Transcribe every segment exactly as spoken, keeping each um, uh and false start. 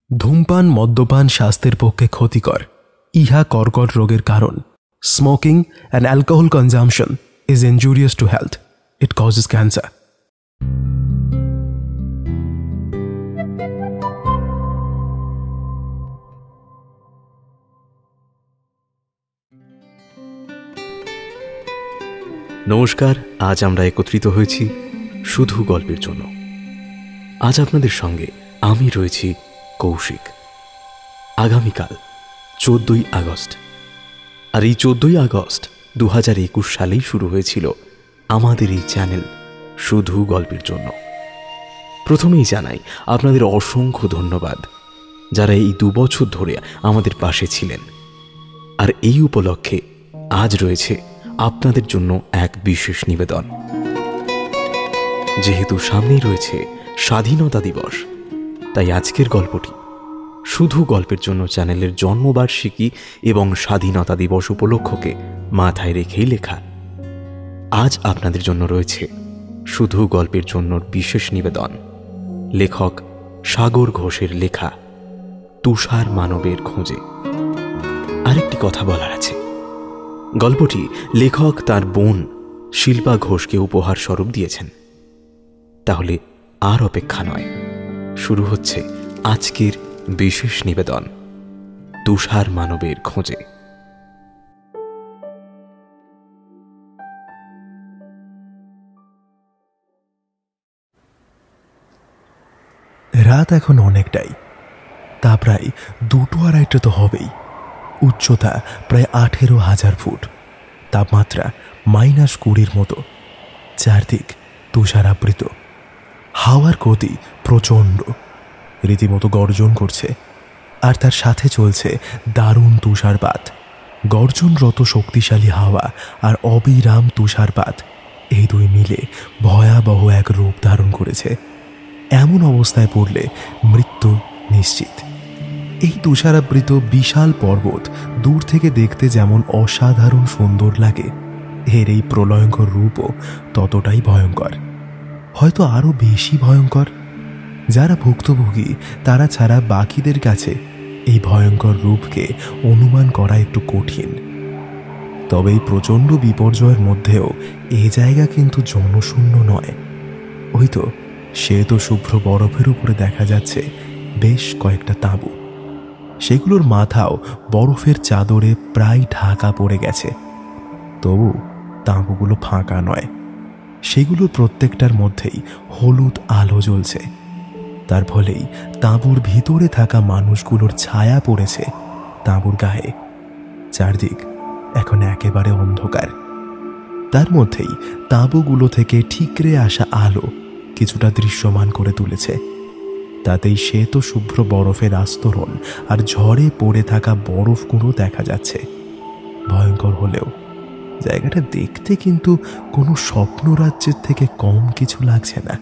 ধূমপান মদ্যপান স্বাস্থ্যের পক্ষে ক্ষতিকর। ইহা কর্কট রোগের কারণ। Smoking and alcohol consumption is injurious to health. It causes cancer. নমস্কার, আজ আমরা একত্রিত হয়েছি শুধু গল্পের জন্য। আজ আপনাদের সঙ্গে আমি রয়েছি কৌশিক। আগামীকাল চোদ্দই আগস্ট, আর এই চোদ্দই আগস্ট দু হাজার একুশ সালেই শুরু হয়েছিল আমাদের এই চ্যানেল শুধু গল্পের জন্য। প্রথমেই জানাই আপনাদের অসংখ্য ধন্যবাদ, যারা এই দু বছর ধরে আমাদের পাশে ছিলেন। আর এই উপলক্ষে আজ রয়েছে আপনাদের জন্য এক বিশেষ নিবেদন। যেহেতু সামনেই রয়েছে স্বাধীনতা দিবস, তাই আজকের গল্পটি শুধু গল্পের জন্য চ্যানেলের জন্মবার্ষিকী এবং স্বাধীনতা দিবস উপলক্ষকে মাথায় রেখেই লেখা। আজ আপনাদের জন্য রয়েছে শুধু গল্পের জন্য বিশেষ নিবেদন, লেখক সাগর ঘোষের লেখা তুষার মানবের খোঁজে। আরেকটি কথা বলার আছে, গল্পটি লেখক তার বোন শিল্পা ঘোষকে উপহার স্বরূপ দিয়েছেন। তাহলে আর অপেক্ষা নয়, শুরু হচ্ছে আজকের বিশেষ নিবেদন, তুষার মানবের খোঁজে। রাত এখন অনেকটাই, তা প্রায় দুটো আড়াইটা তো হবেই। উচ্চতা প্রায় আঠেরো হাজার ফুট, তাপমাত্রা মাইনাস কুড়ির মতো। চারদিক তুষারাবৃত, হাওয়ার গতি প্রচণ্ড, রীতিমতো গর্জন করছে। আর তার সাথে চলছে দারুণ তুষারপাত। গর্জনরত শক্তিশালী হাওয়া আর অবিরাম তুষারপাত, এই দুই মিলে ভয়াবহ এক রূপ ধারণ করেছে। এমন অবস্থায় পড়লে মৃত্যু নিশ্চিত। এই তুষারাবৃত বিশাল পর্বত দূর থেকে দেখতে যেমন অসাধারণ সুন্দর লাগে, এর এই প্রলয়ঙ্কর রূপও ততটাই ভয়ঙ্কর, হয়তো আরও বেশি ভয়ঙ্কর। যারা ভুক্তভোগী তারা ছাড়া বাকিদের কাছে এই ভয়ঙ্কর রূপকে অনুমান করা একটু কঠিন। তবে এই প্রচণ্ড বিপর্যয়ের মধ্যেও এ জায়গা কিন্তু জনশূন্য নয়। ওই তো শ্বেত শুভ্র বরফের উপরে দেখা যাচ্ছে বেশ কয়েকটা তাঁবু। সেগুলোর মাথাও বরফের চাদরে প্রায় ঢাকা পড়ে গেছে। তবু তাঁবুগুলো ফাঁকা নয়, সেগুলোর প্রত্যেকটার মধ্যেই হলুদ আলো জ্বলছে। তার ফলেই তাঁবুর ভিতরে থাকা মানুষগুলোর ছায়া পড়েছে তাঁবুর গায়ে। চারদিক এখন একেবারে অন্ধকার। তার মধ্যেই তাঁবুগুলো থেকে ঠিকরে আসা আলো কিছুটা দৃশ্যমান করে তুলেছে। তাতেই শ্বেত শুভ্র বরফের আস্তরণ আর ঝড়ে পড়ে থাকা বরফগুলো দেখা যাচ্ছে। ভয়ঙ্কর হলেও জায়গাটা দেখতে কিন্তু কোনো স্বপ্ন রাজ্যের থেকে কম কিছু লাগছে না।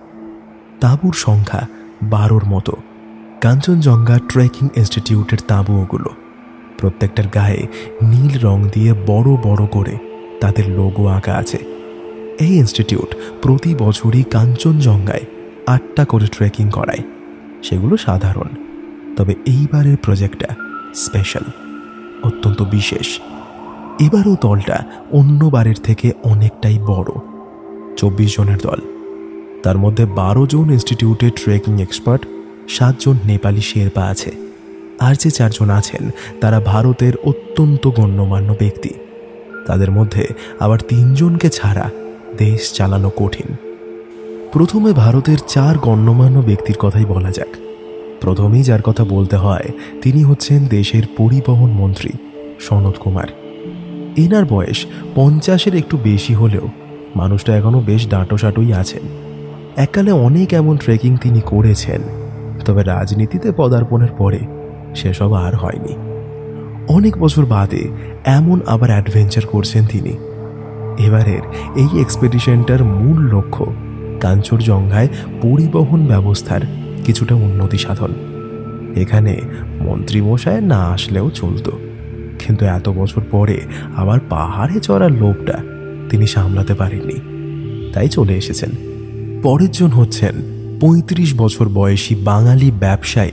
তাঁবুর সংখ্যা বারোর মতো। কাঞ্চনজঙ্ঘা ট্রেকিং ইনস্টিটিউটের তাঁবু ওগুলো। প্রত্যেকটার গায়ে নীল রং দিয়ে বড় বড় করে তাদের লোগো আঁকা আছে। এই ইনস্টিটিউট প্রতি বছরই কাঞ্চনজঙ্ঘায় আটটা করে ট্রেকিং করায়। সেগুলো সাধারণ, তবে এইবারের প্রজেক্টটা স্পেশাল, অত্যন্ত বিশেষ। এবারও দলটা অন্যবারের থেকে অনেকটাই বড়। চব্বিশ জনের দল, তার মধ্যে বারো জন ইনস্টিটিউটের ট্রেকিং এক্সপার্ট, সাতজন নেপালি শেরপা আছে, আর যে চারজন আছেন তারা ভারতের অত্যন্ত গণ্যমান্য ব্যক্তি। তাদের মধ্যে আবার তিনজনকে ছাড়া দেশ চালানো কঠিন। প্রথমে ভারতের চার গণ্যমান্য ব্যক্তির কথাই বলা যাক। প্রথমেই যার কথা বলতে হয় তিনি হচ্ছেন দেশের পরিবহন মন্ত্রী সনৎ কুমার। এনার বয়স পঞ্চাশের একটু বেশি হলেও মানুষটা এখনও বেশ ডাঁটোসাঁটোই আছেন। এককালে অনেক এমন ট্রেকিং তিনি করেছেন, তবে রাজনীতিতে পদার্পণের পরে সেসব আর হয়নি। অনেক বছর বাদে এমন আবার অ্যাডভেঞ্চার করছেন তিনি। এবারের এই এক্সপেডিশনটার মূল লক্ষ্য কাঞ্চনজঙ্ঘায় পরিবহন ব্যবস্থার কিছুটা উন্নতি সাধন। এখানে মন্ত্রীমশাই না আসলেও চলত, কিন্তু এত বছর পরে আবার পাহাড়ে চড়ার লোভটা তিনি সামলাতে পারেননি, তাই চলে এসেছেন। পরের জন হচ্ছেন পঁয়ত্রিশ বছর বয়সী বাঙালি ব্যবসায়ী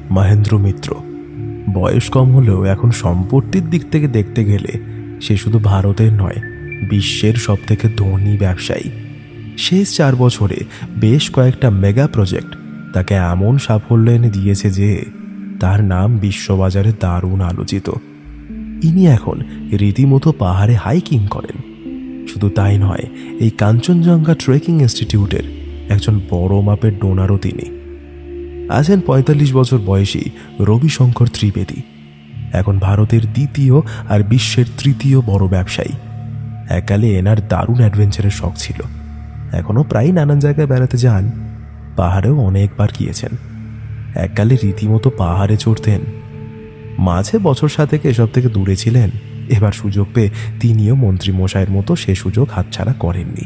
মহেন্দ্র মিত্র। বয়স কম হলেও এখন সম্পত্তির দিক থেকে দেখতে গেলে সে শুধু ভারতের নয়, বিশ্বের সব থেকে ধনী ব্যবসায়ী। শেষ চার বছরে বেশ কয়েকটা মেগা প্রজেক্ট তাকে এমন সাফল্য এনে দিয়েছে যে তার নাম বিশ্ববাজারে দারুণ আলোচিত। ইনি এখন রীতিমতো পাহাড়ে হাইকিং করেন। শুধু তাই নয়, এই কাঞ্চনজঙ্ঘা ট্রেকিং ইনস্টিটিউটের একজন বড় মাপের ডোনারও তিনি। আছেন পঁয়তাল্লিশ বছর বয়সী রবিশঙ্কর ত্রিবেদী, এখন ভারতের দ্বিতীয় আর বিশ্বের তৃতীয় বড় ব্যবসায়ী। এককালে এনার দারুণ অ্যাডভেঞ্চারের শখ ছিল, এখনও প্রায় নানান জায়গায় বেড়াতে যান, পাহাড়েও অনেকবার গিয়েছেন। এককালে রীতিমতো পাহাড়ে চড়তেন। মাঝে বছর সাতেক এসব থেকে দূরে ছিলেন, এবার সুযোগ পেয়ে তিনিও মন্ত্রীমশাইয়ের মতো সে সুযোগ হাতছাড়া করেননি।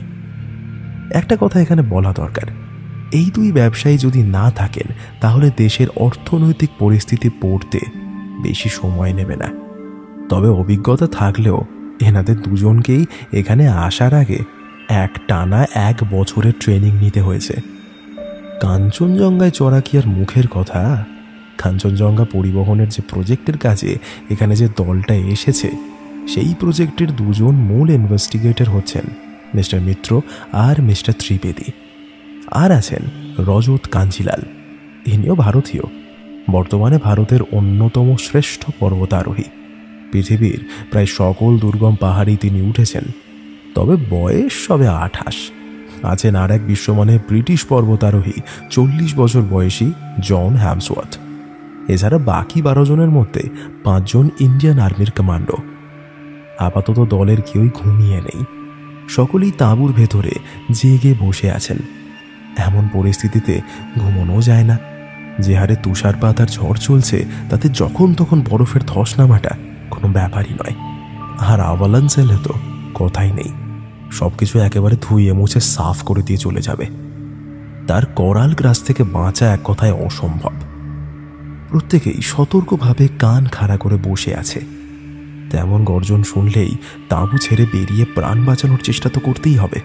একটা কথা এখানে বলা দরকার, এই দুই ব্যবসায়ী যদি না থাকেন তাহলে দেশের অর্থনৈতিক পরিস্থিতি পড়তে বেশি সময় নেবে না। তবে অভিজ্ঞতা থাকলেও এনাদের দুজনকেই এখানে আসার আগে এক টানা এক বছরের ট্রেনিং নিতে হয়েছে। কাঞ্চনজঙ্ঘায় চড়া কি আর মুখের কথা? কাঞ্চনজঙ্ঘা পরিবহনের যে প্রজেক্টের কাজে এখানে যে দলটা এসেছে, সেই প্রজেক্টের দুজন মূল ইনভেস্টিগেটর হচ্ছেন মিস্টার মিত্র আর মিস্টার ত্রিবেদী। আর আছেন রজত কাঞ্জিলাল, ইনিও ভারতীয়, বর্তমানে ভারতের অন্যতম শ্রেষ্ঠ পর্বতারোহী। পৃথিবীর প্রায় সকল দুর্গম পাহাড়ি তিনি উঠেছেন, তবে বয়স সবে আঠাশ। আছেন আর এক বিশ্বমানের ব্রিটিশ পর্বতারোহী চল্লিশ বছর বয়সী জন হ্যামসওয়ার্থ। এছাড়া বাকি বারো জনের মধ্যে পাঁচজন ইন্ডিয়ান আর্মির কমান্ডো। আপাতত দলের কেউই ঘুমিয়ে নেই, সকলেই তাঁবুর ভেতরে জেগে বসে আছেন। এমন পরিস্থিতিতে ঘুমানো যায় না। যে হারে তুষারপাত আর ঝড় চলছে তাতে যখন তখন বরফের ধস নামাটা কোনো ব্যাপারই নয়। আর আভালাঞ্চ এলে তো কথাই নেই, সবকিছু একেবারে ধুয়ে মুছে সাফ করে দিয়ে চলে যাবে। তার করাল গ্রাস থেকে বাঁচা এক কথায় অসম্ভব। প্রত্যেকেই সতর্কভাবে কান খাড়া করে বসে আছে। তেমন গর্জন শুনলেই তাঁবু ছেড়ে বেরিয়ে প্রাণ বাঁচানোর চেষ্টা তো করতেই হবে।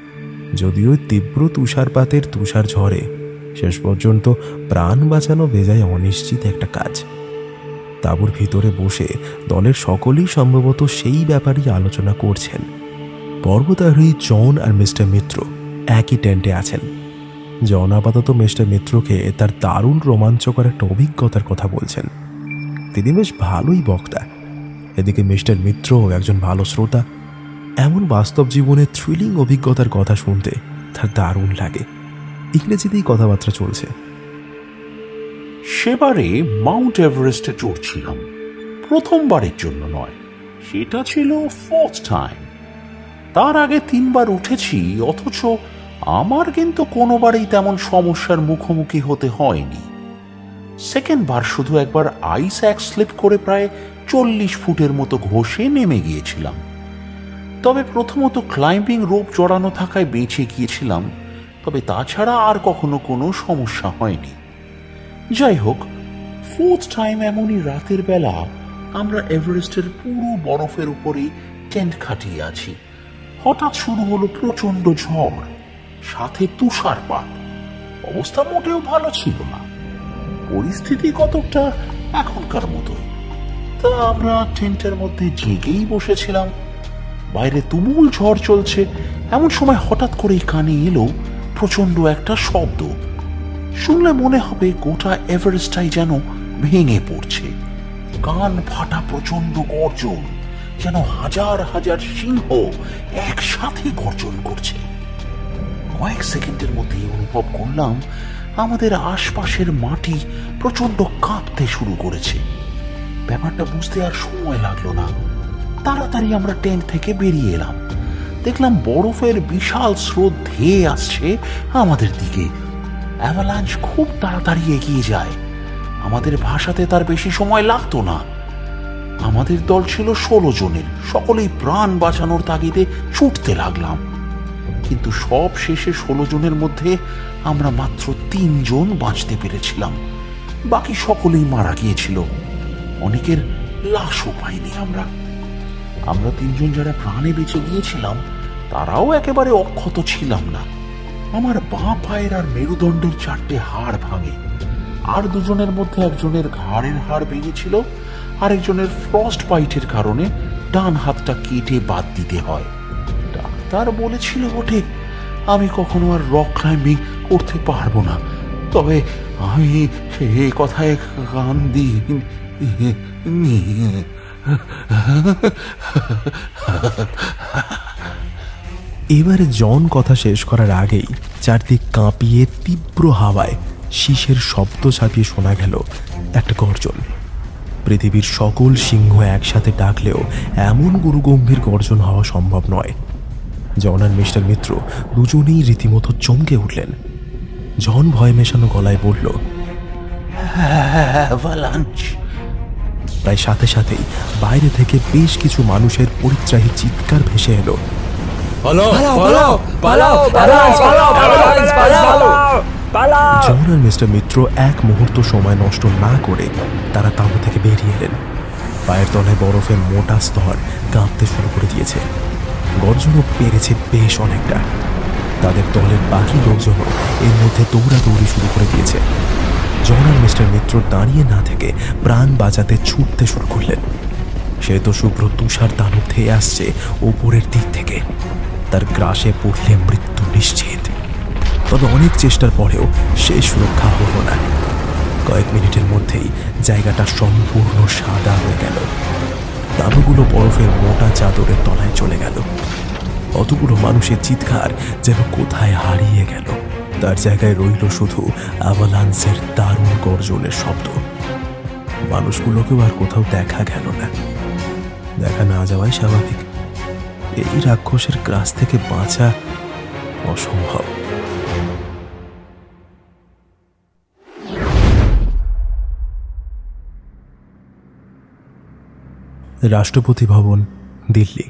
যদিও তীব্র তুষারপাতের তুষার ঝড়ে শেষ পর্যন্ত প্রাণ বাঁচানো বেজায় অনিশ্চিত একটা কাজ। তাঁবুর ভিতরে বসে দলের সকলেই সম্ভবত সেই ব্যাপারেই আলোচনা করছেন। পর্বতারোহী জন আর মিস্টার মিত্র একই টেন্টে আছেন। জন আপাতত মিস্টার মিত্রকে তার দারুণ রোমাঞ্চকর একটা অভিজ্ঞতার কথা বলছেন। তিনি বেশ ভালোই বক্তা। এদিকে মিস্টার মিত্র একজন ভালো শ্রোতা। এমন বাস্তব জীবনের থ্রিলিং অভিজ্ঞতার কথা শুনতে তার দারুণ লাগে। ইংরেজিতেই কথাবার্তা চলছে। সেবারে মাউন্ট এভারেস্টে চড়ছিলাম, প্রথমবারের জন্য নয়, সেটা ছিল ফোর্থ টাইম। তার আগে তিনবার উঠেছি, অথচ আমার কিন্তু কোনোবারই তেমন সমস্যার মুখোমুখি হতে হয়নি। সেকেন্ড বার শুধু একবার আইস এক স্লিপ করে প্রায় চল্লিশ ফুটের মতো ঘষে নেমে গিয়েছিলাম। তবে প্রথমত ক্লাইম্বিং রোপ জড়ানো থাকায় বেঁচে গিয়েছিলাম, তবে তাছাড়া আর কখনো কোনো সমস্যা হয়নি। যাই হোক, ফোর্থ টাইম এমনই রাতের বেলা আমরা এভারেস্টের পুরো বরফের উপরই টেন্ট খাটিয়ে আছি। হঠাৎ শুরু হলো প্রচন্ড ঝড়, সাথে তুষারপাত। অবস্থা মোটেও ভালো ছিল না, পরিস্থিতি কতকটা এখনকার মতোই। তা আমরা টেন্টের মধ্যে জেগেই বসেছিলাম। বাইরে তুমুল ঝড় চলছে, এমন সময় হঠাৎ করেই কানে এলো প্রচন্ড একটা শব্দ। শুনলে মনে হবে গোটা এভারেস্টটাই যেন ভেঙে পড়ছে। কান ফাটা প্রচন্ড গর্জন, যেন হাজার হাজার সিংহ একসাথে গর্জন করছে। কয়েক সেকেন্ডের মধ্যেই অনুভব করলাম আমাদের আশপাশের মাটি প্রচন্ড কাঁপতে শুরু করেছে। ব্যাপারটা বুঝতে আর সময় লাগলো না। তাড়াতাড়ি আমরা টেন্ট থেকে বেরিয়ে এলাম। দেখলাম বরফের বিশাল স্রোত ধেয়ে আসছে আমাদের দিকে। অ্যাভালাঞ্চ খুব তাড়াতাড়ি এগিয়ে যায়। আমাদের ভাষাতে তার বেশি সময় লাগতো না। আমাদের দল ছিল ষোলো জনের, সকলেই প্রাণ বাঁচানোর তাগিদে ছুটতে লাগলাম। কিন্তু সব শেষে ষোলো জনের মধ্যে আমরা মাত্র তিনজন বাঁচতে পেরেছিলাম, বাকি সকলেই মারা গিয়েছিল। অনেকের লাশও পাইনি আমরা। আমরা তিনজন যারা প্রাণে বেঁচে গিয়েছিলাম তারাও একেবারে অক্ষত ছিলাম না। আমার বাঁ পায়ের আর মেরুদণ্ডের চারটে হাড় ভাঙে, আর দুজনের মধ্যে একজনের ঘাড়ের হাড় ভেঙেছিল, আরেকজনের ফ্রস্ট বাইটের কারণে ডান হাতটা কেটে বাদ দিতে হয়। ডাক্তার বলেছিল বটে আমি কখনো আর রক ক্লাইম্বিং করতে পারবো না, তবে আমি এ কথায় কান দিই। এবারে জন কথা শেষ করার আগেই চারদিক কাঁপিয়ে তীব্র হাওয়ায় শীষের শব্দ ছাপিয়ে শোনা গেল একটা গর্জন। পৃথিবীর সকল সিংহ একসাথে ডাকলেও এমন গুরুগম্ভীর গর্জন হওয়া সম্ভব নয়। জন আর মিস্টার মিত্র দুজনেই রীতিমতো চমকে উঠলেন। জন ভয় মেশানো গলায় বলল, প্রায় সাথে সাথেই বাইরে থেকে বেশ কিছু মানুষের পরিত্রাহী চিৎকার ভেসে এলো। জন আর মিস্টার মিত্র এক মুহূর্ত সময় নষ্ট না করে তারা তাঁবু থেকে বেরিয়ে এলেন। পায়ের তলায় বরফের মোটা স্তর কাঁপতে শুরু করে দিয়েছে। গর্জনও পেরেছে বেশ অনেকটা। তাদের দলের বাকি লোকজনও এর মধ্যে দৌড়াদৌড়ি শুরু করে দিয়েছে। জন আর মিস্টার মিত্র দাঁড়িয়ে না থেকে প্রাণ বাঁচাতে ছুটতে শুরু করলেন। সে তো শুভ্র তুষার দানব ধেয়ে আসছে ওপরের দিক থেকে, তার গ্রাসে পড়লে মৃত্যু নিশ্চিত। তবে অনেক চেষ্টার পরেও সে সুরক্ষা হল না। কয়েক মিনিটের মধ্যেই জায়গাটা সম্পূর্ণ সাদা হয়ে গেল। তাঁবুগুলো বরফের মোটা চাদরের তলায় চলে গেল। অতগুলো মানুষের চিৎকার যেন কোথায় হারিয়ে গেল। তার জায়গায় রইল শুধু অ্যাভালান্সের দারুণ গর্জনের শব্দ। মানুষগুলোকেও আর কোথাও দেখা গেল না। দেখা না যাওয়াই স্বাভাবিক। এই রাক্ষসের গ্রাস থেকে বাঁচা অসম্ভব। রাষ্ট্রপতি ভবন, দিল্লি।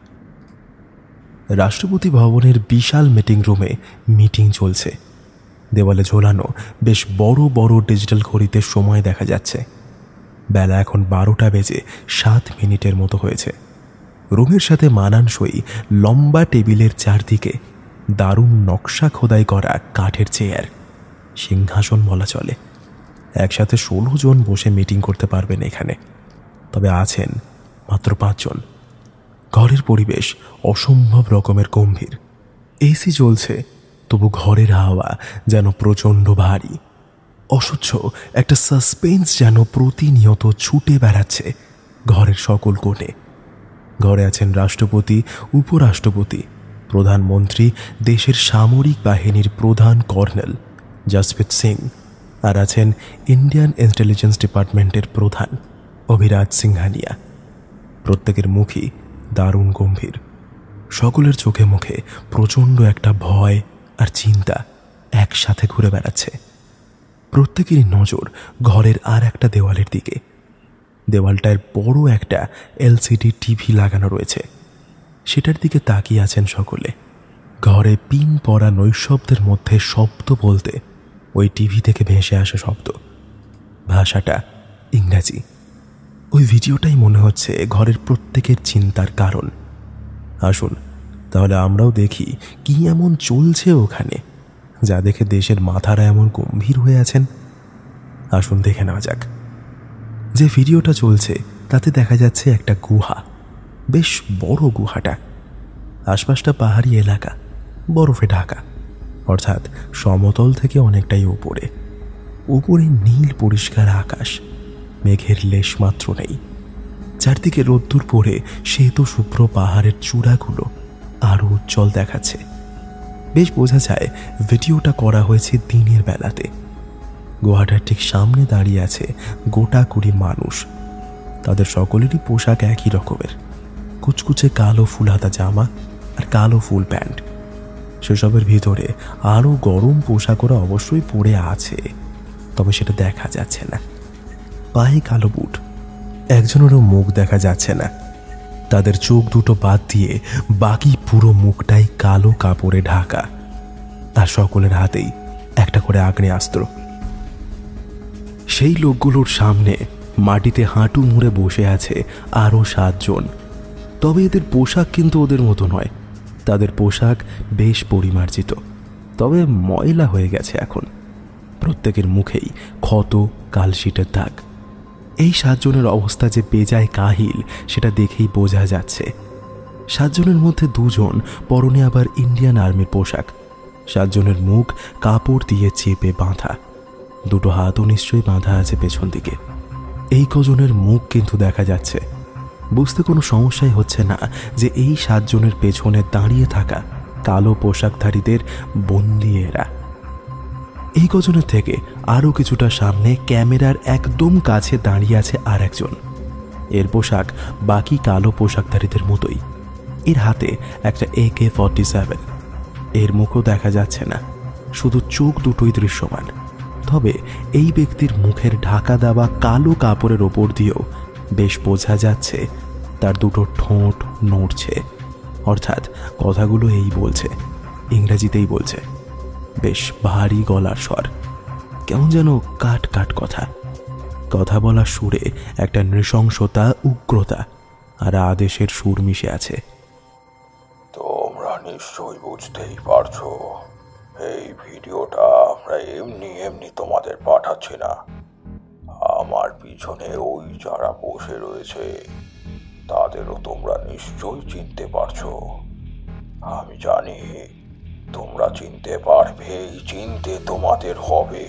রাষ্ট্রপতি ভবনের বিশাল মিটিং রুমে মিটিং চলছে। দেওয়ালে ঝোলানো বেশ বড় বড় ডিজিটাল ঘড়িতে সময় দেখা যাচ্ছে। বেলা এখন বারোটা বেজে সাত মিনিটের মতো হয়েছে। রুমের সাথে মানানসই লম্বা টেবিলের চারদিকে দারুণ নকশা খোদাই করা কাঠের চেয়ার, সিংহাসন বলা চলে। একসাথে ষোলো জন বসে মিটিং করতে পারবেন এখানে, তবে আছেন মাত্র পাঁচজন। ঘরের পরিবেশ অসম্ভব রকমের গম্ভীর। এসি চলছে, তবু ঘরের হাওয়া যেন প্রচণ্ড ভারী। অসহ্য একটা সাসপেন্স যেন প্রতিনিয়ত ছুটে বেড়াচ্ছে ঘরের সকল কোণে। ঘরে আছেন রাষ্ট্রপতি, উপরাষ্ট্রপতি, প্রধানমন্ত্রী, দেশের সামরিক বাহিনীর প্রধান কর্নেল জসপ্রীত সিং, আর আছেন ইন্ডিয়ান ইন্টেলিজেন্স ডিপার্টমেন্টের প্রধান অভিরাজ সিংহানিয়া। প্রত্যেকের মুখই দারুণ গম্ভীর। সকলের চোখে মুখে প্রচণ্ড একটা ভয় আর চিন্তা একসাথে ঘুরে বেড়াচ্ছে। প্রত্যেকেরই নজর ঘরের আর একটা দেওয়ালের দিকে। দেওয়ালটায় বড় একটা এলসিডি টিভি লাগানো রয়েছে, সেটার দিকে তাকিয়ে আছেন সকলে। ঘরে পিন পড়া নৈশব্দের মধ্যে শব্দ বলতে ওই টিভি থেকে ভেসে আসা শব্দ, ভাষাটা ইংরাজি। ওই ভিডিওটাই মনে হচ্ছে ঘরের প্রত্যেকের চিন্তার কারণ। আসুন তাহলে আমরাও দেখি কি এমন চলছে ওখানে, যা দেখে দেশের মাথারা এমন গম্ভীর হয়ে আছেন। আসুন দেখে নেওয়া যাক। যে ভিডিওটা চলছে তাতে দেখা যাচ্ছে একটা গুহা, বেশ বড় গুহাটা। আশপাশটা পাহাড়ি এলাকা, বরফে ঢাকা, অর্থাৎ সমতল থেকে অনেকটাই উপরে। উপরে নীল পরিষ্কার আকাশ, মেঘের লেশ মাত্র নেই। চারদিকে রোদ্দুর পড়ে শ্বেত শুভ্র পাহাড়ের চূড়াগুলো আরও উজ্জ্বল দেখাচ্ছে। বেশ বোঝা যায় ভিডিওটা করা হয়েছে দিনের বেলাতে। গুহাটার ঠিক সামনে দাঁড়িয়ে আছে গোটা কুড়ি মানুষ। তাদের সকলেরই পোশাক একই রকমের, কুচকুচে কালো ফুলহাতা জামা আর কালো ফুল প্যান্ট। সেসবের ভিতরে আরও গরম পোশাক ওরা অবশ্যই পরে আছে, তবে সেটা দেখা যাচ্ছে না। পায়ে কালো বুট, একজনেরও মুখ দেখা যাচ্ছে না। তাদের চোখ দুটো বাদ দিয়ে বাকি পুরো মুখটাই কালো কাপড়ে ঢাকা, আর সকলের হাতেই একটা করে আগ্নেয়াস্ত্র। সেই লোকগুলোর সামনে মাটিতে হাঁটু মুড়ে বসে আছে আরও সাতজন। তবে এদের পোশাক কিন্তু ওদের মতো নয়। তাদের পোশাক বেশ পরিমার্জিত, তবে ময়লা হয়ে গেছে এখন। প্রত্যেকের মুখেই ক্ষত, কালশিটের দাগ। এই সাতজনের অবস্থা যে বেজায় কাহিল সেটা দেখেই বোঝা যাচ্ছে। সাতজনের মধ্যে দুজন পরনে আবার ইন্ডিয়ান আর্মির পোশাক। সাতজনের মুখ কাপড় দিয়ে চেপে বাঁধা, দুটো হাতও নিশ্চয়ই বাঁধা আছে পেছন দিকে। এই কজনের মুখ কিন্তু দেখা যাচ্ছে। বুঝতে কোনো সমস্যাই হচ্ছে না যে এই সাতজনের পেছনে দাঁড়িয়ে থাকা কালো পোশাকধারীদের বন্দী এরা। এই কজনের থেকে আরও কিছুটা সামনে ক্যামেরার একদম কাছে দাঁড়িয়ে আছে আর একজন। এর পোশাক বাকি কালো পোশাকধারীদের মতোই। এর হাতে একটা এ কে ফর্টি সেভেন। এর মুখও দেখা যাচ্ছে না, শুধু চোখ দুটোই দৃশ্যমান। তবে এই ব্যক্তির মুখের ঢাকা দেওয়া কালো কাপড়ের ওপর দিয়েও বেশ বোঝা যাচ্ছে তার দুটো ঠোঁট নড়ছে, অর্থাৎ কথাগুলো এই বলছে, ইংরেজিতেই বলছে। বেশ ভারী গলার স্বর, কেমন যেন কাট কাট কথা। কথা বলার সুরে একটা নৃশংসতা, উগ্রতা আর আদেশের সুর মিশে আছে। তোমরা নিশ্চয়ই বুঝতেই পারছো এই ভিডিওটা আমরা এমনি এমনি তোমাদের পাঠাচ্ছি না। আমার পিছনে ওই যারা বসে রয়েছে তাদেরও তোমরা নিশ্চয়ই চিনতে পারছো। আমি জানি তোমরা চিনতে পারবে, চিনতে তোমাদের হবে।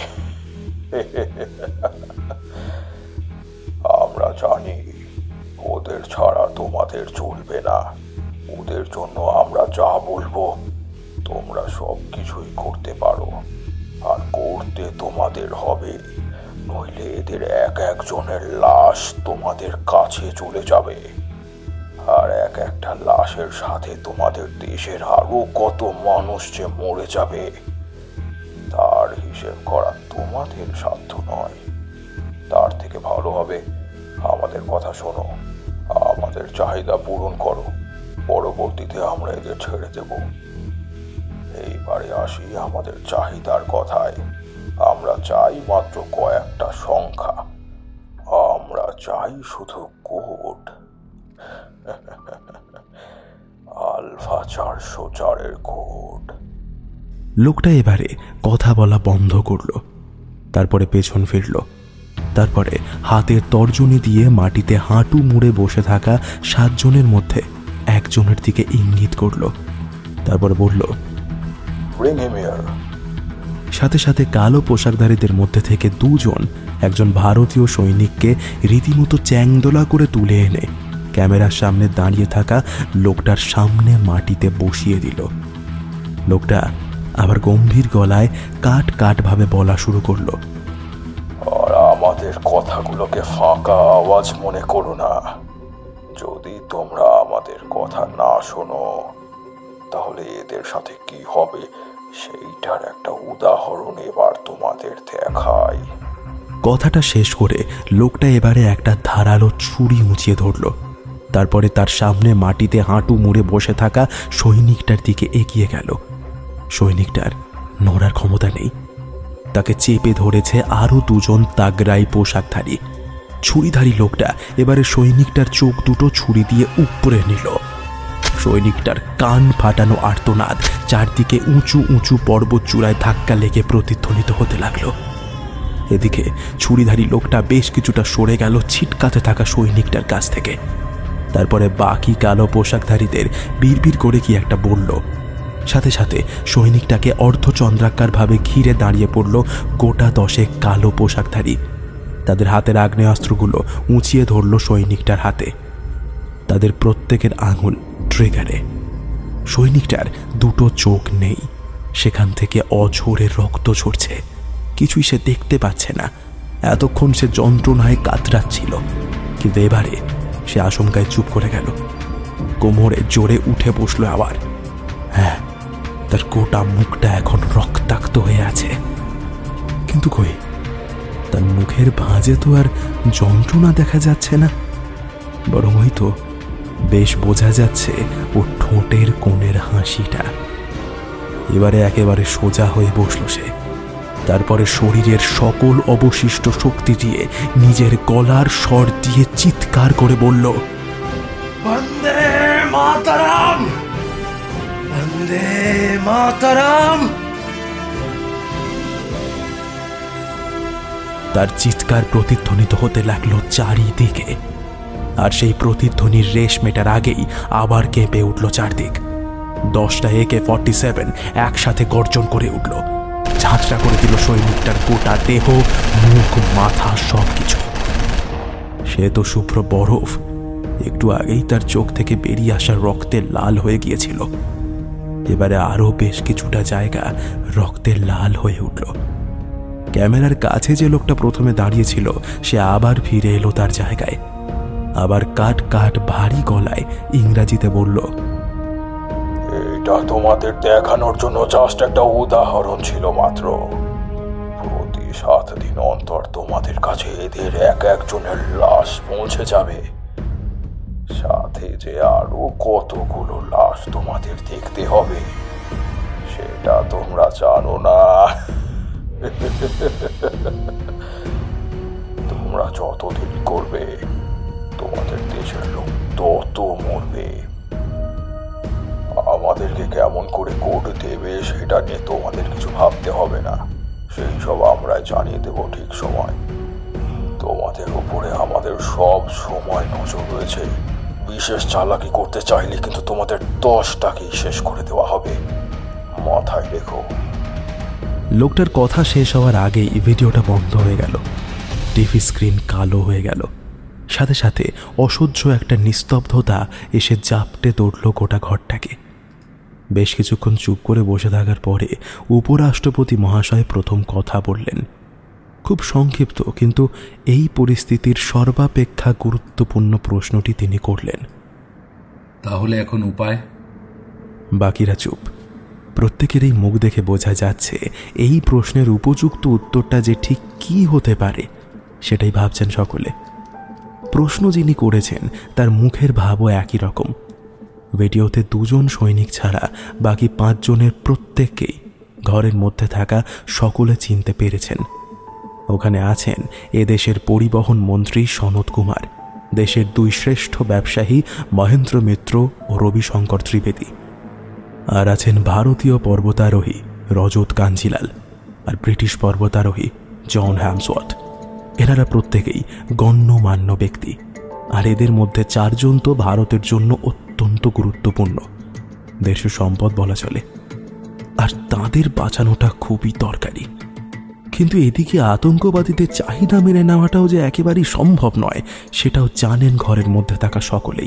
আমরা জানি ওদের ছাড়া তোমাদের চলবে না। ওদের জন্য আমরা যা বলবো তোমরা সব কিছুই করতে পারো, আর করতে তোমাদের হবে, নইলে এদের এক একজনের লাশ তোমাদের কাছে চলে যাবে। আর এক একটা লাশের সাথে তোমাদের দেশের আরো কত মানুষ যে মরে যাবে তার হিসেব করা তোমাদের সাধ্য নয়। তার থেকে ভালো হবে আমাদের কথা শোনো, আমাদের চাহিদা পূরণ করো, পরবর্তীতে আমরা এদের ছেড়ে দেব। এইবারে আসি আমাদের চাহিদার কথায়। আমরা চাই মাত্র কয়েকটা সংখ্যা, আমরা চাই শুধু কোড। আলফা চারশো চারের কোড। লোকটা এবারে কথা বলা বন্ধ করল, তারপরে পেছন ফিরল, তারপরে হাতের তর্জনী দিয়ে মাটিতে হাঁটু মুড়ে বসে থাকা সাতজনের মধ্যে একজনের দিকে ইঙ্গিত করল, তারপরে বলল, সাথে সাথে কালো পোশাকধারীদের মধ্যে থেকে দুজন একজন ভারতীয় সৈনিককে রীতিমতো চ্যাংদোলা করে তুলে এনে ক্যামেরার সামনে দাঁড়িয়ে থাকা লোকটার সামনে মাটিতে বসিয়ে দিল। লোকটা আবার গম্ভীর গলায় কাট কাট ভাবে বলা শুরু করলো, আর আমাদের কথাগুলোকে ফাঁকা আওয়াজ মনে করো না। যদি তোমরা আমাদের কথা না শোনো তাহলে এদের সাথে কি হবে সেইটার একটা উদাহরণ এবার তোমাদের দেখাই। কথাটা শেষ করে লোকটা এবারে একটা ধারালো ছুরি উঁচিয়ে ধরল, তারপরে তার সামনে মাটিতে হাঁটু মুড়ে বসে থাকা সৈনিকটার দিকে এগিয়ে গেল। সৈনিকটার নড়ার ক্ষমতা নেই, তাকে চেপে ধরেছে আরো দুজন তাগরাই পোশাকধারী। ছুরিধারী লোকটা এবারে সৈনিকটার চোখ দুটো ছুরি দিয়ে উপড়ে নিল। সৈনিকটার কান ফাটানো আর্তনাদ চারদিকে উঁচু উঁচু পর্বত চূড়ায় ধাক্কা লেগে প্রতিধ্বনিত হতে লাগলো। এদিকে ছুরিধারী লোকটা বেশ কিছুটা সরে গেল ছিটকাতে থাকা সৈনিকটার কাছ থেকে। তারপরে বাকি কালো পোশাকধারীদের বিড়বিড় করে কি একটা বলল। সাথে সাথে সৈনিকটাকে অর্ধচন্দ্রাকার ভাবে ঘিরে দাঁড়িয়ে পড়ল গোটা দশেক কালো পোশাকধারী। তাদের হাতের আগ্নেয়াস্ত্রগুলো উঁচিয়ে ধরল সৈনিকটার হাতে। তাদের প্রত্যেকের আঙুল ট্রিগারে। সৈনিকটার দুটো চোখ নেই, সেখান থেকে অঝোরে রক্ত ঝরছে। কিছুই সে দেখতে পাচ্ছে না। এতক্ষণ সে যন্ত্রণায় কাতরাচ্ছিল, কিন্তু এবারে সে আশঙ্কায় চুপ করে গেল। কোমরে জোরে উঠে বসলো আবার। হ্যাঁ, তার গোটা মুখটা এখন রক্তাক্ত হয়ে আছে, কিন্তু কই তার মুখের ভাঁজে তো আর যন্ত্রণা দেখা যাচ্ছে না, বরং ওই তো বেশ বোঝা যাচ্ছে ও ঠোঁটের কোণের হাসিটা। এবারে একেবারে সোজা হয়ে বসল সে। তারপরে শরীরের সকল অবশিষ্ট শক্তি দিয়ে নিজের গলার স্বর দিয়ে চিৎকার করে বলল, বন্দে মাতরম, বন্দে মাতরম। তার চিৎকার প্রতিধ্বনিত হতে লাগলো চারিদিকে। আর সেই প্রতিধ্বনির রেশ মেটার আগেই আবার কেঁপে উঠল চারদিক। দশটা একে ফর্টি সেভেন একসাথে গর্জন করে উঠল, ঝাঁঝরা করে দিল সৈনিকটার গোটা দেহ, মুখ, মাথা, সব কিছু। সে তো শুভ্র বরফ, একটু আগেই তার চোখ থেকে বেরিয়ে আসা রক্তে লাল হয়ে গিয়েছিল। এবারে আরো বেশ কিছুটা জায়গা রক্তে লাল হয়ে উঠল। ক্যামেরার কাছে যে লোকটা প্রথমে দাঁড়িয়েছিল সে আবার ফিরে এলো তার জায়গায়, আবার কাট কাট ভারী গলায় ইংরাজিতে বলল, এটা তোমাদের দেখানোর জন্য জাস্ট একটা উদাহরণ ছিল মাত্র। প্রতি সাত দিন অন্তর তোমাদের কাছে এদের এক একজনের লাশ পৌঁছে যাবে, সাথে যে আরো কতগুলো লাশ তোমাদের দেখতে হবে সেটা তোমরা জানো না। তোমরা যত দেরি করবে তোমাদের দেশের লোক তত মরবে। আমাদেরকে কেমন করে কোড দেবে সেটা নিয়ে তোমাদের কিছু ভাবতে হবে না, সেই সব আমরাই জানিয়ে দেব ঠিক সময়। তোমাদের উপরে আমাদের সব সময় নজর রয়েছে। বিশেষ চালাকি করতে চাইলে কিন্তু তোমাদের দশটাকেই শেষ করে দেওয়া হবে, মাথায় রেখো। লোকটার কথা শেষ হওয়ার আগেই ভিডিওটা বন্ধ হয়ে গেল। টিভি স্ক্রিন কালো হয়ে গেল, সাথে সাথে অসহ্য একটা নিস্তব্ধতা এসে জাপটে ধরল গোটা ঘরটাকে। বেশ কিছুক্ষণ চুপ করে বসে থাকার পরে উপরাষ্ট্রপতি মহাশয় প্রথম কথা বললেন। খুব সংক্ষিপ্ত, কিন্তু এই পরিস্থিতির সর্বাপেক্ষা গুরুত্বপূর্ণ প্রশ্নটি তিনি করলেন। তাহলে এখন উপায়? বাকিরা চুপ। প্রত্যেকেরই মুখ দেখে বোঝা যাচ্ছে এই প্রশ্নের উপযুক্ত উত্তরটা যে ঠিক কি হতে পারে সেটাই ভাবছেন সকলে। প্রশ্ন যিনি করেছেন তার মুখের ভাবও একই রকম। ভিডিওতে দুজন সৈনিক ছাড়া বাকি পাঁচজনের প্রত্যেককেই ঘরের মধ্যে থাকা সকলে চিনতে পেরেছেন। ওখানে আছেন এদেশের পরিবহন মন্ত্রী সনৎ কুমার, দেশের দুই শ্রেষ্ঠ ব্যবসায়ী মহেন্দ্র মিত্র ও রবিশঙ্কর ত্রিবেদী, আর আছেন ভারতীয় পর্বতারোহী রজত কাঞ্জিলাল আর ব্রিটিশ পর্বতারোহী জন হ্যামসওয়ার্থ। এনারা প্রত্যেকেই গণ্যমান্য ব্যক্তি, আর এদের মধ্যে চারজন তো ভারতের জন্য অত্যন্ত গুরুত্বপূর্ণ, দেশের সম্পদ বলা চলে, আর তাদের বাঁচানোটা খুবই দরকারি। কিন্তু এদিকে আতঙ্কবাদীদের চাহিদা মেনে নেওয়াটাও যে একেবারেই সম্ভব নয় সেটাও জানেন ঘরের মধ্যে থাকা সকলেই।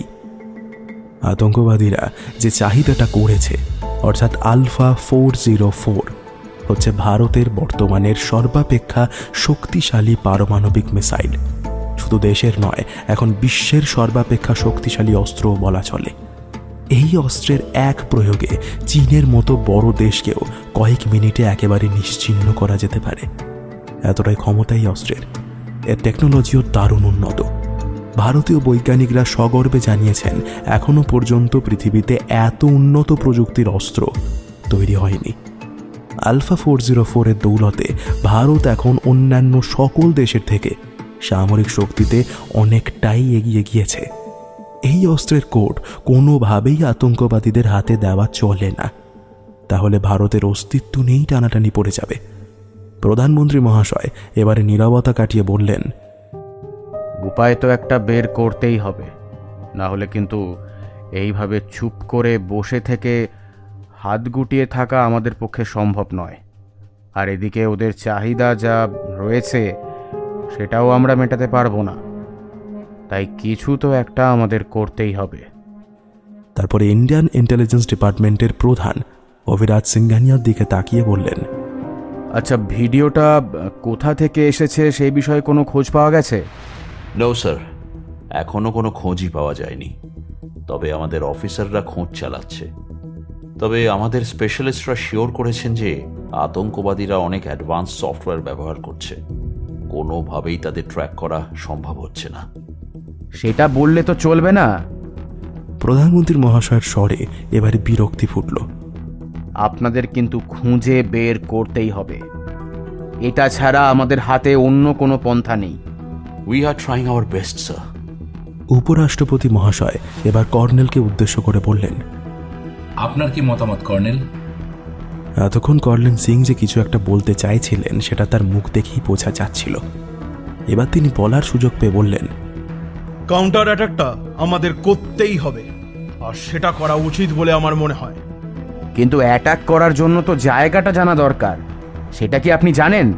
আতঙ্কবাদীরা যে চাহিদাটা করেছে, অর্থাৎ আলফা ফোর জিরো ফোর হচ্ছে ভারতের বর্তমানের সর্বাপেক্ষা শক্তিশালী পারমাণবিক মিসাইল। শুধু দেশের নয়, এখন বিশ্বের সর্বাপেক্ষা শক্তিশালী অস্ত্রও বলা চলে। এই অস্ত্রের এক প্রয়োগে চীনের মতো বড় দেশকেও কয়েক মিনিটে একেবারে নিশ্চিহ্ন করা যেতে পারে, এতটাই ক্ষমতা এই অস্ত্রের। এর টেকনোলজিও দারুণ উন্নত। ভারতীয় বৈজ্ঞানিকরা সগর্বে জানিয়েছেন এখনো পর্যন্ত পৃথিবীতে এত উন্নত প্রযুক্তির অস্ত্র তৈরি হয়নি। আলফা ফোর জিরো ফোর এর দৌলতে ভারত এখন অন্যান্য সকল দেশের থেকে সামরিক শক্তিতে অনেকটাই এগিয়ে গিয়েছে। এই অস্ত্রের কোড কোনোভাবেই আতঙ্কবাদীদের হাতে দেওয়া চলে না, তাহলে ভারতের অস্তিত্ব নেই, টানাটানি পড়ে যাবে। প্রধানমন্ত্রী মহাশয় এবারে নীরবতা কাটিয়ে বললেন, উপায় তো একটা বের করতেই হবে, না হলে কিন্তু এইভাবে চুপ করে বসে থেকে হাত গুটিয়ে থাকা আমাদের পক্ষে সম্ভব নয়। আর এদিকে ওদের চাহিদা যা রয়েছে সেটাও আমরা মেটাতে পারবো না, তাই কিছু তো একটা আমাদের করতেই হবে। তারপরে ইন্ডিয়ান ইন্টেলিজেন্স ডিপার্টমেন্টের প্রধান অভিরাজ সিংঘানিয়ার দিকে তাকিয়ে বললেন, আচ্ছা, ভিডিওটা কোথা থেকে এসেছে সেই বিষয়ে কোনো খোঁজ পাওয়া গেছে? নো স্যার, এখনো কোনো খোঁজই পাওয়া যায়নি, তবে আমাদের অফিসাররা খোঁজ চালাচ্ছে। তবে আমাদের স্পেশালিস্টরা শিওর করেছেন যে আতঙ্কবাদীরা অনেক অ্যাডভান্স সফটওয়্যার ব্যবহার করছে, কোনোভাবেই তাদের ট্র্যাক করা সম্ভব হচ্ছে না। সেটা বললে তো চলবে না। প্রধানমন্ত্রী মহাশয়ের স্বরে এবারে বিরক্তি ফুটল। আপনাদের কিন্তু খুঁজে বের করতেই হবে, এটা ছাড়া আমাদের হাতে অন্য কোনো পন্থা নেই। We are trying our best sir. উপরাষ্ট্রপতি মহাশয় এবার কর্নেলকে উদ্দেশ্য করে বললেন, আপনার কি মতামত কর্নেল? এতক্ষণ কর্নেল সিং যে কিছু একটা বলতে চাইছিলেন সেটা তার মুখ দেখেই বোঝা যাচ্ছিল। এবার তিনি বলার সুযোগ পেয়ে বললেন, কাউন্টার অ্যাটাকটা আমাদের করতেই হবে, আর সেটা করা উচিত বলে আমার মনে হয়। কিন্তু অ্যাটাক করার জন্য তো জায়গাটা জানা দরকার, সেটা কি আপনি জানেন?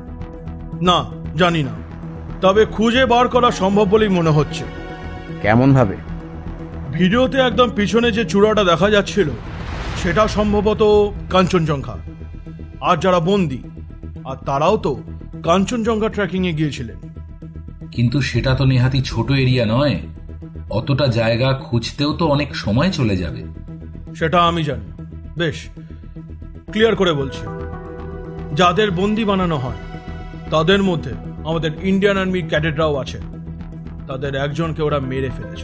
না, জানি না, তবে খুঁজে বার করা সম্ভব বলেই মনে হচ্ছে। কেমন ভাবে? ভিডিওতে একদম পিছনে যে চূড়াটা দেখা যাচ্ছিল সেটা সম্ভবত কাঞ্চনজঙ্ঘা, আর যারা বন্দী আর তারাও তো কাঞ্চনজঙ্ঘা ট্রেকিং এ গিয়েছিলেন। কিন্তু সেটা তো নেহাতি ছোট এরিয়া নয়, অতটা জায়গা খুঁজতেও তো অনেক সময় চলে যাবে। সেটা আমি জানি। বেশ, ক্লিয়ার করে বলছি, যাদের বন্দী বানানো হয় তাদের মধ্যে আমাদের ইন্ডিয়ান আর্মি ক্যাডেটরাও আছে। তাদের একজনকে ওরা মেরে ফেলেছে,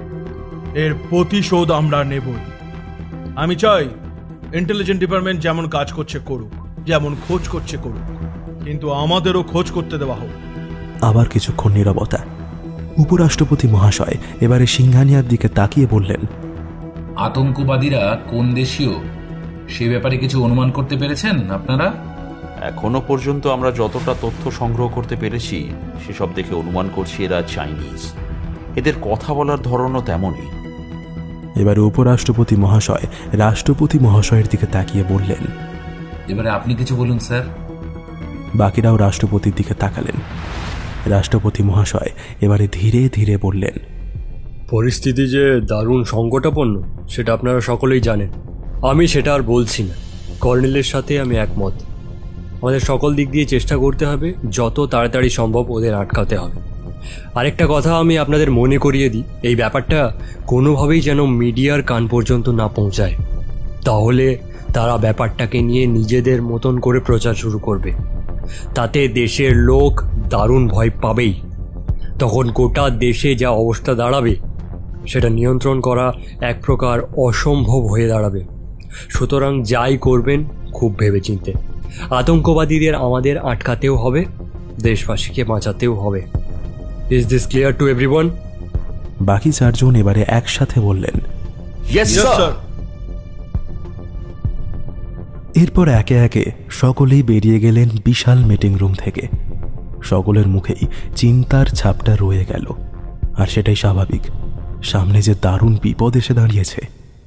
এর প্রতিশোধ আমরা নেবই। আমি চাই ইন্টেলিজেন্স ডিপার্টমেন্ট যেমন কাজ করছে করুক, যেমন খোঁজ করছে করুক, কিন্তু আমাদেরও খোঁজ করতে দেওয়া হোক। আবার কিছুক্ষণ নীরবতা। উপরাষ্ট্রপতি মহাশয় এবারে সিংহানিয়ার দিকে তাকিয়ে বললেন, আতঙ্কবাদীরা কোন দেশীয় সে ব্যাপারে কিছু অনুমান করতে পেরেছেন আপনারা? এখনো পর্যন্ত আমরা যতটা তথ্য সংগ্রহ করতে পেরেছি সেসব দেখে অনুমান করছি এরা চাইনিজ। এদের কথা বলার ধরনও তেমনই। এবারে উপরাষ্ট্রপতি মহাশয় রাষ্ট্রপতি মহাশয়ের দিকে তাকিয়ে বললেন, এবারে আপনি কিছু বলুন স্যার। বাকিরাও রাষ্ট্রপতির দিকে তাকালেন। রাষ্ট্রপতি মহাশয় এবারে ধীরে ধীরে বললেন, পরিস্থিতি যে দারুণ সংকটাপন্ন সেটা আপনারা সকলেই জানেন। আমি সেটা আর বলছি না। কর্নেলের সাথে আমি একমত। আমাদের সকল দিক দিয়ে চেষ্টা করতে হবে, যত তাড়াতাড়ি সম্ভব ওদের আটকাতে হবে। আরেকটা কথা আমি আপনাদের মনে করিয়ে দিই, এই ব্যাপারটা কোনোভাবেই যেন মিডিয়ার কান পর্যন্ত না পৌঁছায়, তাহলে তারা ব্যাপারটাকে নিয়ে নিজেদের মতন করে প্রচার শুরু করবে। তাতে দেশের লোক দারুণ ভয় পাবেই। তখন গোটা দেশে যা অবস্থা দাঁড়াবে সেটা নিয়ন্ত্রণ করা এক প্রকার অসম্ভব হয়ে দাঁড়াবে। সুতরাং যাই করবেন খুব ভেবেচিন্তে। আতঙ্কবাদীদের আমাদের আটকাতেও হবে, দেশবাসীকে বাঁচাতেও হবে। Is this clear to everyone? বাকি চারজন এবারে একসাথে বললেন, ইয়েস স্যার। এরপর একে একে সকলেই বেরিয়ে গেলেন বিশাল মিটিং রুম থেকে। সকলের মুখেই চিন্তার ছাপটা রয়ে গেল, আর সেটাই স্বাভাবিক, সামনে যে দারুণ বিপদ এসে দাঁড়িয়েছে।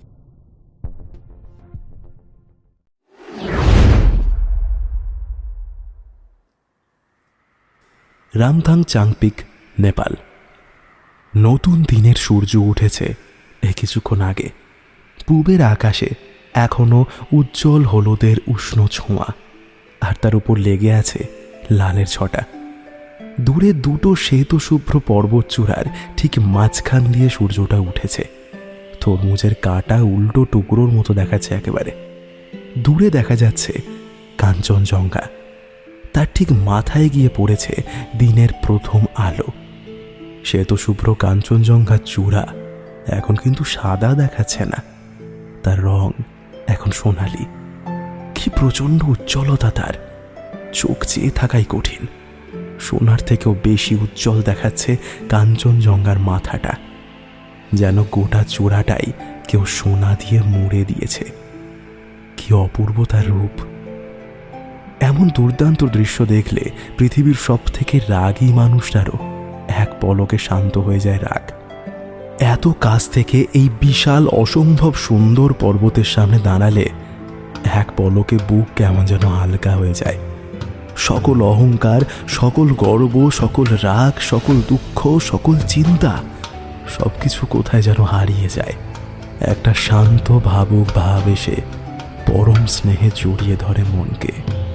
রামথাং চাংপিক, নেপাল। নতুন দিনের সূর্য উঠেছে এই কিছুক্ষণ আগে। পূবের আকাশে এখনো উজ্জ্বল হলুদের উষ্ণ ছোঁয়া, আর তার উপর লেগে আছে লালের ছটা। দূরে দুটো শ্বেতশুভ্র পর্বত চূড়ার ঠিক মাঝখান দিয়ে সূর্যটা উঠেছে। তরমুজের কাটা উল্টো টুকরোর মতো দেখাচ্ছে একেবারে। দূরে দেখা যাচ্ছে কাঞ্চনজঙ্ঘা, তার ঠিক মাথায় গিয়ে পড়েছে দিনের প্রথম আলো। শ্বেতশুভ্র কাঞ্চনজঙ্ঘার চূড়া এখন কিন্তু সাদা দেখাচ্ছে না, তার রং এখন সোনালি। কি প্রচণ্ড উজ্জ্বলতা তার, চোখ চেয়ে থাকাই কঠিন। সোনার থেকেও বেশি উজ্জ্বল দেখাচ্ছে কাঞ্চনজঙ্ঘার মাথাটা, যেন গোটা চূড়াটাই কেউ সোনা দিয়ে মুড়ে দিয়েছে। কি অপূর্ব তার রূপ! এমন দুর্দান্ত দৃশ্য দেখলে পৃথিবীর সব থেকে রাগী মানুষটারও এক পলকে শান্ত হয়ে যায় রাগ। এত কাছ থেকে এই বিশাল অসম্ভব সুন্দর পর্বতের সামনে দাঁড়ালে এক পলকে বুক কেমন যেন হালকা হয়ে যায়। সকল অহংকার, সকল গর্ব, সকল রাগ, সকল দুঃখ, সকল চিন্তা সবকিছু কোথায় যেন হারিয়ে যায়। একটা শান্ত ভাবুক ভাব এসে পরম স্নেহে জড়িয়ে ধরে মনকে।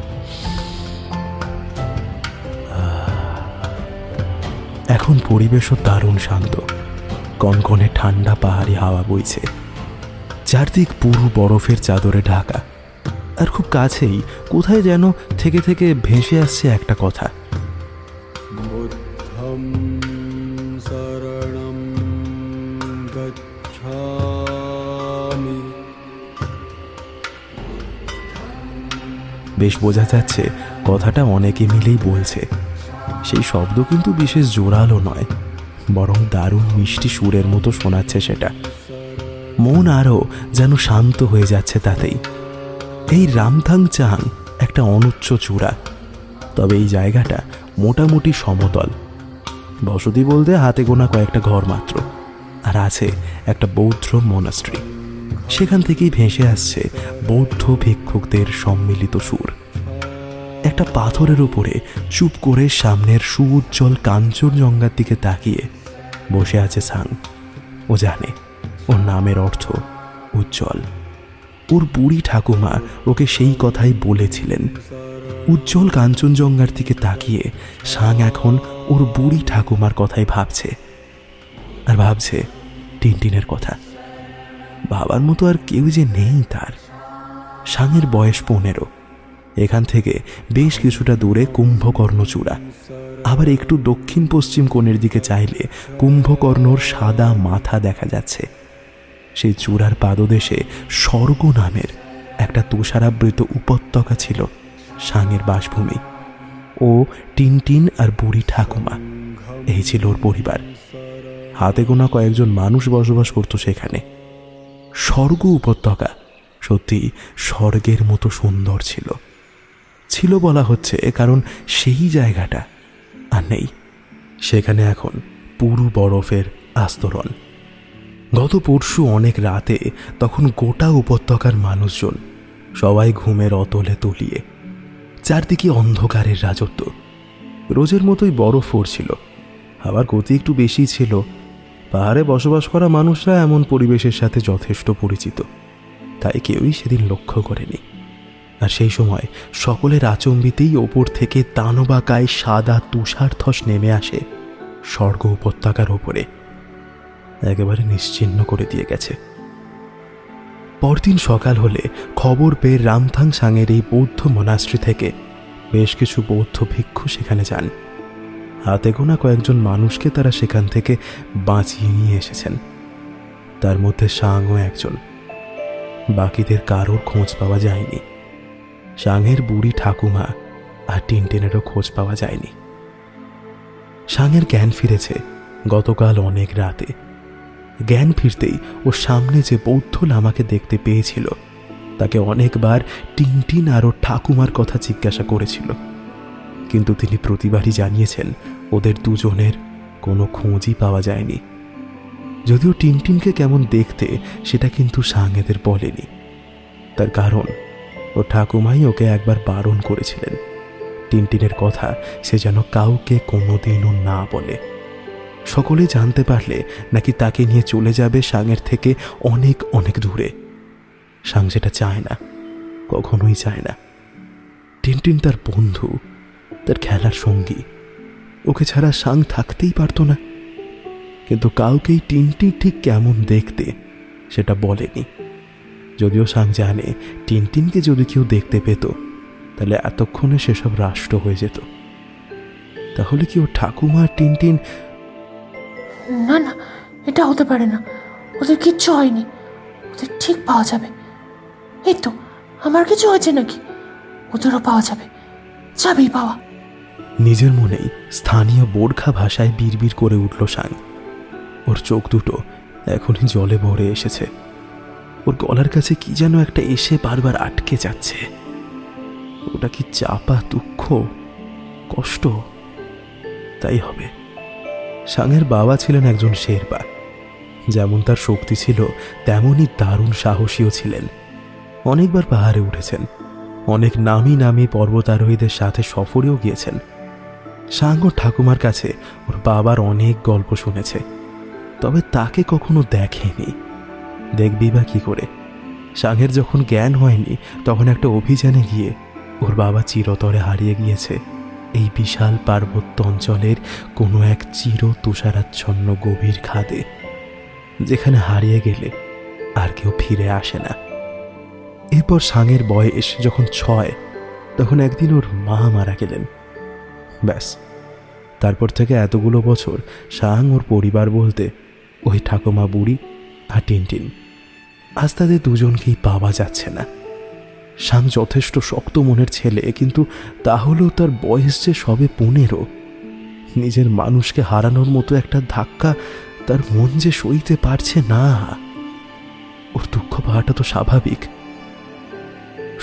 এখন পরিবেশও দারুণ শান্ত। কনকনে ঠান্ডা পাহাড়ি হাওয়া বইছে, চারদিক পুরো বরফের চাদরে ঢাকা। আর খুব কাছেই কোথায় যেন থেকে থেকে ভেসে আসছে একটা কথা, বুদ্ধং শরণং গচ্ছামি। বেশ বোঝা যাচ্ছে কথাটা অনেকে মিলেই বলছে। সেই শব্দ কিন্তু বিশেষ জোরালো নয়, বরং দারুণ মিষ্টি সুরের মতো শোনাচ্ছে সেটা। মন আরও যেন শান্ত হয়ে যাচ্ছে তাতেই। এই রামথাং চাং একটা অনুচ্চ চূড়া, তবে এই জায়গাটা মোটামুটি সমতল। বসতি বলতে হাতে গোনা কয়েকটা ঘর মাত্র, আর আছে একটা বৌদ্ধ মনাস্ট্রি। সেখান থেকেই ভেসে আসছে বৌদ্ধ ভিক্ষুকদের সম্মিলিত সুর। একটা পাথরের উপরে চুপ করে সামনের সুউজ্জ্বল কাঞ্চনজঙ্ঘার দিকে তাকিয়ে বসে আছে সাং। ও জানে ওর নামের অর্থ উজ্জ্বল। ওর বুড়ি ঠাকুমা ওকে সেই কথাই বলেছিলেন। উজ্জ্বল কাঞ্চনজঙ্ঘার দিকে তাকিয়ে সাং এখন ওর বুড়ি ঠাকুমার কথাই ভাবছে, আর ভাবছে টিনটিনের কথা। বাবার মতো আর কেউ যে নেই তার। সাংয়ের বয়স পনেরো। এখান থেকে বেশ কিছুটা দূরে কুম্ভকর্ণ চূড়া, আবার একটু দক্ষিণ পশ্চিম কোণের দিকে চাইলে কুম্ভকর্ণর সাদা মাথা দেখা যাচ্ছে। সেই চূড়ার পাদদেশে স্বর্গ নামের একটা তুষারাবৃত উপত্যকা ছিল সাংয়ের বাসভূমি। ও টিনটিন আর বুড়ি ঠাকুমা, এই ছিল ওর পরিবার। হাতে গোনা কয়েকজন মানুষ বসবাস করত সেখানে। স্বর্গ উপত্যকা সত্যি স্বর্গের মতো সুন্দর ছিল। ছিল বলা হচ্ছে কারণ সেই জায়গাটা আর নেই। সেখানে এখন পুরু বরফের আস্তরণ। গত পরশু অনেক রাতে তখন গোটা উপত্যকার মানুষজন সবাই ঘুমের অতলে তলিয়ে। চারদিকে অন্ধকারের রাজত্ব। রোজের মতোই বরফ পড়ছিল, আবার গতি একটু বেশি ছিল। পাহাড়ে বসবাস করা মানুষরা এমন পরিবেশের সাথে যথেষ্ট পরিচিত, তাই কেউই সেদিন লক্ষ্য করেনি। আর সেই সময় সকলের আচম্বিতেই ওপর থেকে তানবাকায় সাদা তুষারধস নেমে আসে স্বর্গ উপত্যকার ওপরে, একেবারে নিশ্চিহ্ন করে দিয়ে গেছে। পরদিন সকাল হলে খবর পেয়ে রামথাং সাংয়ের এই বৌদ্ধ মনাস্ট্রি থেকে বেশ কিছু বৌদ্ধ ভিক্ষু সেখানে যান। হাতে গোনা কয়েকজন মানুষকে তারা সেখান থেকে বাঁচিয়ে নিয়ে এসেছেন। তার মধ্যে সাংও একজন। বাকিদের কারোর খোঁজ পাওয়া যায়নি। সাংয়ের বুড়ি ঠাকুমা আর টিনটিনেরও খোঁজ পাওয়া যায়নি। সাংয়ের জ্ঞান ফিরেছে গতকাল অনেক রাতে। জ্ঞান ফিরতেই ওর সামনে যে বৌদ্ধ লামাকে দেখতে পেয়েছিল তাকে অনেকবার টিনটিন আর ওর ঠাকুমার কথা জিজ্ঞাসা করেছিল, কিন্তু তিনি প্রতিবারই জানিয়েছেন ওদের দুজনের কোনো খোঁজই পাওয়া যায়নি। যদিও টিনটিনকে কেমন দেখতে সেটা কিন্তু সাং এদের বলেনি। তার কারণ ও ঠাকুমাই ওকে একবার বারণ করেছিলেন টিনটিনের কথা সে যেন কাউকে কোনোদিনও না বলে। সকলে জানতে পারলে নাকি তাকে নিয়ে চলে যাবে সাংয়ের থেকে অনেক অনেক দূরে। সাং সেটা চায় না, কখনোই চায় না। টিনটিন তার বন্ধু, তার খেলার সঙ্গী। ওকে ছাড়া সাং থাকতেই পারত না। কিন্তু কাউকেই টিনটিন ঠিক কেমন দেখতে সেটা বলেনি। যদিও সাং জানে টিনটিনকে যদি কেউ দেখতে পেত তাহলে এতক্ষণে সেসব রাষ্ট্র হয়ে যেত। তাহলে কি ও ঠাকুমা টিনটিন? না না, এটা হতে পারে না। ওদের কিচ্ছু হয়নি, ওদের ঠিক পাওয়া যাবে। এই তো আমার কিছু হয়েছে নাকি? ওদেরও পাওয়া যাবে, যাবেই পাওয়া। নিজের মনেই স্থানীয় বোরখা ভাষায় বিড়বিড় করে উঠল সাং। ওর চোখ দুটো এখনই জলে ভরে এসেছে। ওর গলার কাছে কি যেন একটা এসে বারবার আটকে যাচ্ছে। ওটা কি চাপা দুঃখ, কষ্ট? তাই হবে। সাংয়ের বাবা ছিলেন একজন শেরপা। যেমন তার শক্তি ছিল তেমনই দারুণ সাহসীও ছিলেন। অনেকবার পাহাড়ে উঠেছেন, অনেক নামি নামি পর্বতারোহীদের সাথে সফরেও গিয়েছেন। সাং ও ঠাকুমার কাছে ওর বাবার অনেক গল্প শুনেছে, তবে তাকে কখনো দেখেনি। দেখবি বা কি করে? সাংয়ের যখন জ্ঞান হয়নি তখন একটা অভিযানে গিয়ে ওর বাবা চিরতরে হারিয়ে গিয়েছে এই বিশাল পার্বত্য অঞ্চলের কোনো এক চির তুষারাচ্ছন্ন গভীর খাদে, যেখানে হারিয়ে গেলে আর কেউ ফিরে আসে না। এরপর সাংয়ের বয়স যখন ছয় তখন একদিন ওর মা মারা গেলেন। ব্যাস, তারপর থেকে এতগুলো বছর সাং ওর পরিবার বলতে ওই ঠাকুমা বুড়ি আর টিনটিন। আজ তাদের দুজনকেই পাওয়া যাচ্ছে না। সাং যথেষ্ট শক্ত মনের ছেলে, কিন্তু তাহলেও তার বয়স যে সবে পনেরো। নিজের মানুষকে হারানোর মতো একটা ধাক্কা তার মন যে সইতে পারছে না। ওর দুঃখ পাওয়াটা তো স্বাভাবিক।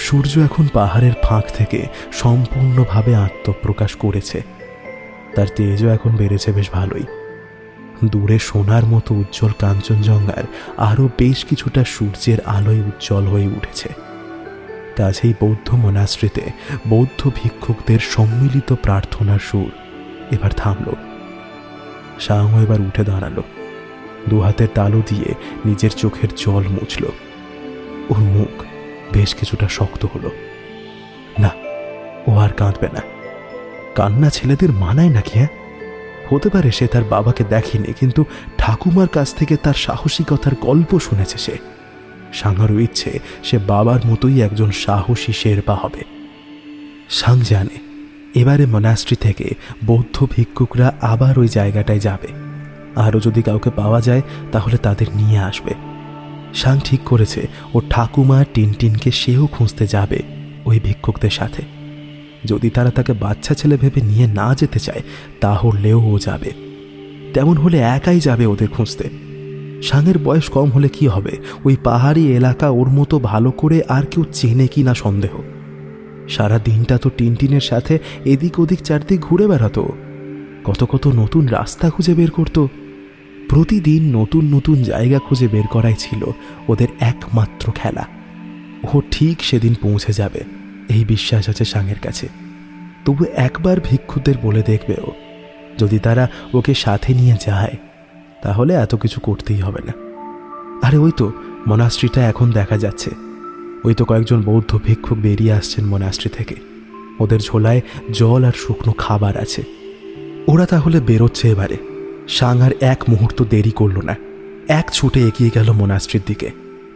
সূর্য এখন পাহাড়ের ফাঁক থেকে সম্পূর্ণভাবে আত্মপ্রকাশ করেছে। তার তেজও এখন বেড়েছে বেশ ভালোই। দূরে সোনার মতো উজ্জ্বল কাঞ্চনজঙ্ঘার আরও বেশ কিছুটা সূর্যের আলোয় উজ্জ্বল হয়ে উঠেছে। কাছেই বৌদ্ধ মনাস্ট্রিতে বৌদ্ধ ভিক্ষুকদের সম্মিলিত প্রার্থনার সুর এবার থামল। সাং এবার উঠে দাঁড়ালো, দু হাতের তালু দিয়ে নিজের চোখের জল মুছল। ওর মুখ বেশ কিছুটা শক্ত হলো। না, ও আর কাঁদবে না। কান্না ছেলেদের মানায় নাকি? হ্যাঁ, হতে পারে সে তার বাবাকে দেখেনি, কিন্তু ঠাকুমার কাছ থেকে তার সাহসিকতার গল্প শুনেছে সে। সাংহারও ইচ্ছে সে বাবার মতোই একজন সাহসী শেরপা হবে। সাং জানে এবারে মনাস্ট্রি থেকে বৌদ্ধ ভিক্ষুকরা আবার ওই জায়গাটায় যাবে। আরও যদি কাউকে পাওয়া যায় তাহলে তাদের নিয়ে আসবে। সাং ঠিক করেছে ও ঠাকুমা টিনটিনকে সেও খুঁজতে যাবে ওই ভিক্ষুকদের সাথে। যদি তারা তাকে বাচ্চা ছেলে ভেবে নিয়ে না যেতে চায় তাহলেও ও যাবে। তেমন হলে একাই যাবে ওদের খুঁজতে। সাংয়ের বয়স কম হলে কি হবে, ওই পাহাড়ি এলাকা ওর মতো ভালো করে আর কেউ চেনে কি না সন্দেহ। সারা দিনটা তো টিনটিনের সাথে এদিক ওদিক চারদিক ঘুরে বেড়াতো, কত কত নতুন রাস্তা খুঁজে বের করত। প্রতিদিন নতুন নতুন জায়গা খুঁজে বের করাই ছিল ওদের একমাত্র খেলা। ও ঠিক সেদিন পৌঁছে যাবে এই বিশ্বাস আছে সাংয়ের কাছে। তবু একবার ভিক্ষুদের বলে দেখবে ও, যদি তারা ওকে সাথে নিয়ে যায় তাহলে এত কিছু করতেই হবে না। আরে ওই তো মনাস্ট্রিটা এখন দেখা যাচ্ছে। ওই তো কয়েকজন বৌদ্ধ ভিক্ষুক বেরিয়ে আসছেন মনাস্ট্রি থেকে। ওদের ঝোলায় জল আর শুকনো খাবার আছে। ওরা তাহলে বেরোচ্ছে এবারে। সাং আর এক মুহূর্ত দেরি করল না, এক ছুটে এগিয়ে গেল মনাস্ট্রির দিকে।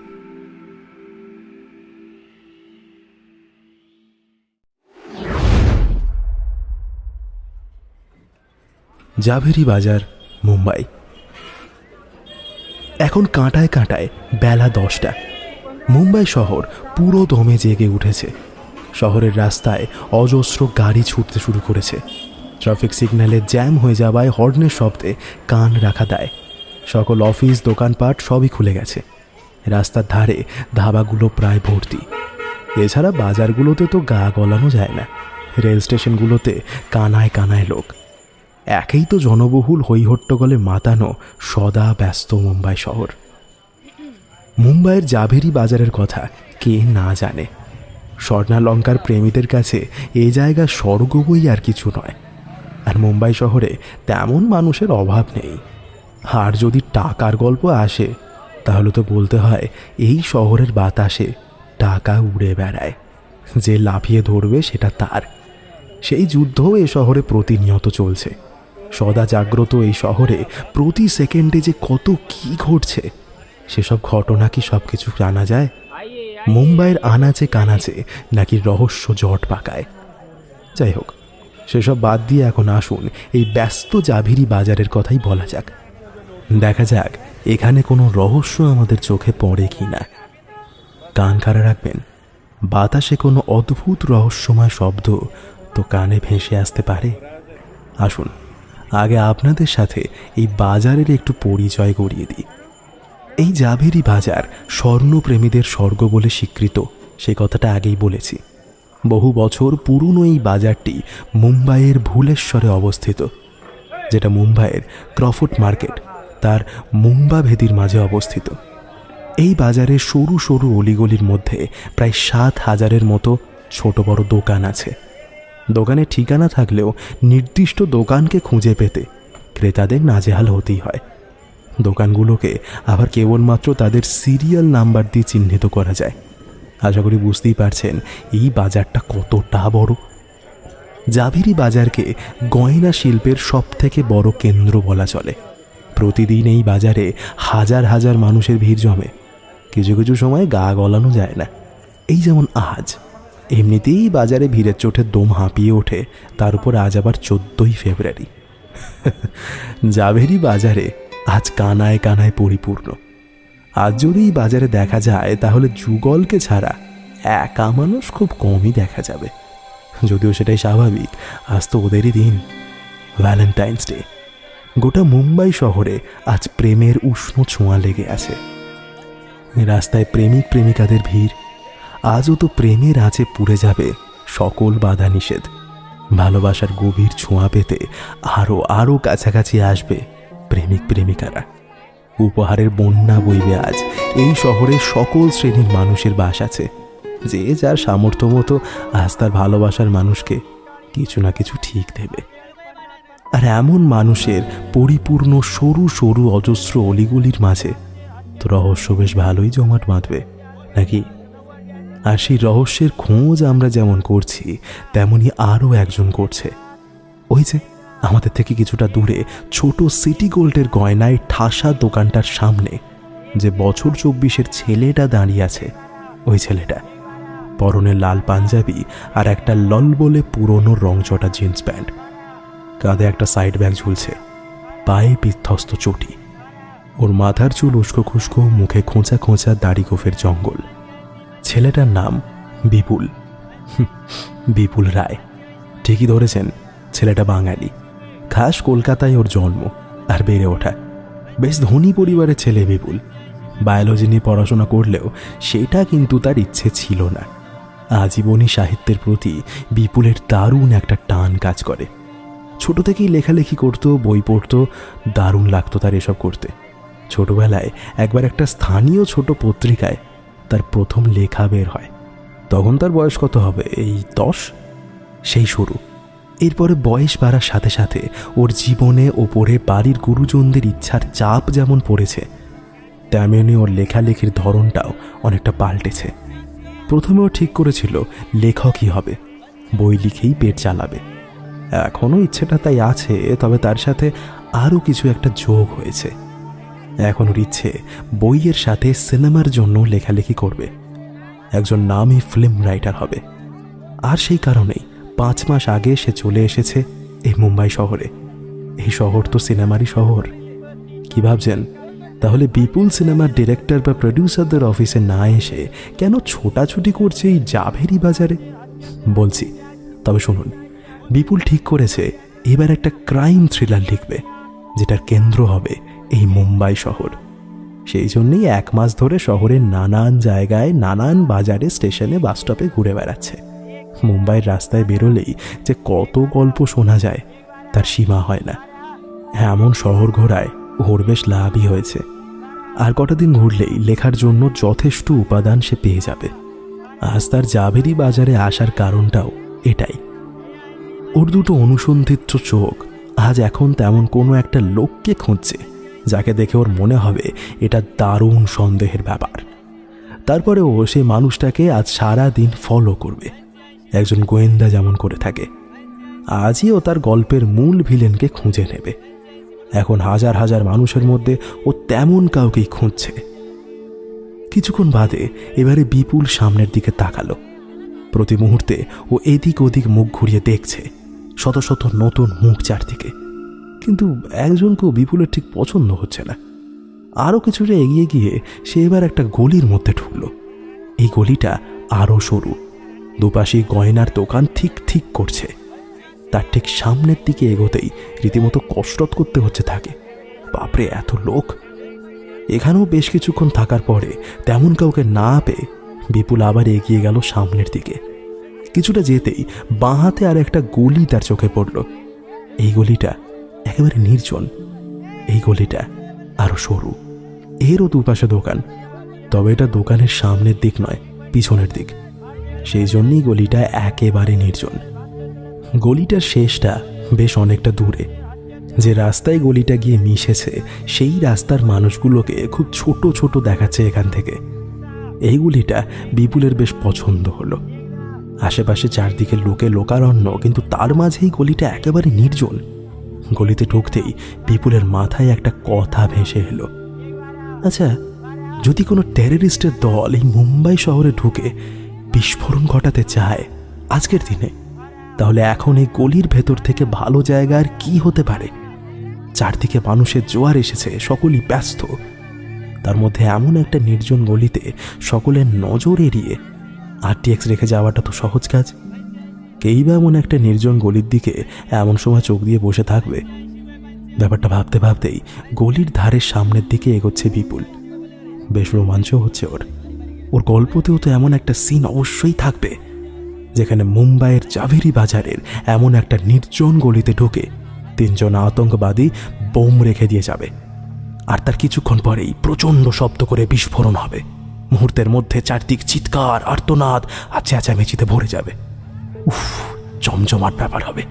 জাভেরি বাজার, মুম্বাই। এখন কাঁটায় কাঁটায় বেলা দশটা। মুম্বাই শহর পুরো দমে জেগে উঠেছে। শহরের রাস্তায় অজস্র গাড়ি ছুটতে শুরু করেছে। ট্রাফিক সিগন্যালে জ্যাম হয়ে যাওয়ায় হর্নের শব্দে কান রাখা দেয়। সকল অফিস দোকানপাট সবই খুলে গেছে। রাস্তার ধারে ধাবাগুলো প্রায় ভর্তি। এছাড়া বাজারগুলোতে তো গা গলানো যায় না। রেল স্টেশনগুলোতে কানায় কানায় লোক। একেই তো জনবহুল হৈহট্টগোলে মাতানো সদা ব্যস্ত মুম্বাই শহর। মুম্বাইয়ের জাভেরি বাজারের কথা কে না জানে। স্বর্ণালঙ্কার প্রেমীদের কাছে এ জায়গা স্বর্গ বই আর কিছু নয়। আর মুম্বাই শহরে তেমন মানুষের অভাব নেই। আর যদি টাকার গল্প আসে তাহলে তো বলতে হয় এই শহরের বাতাসে টাকা উড়ে বেড়ায়। যে লাফিয়ে ধরবে সেটা তার। সেই যুদ্ধও এ শহরে প্রতিনিয়ত চলছে। সদা জাগ্রত এই শহরে প্রতি সেকেন্ডে যে কত কি ঘটছে সেসব ঘটনা কি সব কিছু জানা যায়? মুম্বাইয়ের আনাচে কানাচে নাকি রহস্য জট পাকায়? যাই হোক, সেসব বাদ দিয়ে এখন আসুন এই ব্যস্ত জাভেরি বাজারের কথাই বলা যাক। দেখা যাক এখানে কোনো রহস্য আমাদের চোখে পড়ে কি না। কান খাড়া রাখবেন, বাতাসে কোনো অদ্ভুত রহস্যময় শব্দ তো কানে ভেসে আসতে পারে। আসুন আগে আপনাদের সাথে এই বাজারের একটু পরিচয় করিয়ে দিই। এই জাভেরি বাজার স্বর্ণপ্রেমীদের স্বর্গ বলে স্বীকৃত, সে কথাটা আগেই বলেছি। বহু বছর পুরনো এই বাজারটি মুম্বাইয়ের ভুলেশ্বরে অবস্থিত, যেটা মুম্বাইয়ের ক্রফোর্ড মার্কেট তার মুম্বাভেদির মাঝে অবস্থিত। এই বাজারে সরু সরু অলিগলির মধ্যে প্রায় সাত হাজারের মতো ছোট বড় দোকান আছে। দোকানের ঠিকানা থাকলেও নির্দিষ্ট দোকানকে খুঁজে পেতে ক্রেতাদের নাজেহাল হতেই হয়। দোকানগুলোকে আবার কেবলমাত্র তাদের সিরিয়াল নাম্বার দিয়ে চিহ্নিত করা যায়। আশা করি বুঝতেই পারছেন এই বাজারটা কতটা বড়। জাভেরি বাজারকে গয়না শিল্পের সব থেকে বড় কেন্দ্র বলা চলে। প্রতিদিন এই বাজারে হাজার হাজার মানুষের ভিড় জমে। কিছু কিছু সময় গা গলানো যায় না। এই যেমন আজ, এমনিতেই বাজারে ভিড়ের চোটে দম হাঁপিয়ে ওঠে, তার উপর আজ আবার চোদ্দই ফেব্রুয়ারি। জাভেরি বাজারে আজ কানায় কানায় পরিপূর্ণ। আজ যদি এই বাজারে দেখা যায় তাহলে যুগলকে ছাড়া একা মানুষ খুব কমই দেখা যাবে। যদিও সেটাই স্বাভাবিক, আজ তো ওদেরই দিন, ভ্যালেন্টাইন্স ডে। গোটা মুম্বাই শহরে আজ প্রেমের উষ্ণ ছোঁয়া লেগে আছে। রাস্তায় প্রেমিক প্রেমিকাদের ভিড়, আজও তো প্রেমের আঁচে পুড়ে যাবে সকল বাধা নিষেধ। ভালোবাসার গভীর ছোঁয়া পেতে আরও আরও কাছাকাছি আসবে প্রেমিক প্রেমিকারা। উপহারের বন্যা বইবে আজ। এই শহরে সকল শ্রেণীর মানুষের বাস আছে। যে যার সামর্থ্য মতো আজ তার ভালোবাসার মানুষকে কিছু না কিছু ঠিক দেবে। আর এমন মানুষের পরিপূর্ণ সরু সরু অজস্র অলিগুলির মাঝে তো রহস্য বেশ ভালোই জমাট বাঁধবে নাকি? আর সেই রহস্যের খোঁজ আমরা যেমন করছি তেমনি আরও একজন করছে। ওই যে আমাদের থেকে কিছুটা দূরে ছোট সিটি গোল্ডের গয়নায় ঠাসা দোকানটার সামনে যে বছর চব্বিশের ছেলেটা দাঁড়িয়ে আছে, ওই ছেলেটা পরনে লাল পাঞ্জাবি আর একটা লল বলে পুরনো রংচটা জিন্স প্যান্ট, কাঁধে একটা সাইড ব্যাগ ঝুলছে, পায়ে বিধ্বস্ত চটি। ওর মাথার চুল উস্কো খুস্কো, মুখে খোঁচা খোঁচা দাড়ি গোফের জঙ্গল। ছেলেটার নাম বিপুল। বিপুল রায়। ঠিকই ধরেছেন, ছেলেটা বাঙালি। খাস কলকাতায় ওর জন্ম আর বেড়ে ওঠা। বেশ ধনী পরিবারের ছেলে বিপুল। বায়োলজি নিয়ে পড়াশোনা করলেও সেটা কিন্তু তার ইচ্ছে ছিল না। আজীবনী সাহিত্যের প্রতি বিপুলের দারুণ একটা টান কাজ করে। ছোট থেকেই লেখালেখি করতো, বই পড়তো, দারুণ লাগতো তার এসব করতে। ছোটবেলায় একবার একটা স্থানীয় ছোট পত্রিকায় তার প্রথম লেখা বের হয়। তখন তার বয়স কত হবে, এই দশ? সেই শুরু। এরপরে বয়স বাড়ার সাথে সাথে ওর জীবনে ওপরে বাড়ির গুরুজনদের ইচ্ছার চাপ যেমন পড়েছে, তেমনি ওর লেখালেখির ধরনটাও অনেকটা পাল্টেছে। প্রথমে ও ঠিক করেছিল লেখকই হবে, বই লিখেই পেট চালাবে। এখনও ইচ্ছেটা তাই আছে, তবে তার সাথে আরও কিছু একটা যোগ হয়েছে। এখন ওর ইচ্ছে বইয়ের সাথে সিনেমার জন্য লেখালেখি করবে, একজন নামী ফিল্ম রাইটার হবে। আর সেই কারণেই পাঁচ মাস আগে সে চলে এসেছে এই মুম্বাই শহরে। এই শহর তো সিনেমারই শহর। কি ভাবছেন, তাহলে বিপুল সিনেমার ডিরেক্টর বা প্রডিউসারদের অফিসে না এসে কেন ছোটাছুটি করছে এই জাভেরি বাজারে? বলছি, তবে শুনুন, বিপুল ঠিক করেছে এবার একটা ক্রাইম থ্রিলার লিখবে, যেটার কেন্দ্র হবে এই মুম্বাই শহর। সেই জন্যই এক মাস ধরে শহরের নানান জায়গায়, নানান বাজারে, স্টেশনে, বাসস্টপে ঘুরে বেড়াচ্ছে। মুম্বাইয়ের রাস্তায় বেরোলেই যে কত গল্প শোনা যায় তার সীমা হয় না। এমন শহর ঘোরায় ওর বেশ লাভই হয়েছে। আর কটা দিন ঘুরলেই লেখার জন্য যথেষ্ট উপাদান সে পেয়ে যাবে। আজ তার জাভেরি বাজারে আসার কারণটাও এটাই। ওর দুটো অনুসন্ধিত্র চোখ আজ এখন তেমন কোনো একটা লোককে খুঁজছে যাকে দেখে ওর মনে হবে এটা দারুণ সন্দেহের ব্যাপার। তারপরে ও সেই মানুষটাকে আজ সারা দিন ফলো করবে, একজন গোয়েন্দা যেমন করে থাকে। আজই ও তার গল্পের মূল ভিলেনকে খুঁজে নেবে। এখন হাজার হাজার মানুষের মধ্যে ও তেমন কাউকেই খুঁজছে। কিছুক্ষণ বাদে এবারে বিপুল সামনের দিকে তাকালো। প্রতি মুহূর্তে ও এদিক ওদিক মুখ ঘুরিয়ে দেখছে, শত শত নতুন মুখ চারদিকে। কিন্তু একজনকেও বিপুলের ঠিক পছন্দ হচ্ছে না। আরও কিছুটা এগিয়ে গিয়ে সে এবার একটা গলির মধ্যে ঢুকল। এই গলিটা আরও সরু, দুপাশে গয়নার দোকান ঠিক ঠিক করছে। তার ঠিক সামনের দিকে এগোতেই রীতিমতো কসরত করতে হচ্ছে থাকে। বাপরে, এত লোক! এখানেও বেশ কিছুক্ষণ থাকার পরে তেমন কাউকে না পেয়ে বিপুল আবার এগিয়ে গেল সামনের দিকে। কিছুটা যেতেই বাঁ হাতে আর একটা গলি তার চোখে পড়ল। এই গলিটা একেবারে নির্জন। এই গলিটা আরো সরু, এরও দুপাশে দোকান। তবে এটা দোকানের সামনের দিক নয়, পিছনের দিক। সেই জন্যই গলিটা একেবারে নির্জন। গলিটার শেষটা বেশ অনেকটা দূরে। যে রাস্তায় গলিটা গিয়ে মিশেছে সেই রাস্তার মানুষগুলোকে খুব ছোট ছোট দেখাচ্ছে এখান থেকে। এই গলিটা বিপুলের বেশ পছন্দ হলো। আশেপাশে চারদিকে লোকে লোকারণ্য, কিন্তু তার মাঝেই গলিটা একেবারে নির্জন। গলিতে ঢুকতেই বিপুলের মাথায় একটা কথা ভেসে এলো। আচ্ছা, যদি কোনো টেররিস্টের দল এই মুম্বাই শহরে ঢুকে বিস্ফোরণ ঘটাতে চায় আজকের দিনে, তাহলে এখন এই গলির ভেতর থেকে ভালো জায়গা আর কি হতে পারে? চারদিকে মানুষের জোয়ার এসেছে, সকলেই ব্যস্ত। তার মধ্যে এমন একটা নির্জন গলিতে সকলের নজর এড়িয়ে আরটিএক্স রেখে যাওয়াটা তো সহজ কাজ। কেই বা এমন একটা নির্জন গলির দিকে এমন সময় চোখ দিয়ে বসে থাকবে? ব্যাপারটা ভাবতে ভাবতেই গলির ধারের সামনের দিকে এগোচ্ছে বিপুল। বেশ রোমাঞ্চ হচ্ছে ওর। ওর গল্পতেও তো এমন একটা সিন অবশ্যই থাকবে যেখানে মুম্বাইয়ের জাভেরি বাজারের এমন একটা নির্জন গলিতে ঢুকে তিনজন আতঙ্কবাদী বোম রেখে দিয়ে যাবে, আর তার কিছুক্ষণ পরেই প্রচণ্ড শব্দ করে বিস্ফোরণ হবে। মুহূর্তের মধ্যে চারদিক চিৎকার, আর্তনাদ আর চেঁচামেচিতে ভরে যাবে। উফ, জমজমাট ব্যাপার হবে।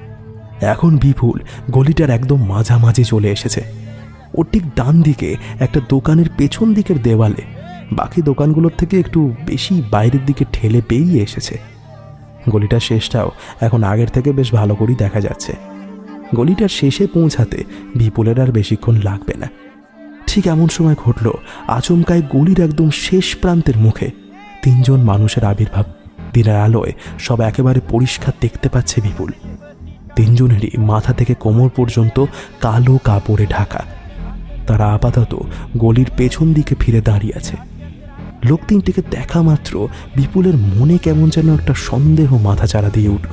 এখন বিপুল গলিটার একদম মাঝামাঝি চলে এসেছে। ওর ঠিক ডান দিকে একটা দোকানের পেছন দিকের দেওয়ালে, বাকি দোকানগুলোর থেকে একটু বেশি বাইরের দিকে ঠেলে বেরিয়ে এসেছে। গলিটার শেষটাও এখন আগের থেকে বেশ ভালো করেই দেখা যাচ্ছে। গলিটার শেষে পৌঁছাতে বিপুলের আর বেশিক্ষণ লাগবে না। ঠিক এমন সময় ঘটল আচমকায় গলির একদম শেষ প্রান্তের মুখে তিনজন মানুষের আবির্ভাব। দিনের আলোয় সব একেবারে পরিষ্কার দেখতে পাচ্ছে বিপুল। তিনজনেরই মাথা থেকে কোমর পর্যন্ত কালো কাপড়ে ঢাকা। তারা আপাতত গলির পেছন দিকে ফিরে দাঁড়িয়ে আছে। লোক তিনটিকে দেখা মাত্র বিপুলের মনে কেমন যেন একটা সন্দেহ মাথা চাড়া দিয়ে উঠল।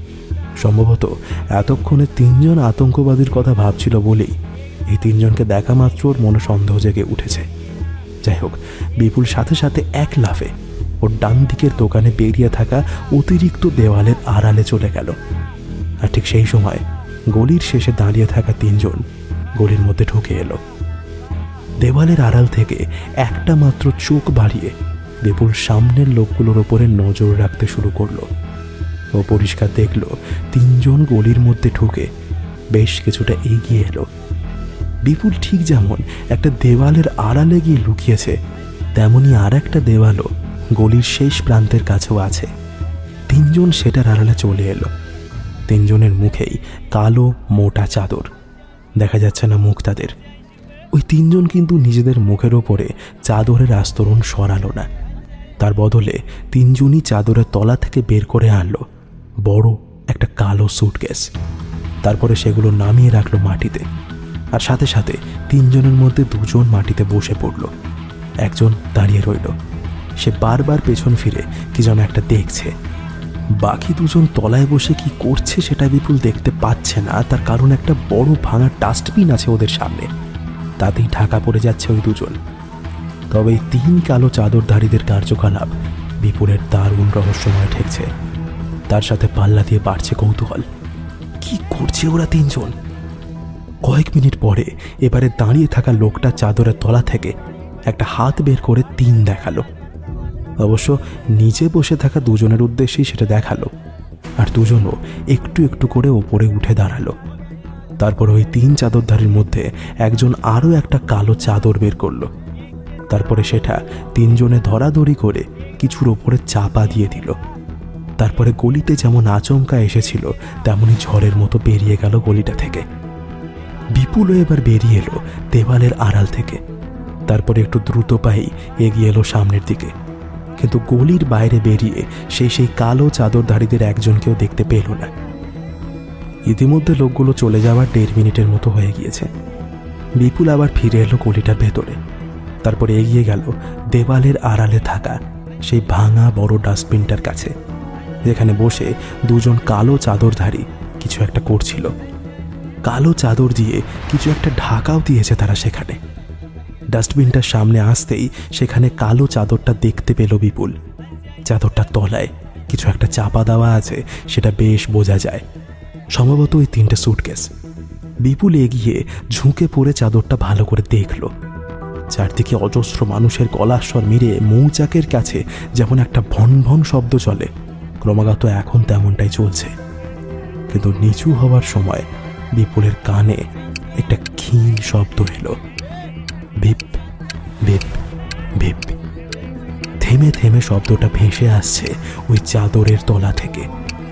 সম্ভবত এতক্ষণে তিনজন আতঙ্কবাদীর কথা ভাবছিল বলেই এই তিনজনকে দেখা মাত্র ওর মনে সন্দেহ জেগে উঠেছে। যাই হোক, বিপুল সাথে সাথে এক লাফে ওর ডান দিকের দোকানে বেরিয়ে থাকা অতিরিক্ত দেওয়ালের আড়ালে চলে গেল। আর ঠিক সেই সময় গলির শেষে দাঁড়িয়ে থাকা তিনজন গলির মধ্যে ঢুকে এলো। দেওয়ালের আড়াল থেকে একটা মাত্র চোখ বাড়িয়ে বিপুল সামনের লোকগুলোর ওপরে নজর রাখতে শুরু করলো। ও পরিষ্কার দেখল তিনজন গলির মধ্যে ঢুকে বেশ কিছুটা এগিয়ে এলো। বিপুল ঠিক যেমন একটা দেওয়ালের আড়ালে গিয়ে লুকিয়েছে, তেমনি আর একটা দেওয়ালও গলির শেষ প্রান্তের কাছেও আছে। তিনজন সেটার আড়ালে চলে এলো। তিনজনের মুখেই কালো মোটা চাদর, দেখা যাচ্ছে না মুখ তাদের। ওই তিনজন কিন্তু নিজেদের মুখের ওপরে চাদরের আস্তরণ সরালো না, তার বদলে তিনজনই চাদরের তলা থেকে বের করে আনলো বড় একটা কালো সুটকেস। তারপরে সেগুলো নামিয়ে রাখলো মাটিতে, আর সাথে সাথে তিনজনের মধ্যে দুজন মাটিতে বসে পড়ল। একজন দাঁড়িয়ে রইল, সে বারবার পেছন ফিরে কি যেন একটা দেখছে। বাকি দুজন তলায় বসে কি করছে সেটা বিপুল দেখতে পাচ্ছে না, তার কারণ একটা বড় ভাঙা ডাস্টবিন আছে ওদের সামনে, তাতেই ঢাকা পড়ে যাচ্ছে ওই দুজন। তবে এই তিন কালো চাদরধারীদের কার্যকলাপ বিপুলের দারুণ রহস্যময় ঠেকছে। তার সাথে পাল্লা দিয়ে বাড়ছে কৌতূহল, কি করছে ওরা তিনজন। কয়েক মিনিট পরে এবারে দাঁড়িয়ে থাকা লোকটা চাদরের তলা থেকে একটা হাত বের করে তিন দেখালো। অবশ্য নিচে বসে থাকা দুজনের উদ্দেশ্যেই সেটা দেখালো, আর দুজনও একটু একটু করে ওপরে উঠে দাঁড়ালো। তারপর ওই তিন চাদরধারীর মধ্যে একজন আরও একটা কালো চাদর বের করলো। তারপরে সেটা তিনজনে ধরাধরি করে কিছুর ওপরে চাপা দিয়ে দিল। তারপরে গলিতে যেমন আচমকা এসেছিল তেমনি ঝড়ের মতো বেরিয়ে গেল গলিটা থেকে। বিপুলও এবার বেরিয়ে এলো দেওয়ালের আড়াল থেকে। তারপরে একটু দ্রুত পায়েই এগিয়ে এলো সামনের দিকে, কিন্তু গলির বাইরে বেরিয়ে সে সেই কালো চাদরধারীদের একজনকেও দেখতে পেল না। ইতিমধ্যে লোকগুলো চলে যাওয়ার দেড় মিনিটের মতো হয়ে গিয়েছে। বিপুল আবার ফিরে এলো গলিটার ভেতরে। তারপরে এগিয়ে গেল দেওয়ালের আড়ালে থাকা সেই ভাঙা বড় ডাস্টবিনটার কাছে, যেখানে বসে দুজন কালো চাদরধারী কিছু একটা করছিল। কালো চাদর দিয়ে কিছু একটা ঢাকাও দিয়েছে তারা সেখানে। ডাস্টবিনটার সামনে আসতেই সেখানে কালো চাদরটা দেখতে পেল বিপুল। চাদরটার তলায় কিছু একটা চাপা দেওয়া আছে, সেটা বেশ বোঝা যায়। সম্ভবত ওই তিনটে সুটকেস। বিপুল এগিয়ে ঝুঁকে পড়ে চাদরটা ভালো করে দেখল। চারদিকে অজস্র মানুষের গলাস্বর মিলে মৌচাকের কাছে যেমন একটা ভন ভন শব্দ চলে, ক্রমাগত এখন তেমনটাই চলছে। কিন্তু নিচু হওয়ার সময় বিপুলের কানে একটা ক্ষীণ শব্দ এলো, ভিপ ভিপ ভিপ। থেমে থেমে শব্দটা ভেসে আসছে ওই চাদরের তলা থেকে।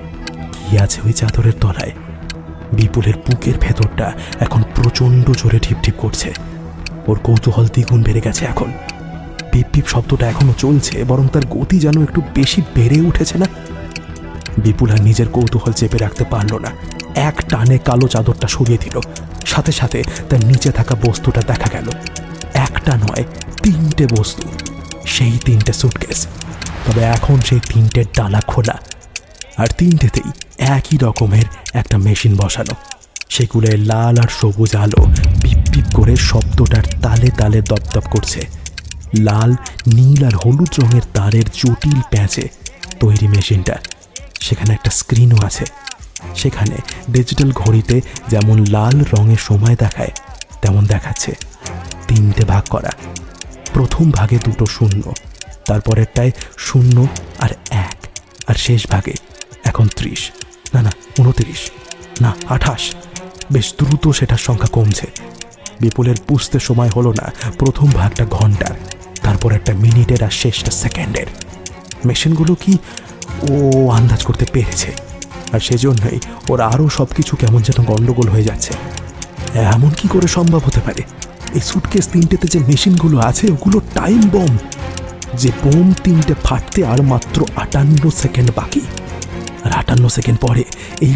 কি আছে ওই চাদরের তলায়? বিপুলের বুকের ভেতরটা এখন প্রচন্ড জোরে ঠিপঠিপ করছে। ওর কৌতূহল দ্বিগুণ বেড়ে গেছে এখন। পিপ পিপ শব্দটা এখনো চলছে, বরং তার গতি যেন একটু বেশি বেড়ে উঠেছে না? বিপুল আর নিজের কৌতূহল চেপে রাখতে পারল না, এক টানে কালো চাদরটা সরিয়ে দিল। সাথে সাথে তার নিচে থাকা বস্তুটা দেখা গেল। একটা নয়, তিনটে বস্তু, সেই তিনটে সুটকেস। তবে এখন সেই তিনটে ডালা খোলা, আর তিনটেতেই একই রকমের একটা মেশিন বসানো। সেগুলোর লাল আর সবুজ আলো পিপ পিপ করে শব্দটার তালে তালে দপদপ করছে। লাল, নীল আর হলুদ রঙের তারের জটিল প্যাঁচে তৈরি মেশিনটা। সেখানে একটা স্ক্রিনও আছে। সেখানে ডিজিটাল ঘড়িতে যেমন লাল রঙের সময় দেখায় তেমন দেখাচ্ছে। তিনটে ভাগ করা, প্রথম ভাগে দুটো শূন্য, তারপরেরটায় শূন্য আর এক, আর শেষ ভাগে এখন ত্রিশ, না না উনত্রিশ, না আঠাশ। বেশ দ্রুত সেটার সংখ্যা কমছে। বিপুলের বুঝতে সময় হলো না প্রথম ভাগটা ঘন্টার, তারপর একটা মিনিটের আর শেষটা সেকেন্ডের। মেশিনগুলো কি ও আন্দাজ করতে পেরেছে, আর সেজন্যই ওর আরও সব কিছু কেমন যেন গন্ডগোল হয়ে যাচ্ছে। এমন কি করে সম্ভব হতে পারে? এই সুটকেস তিনটেতে যে মেশিনগুলো আছে ওগুলো টাইম বম, যে বোম তিনটে ফাটতে আর মাত্র আটান্ন সেকেন্ড বাকি, আর আটান্ন সেকেন্ড পরে এই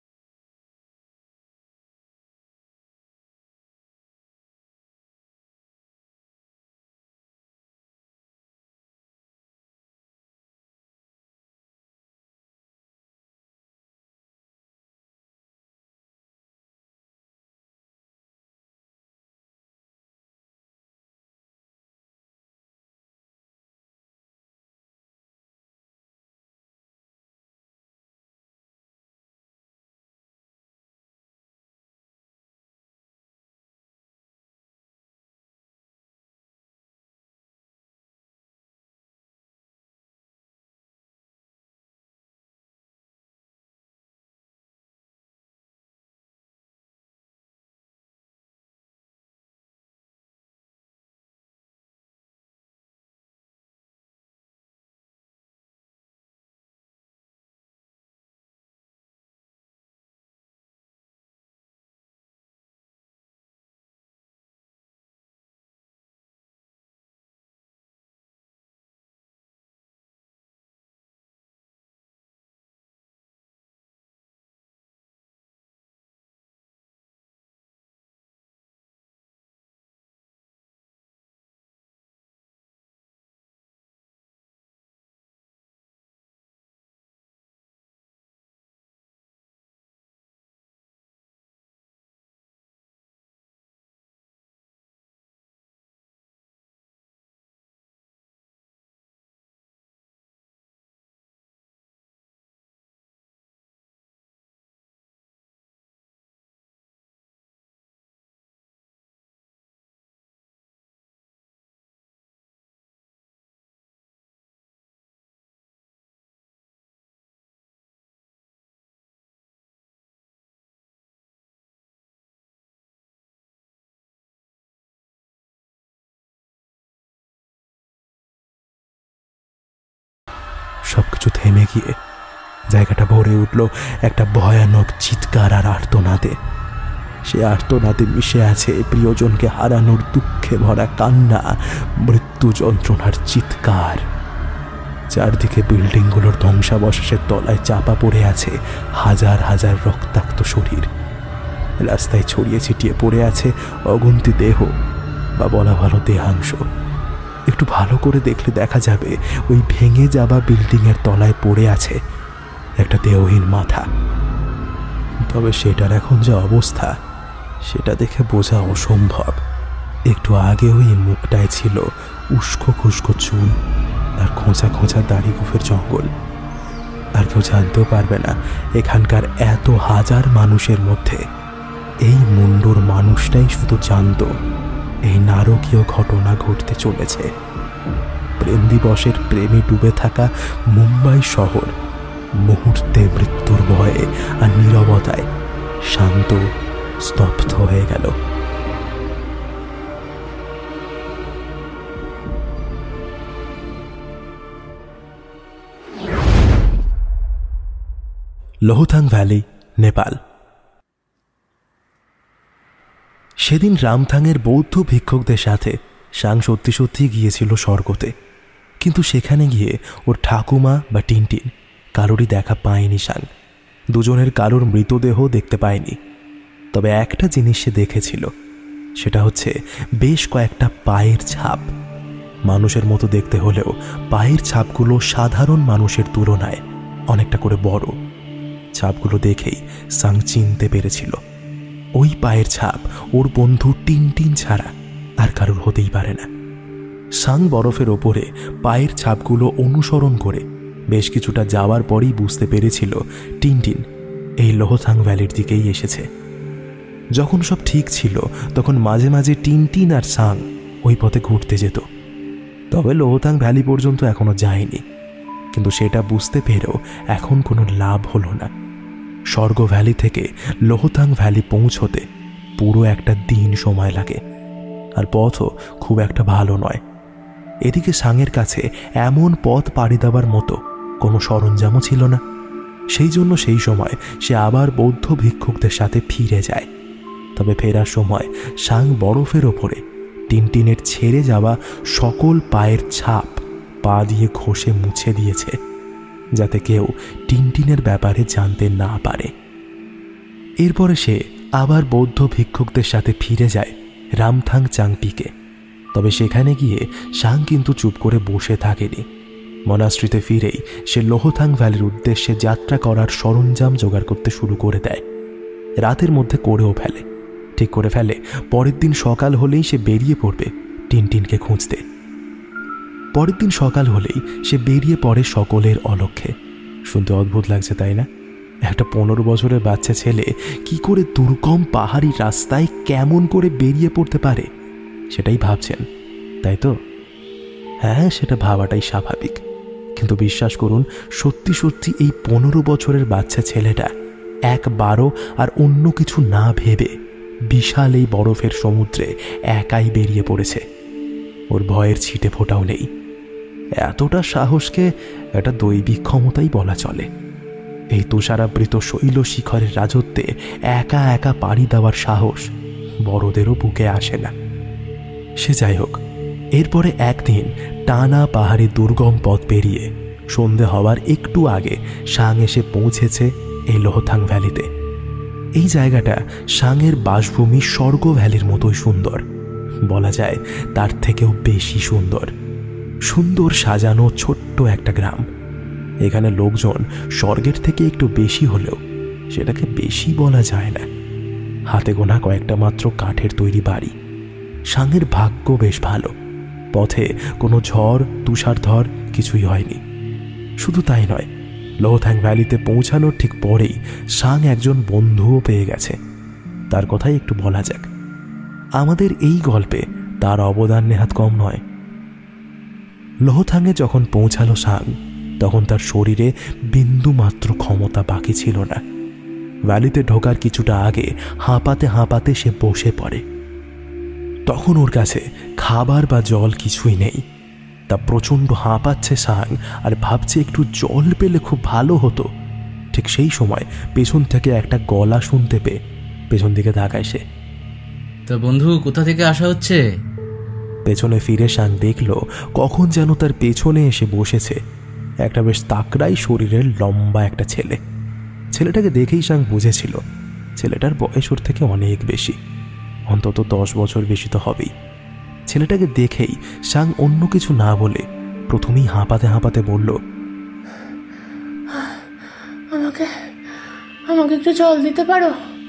সবকিছু থেমে গিয়ে জায়গাটা ভরে উঠল একটা ভয়ানক চিৎকার আর আর্তনাদে। সে আর্তনাদে মিশে আছে প্রিয়জনকে হারানোর দুঃখে ভরা কান্না, মৃত্যু যন্ত্রণার চিৎকার। চারদিকে বিল্ডিংগুলোর ধ্বংসাবশেষের তলায় চাপা পড়ে আছে হাজার হাজার রক্তাক্ত শরীর। রাস্তায় ছড়িয়ে ছিটিয়ে পড়ে আছে অগুন্তি দেহ, বা বলা ভালো দেহাংশ। একটু ভালো করে দেখলে দেখা যাবে ওই ভেঙে যাওয়া বিল্ডিংয়ের তলায় পড়ে আছে একটা দেহহীন মাথা। তবে সেটার এখন যে অবস্থা সেটা দেখে বোঝা অসম্ভব। একটু আগে ওই মুখটায় ছিল উস্কো খুস্কো চুল আর খোঁচা খোঁচা দাড়ি গোফের জঙ্গল। আর কেউ জানতেও পারবে না এখানকার এত হাজার মানুষের মধ্যে এই মুন্ডুর মানুষটাই শুধু জানত এই নারকীয় ঘটনা ঘটতে চলেছে। প্রেম দিবসের প্রেমে ডুবে থাকা মুম্বাই শহর মুহূর্তে মৃত্যুর ভয়ে আর নীরবতায় শান্ত স্তব্ধ হয়ে গেল। লোহথাং ভ্যালি, নেপাল। সেদিন রামথাংয়ের বৌদ্ধ ভিক্ষুকদের সাথে সাং সত্যি সত্যি গিয়েছিল স্বর্গতে, কিন্তু সেখানে গিয়ে ওর ঠাকুমা বা টিনটিন কারোরই দেখা পায়নি সাং। দুজনের কারোর মৃতদেহ দেখতে পায়নি। তবে একটা জিনিস সে দেখেছিল, সেটা হচ্ছে বেশ কয়েকটা পায়ের ছাপ। মানুষের মতো দেখতে হলেও পায়ের ছাপগুলো সাধারণ মানুষের তুলনায় অনেকটা করে বড়। ছাপগুলো দেখেই সাং চিনতে পেরেছিল ওই পায়ের ছাপ ওর বন্ধু টিনটিন ছাড়া আর কারোর হতেই পারে না। সাং বরফের ওপরে পায়ের ছাপগুলো অনুসরণ করে বেশ কিছুটা যাওয়ার পরেই বুঝতে পেরেছিল টিনটিন এই লোহথাং ভ্যালির দিকেই এসেছে। যখন সব ঠিক ছিল তখন মাঝে মাঝে টিনটিন আর সাং ওই পথে ঘুরতে যেত, তবে লোহথাং ভ্যালি পর্যন্ত এখনো যায়নি। কিন্তু সেটা বুঝতে পেরেও এখন কোনো লাভ হলো না। স্বর্গ ভ্যালি থেকে লোহথাং ভ্যালি পৌঁছতে পুরো একটা দিন সময় লাগে, আর পথও খুব একটা ভালো নয়। এদিকে সাংয়ের কাছে এমন পথ পাড়ি দেওয়ার মতো কোনো সরঞ্জামও ছিল না। সেই জন্য সেই সময় সে আবার বৌদ্ধ ভিক্ষুকদের সাথে ফিরে যায়। তবে ফেরার সময় সাং বরফের ওপরে টিনটিনের ছেড়ে যাওয়া সকল পায়ের ছাপ পা দিয়ে ঘষে মুছে দিয়েছে, যাতে কেউ টিনটিনের ব্যাপারে জানতে না পারে। এরপরে সে আবার বৌদ্ধ ভিক্ষুকদের সাথে ফিরে যায় রামথাং চাংপিকে। তবে সেখানে গিয়ে সাং কিন্তু চুপ করে বসে থাকেনি। মনাস্ট্রিতে ফিরেই সে লোহথাং ভ্যালির উদ্দেশ্যে যাত্রা করার সরঞ্জাম জোগাড় করতে শুরু করে দেয়। রাতের মধ্যে করেও ফেলে, ঠিক করে ফেলে পরের দিন সকাল হলেই সে বেরিয়ে পড়বে টিনটিনকে খুঁজতে। পরের দিন সকাল হলেই সে বেরিয়ে পড়ে সকলের অলক্ষ্যে। শুনতে অদ্ভুত লাগছে তাই না? একটা পনেরো বছরের বাচ্চা ছেলে কি করে দুর্গম পাহাড়ি রাস্তায় কেমন করে বেরিয়ে পড়তে পারে সেটাই ভাবছেন, তাই তো? হ্যাঁ, সেটা ভাবাটাই স্বাভাবিক। কিন্তু বিশ্বাস করুন, সত্যি সত্যি এই পনেরো বছরের বাচ্চা ছেলেটা একবারও আর অন্য কিছু না ভেবে বিশাল এই বরফের সমুদ্রে একাই বেরিয়ে পড়েছে। ওর ভয়ের ছিটে ফোটাও নেই। এতটা সাহসকে একটা দৈবিক ক্ষমতাই বলা চলে। এই তুষারাবৃত শৈল শিখরের রাজত্বে একা একা পাড়ি দেওয়ার সাহস বড়দেরও বুকে আসে না। সে যাই হোক, এরপরে একদিন টানা পাহাড়ি দুর্গম পথ পেরিয়ে সন্ধে হওয়ার একটু আগে সাং এসে পৌঁছেছে এই লোহথাং ভ্যালিতে। এই জায়গাটা সাংয়ের বাসভূমি স্বর্গ ভ্যালির মতোই সুন্দর, বলা যায় তার থেকেও বেশি সুন্দর। সুন্দর সাজানো ছোট্ট একটা গ্রাম। এখানে লোকজন স্বর্গের থেকে একটু বেশি হলেও সেটাকে বেশি বলা যায় না। হাতে গোনা কয়েকটা মাত্র কাঠের তৈরি বাড়ি। সাংয়ের ভাগ্য বেশ ভালো, পথে কোনো ঝড় তুষারধর কিছুই হয়নি। শুধু তাই নয়, লোহথাং ভ্যালিতে পৌঁছানোর ঠিক পরেই সাং একজন বন্ধুও পেয়ে গেছে। তার কথাই একটু বলা যাক। আমাদের এই গল্পে তার অবদান নেহাত কম নয়। লোহথাংয়ে যখন পৌঁছালো সাং, তখন তার শরীরে বিন্দু মাত্র ক্ষমতা বাকি ছিল না। ভ্যালিতে ঢোকার কিছুটা আগে হাঁপাতে হাঁপাতে সে বসে পড়ে। তখন ওর কাছে খাবার বা জল কিছুই নেই। তা প্রচণ্ড হাঁপাচ্ছে সাং, আর ভাবছে একটু জল পেলে খুব ভালো হতো। ঠিক সেই সময় পেছন থেকে একটা গলা শুনতে পেয়ে পেছন দিকে তাকায় সে। তা বন্ধু, কোথা থেকে আসা হচ্ছে? পেছনে ফিরে সাং দেখল কখন যেন তার পেছনে এসে বসেছে একটা বেশ তাকড়াই শরীরের লম্বা একটা ছেলে। ছেলেটাকে দেখেই সাং বুঝেছিল ছেলেটার বয়স ওর থেকে অনেক বেশি, অন্তত দশ বছর বেশি তো হবেই। ছেলেটাকে দেখেই সাং অন্য কিছু না বলে প্রথমেই হাঁপাতে হাঁপাতে বলল, আমাকে আমাকে একটু জল দিতে পারো?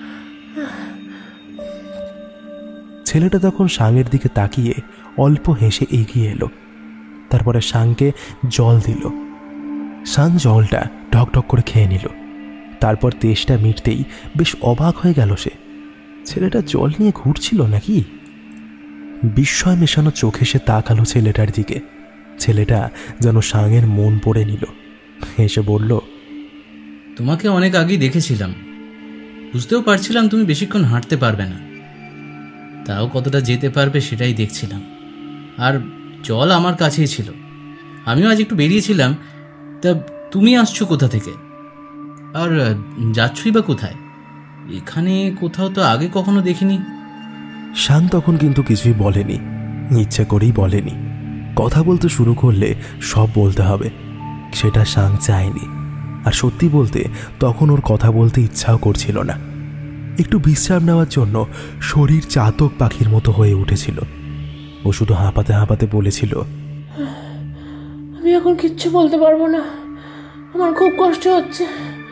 ছেলেটা তখন সাংয়ের দিকে তাকিয়ে অল্প হেসে এগিয়ে এলো। তারপরে সাংকে জল দিল। সাং জলটা ঢকঢক করে খেয়ে নিল। তারপর তেষ্টা মিটতেই বেশ অবাক হয়ে গেল সে। ছেলেটা জল নিয়ে ঘুরছিল নাকি? বিস্ময় মেশানো চোখে সে তাকালো ছেলেটার দিকে। ছেলেটা যেন সাংয়ের মন পড়ে নিল। হেসে বলল, তোমাকে অনেক আগেই দেখেছিলাম, বুঝতেও পারছিলাম তুমি বেশিক্ষণ হাঁটতে পারবে না, তাও কতটা যেতে পারবে সেটাই দেখছিলাম। আর জল আমার কাছেই ছিল, আমিও আজ একটু বেরিয়েছিলাম। তা তুমি আসছো কোথা থেকে, আর যাচ্ছই বা কোথায়? এখানে কোথাও তো আগে কখনো দেখিনি। সাং তখন কিন্তু কিছুই বলেনি, ইচ্ছে করেই বলেনি। কথা বলতে শুরু করলে সব বলতে হবে, সেটা সাং চায়নি। আর সত্যি বলতে তখন ওর কথা বলতে ইচ্ছাও করছিল না। একটু বিশ্রাম নেওয়ার জন্য শরীর চাতক পাখির মতো হয়ে উঠেছিল। ও শুধু হাঁপাতে হাঁপাতে বলেছিল, আমি এখন কিচ্ছু বলতে পারবো না, আমার খুব কষ্ট হচ্ছে।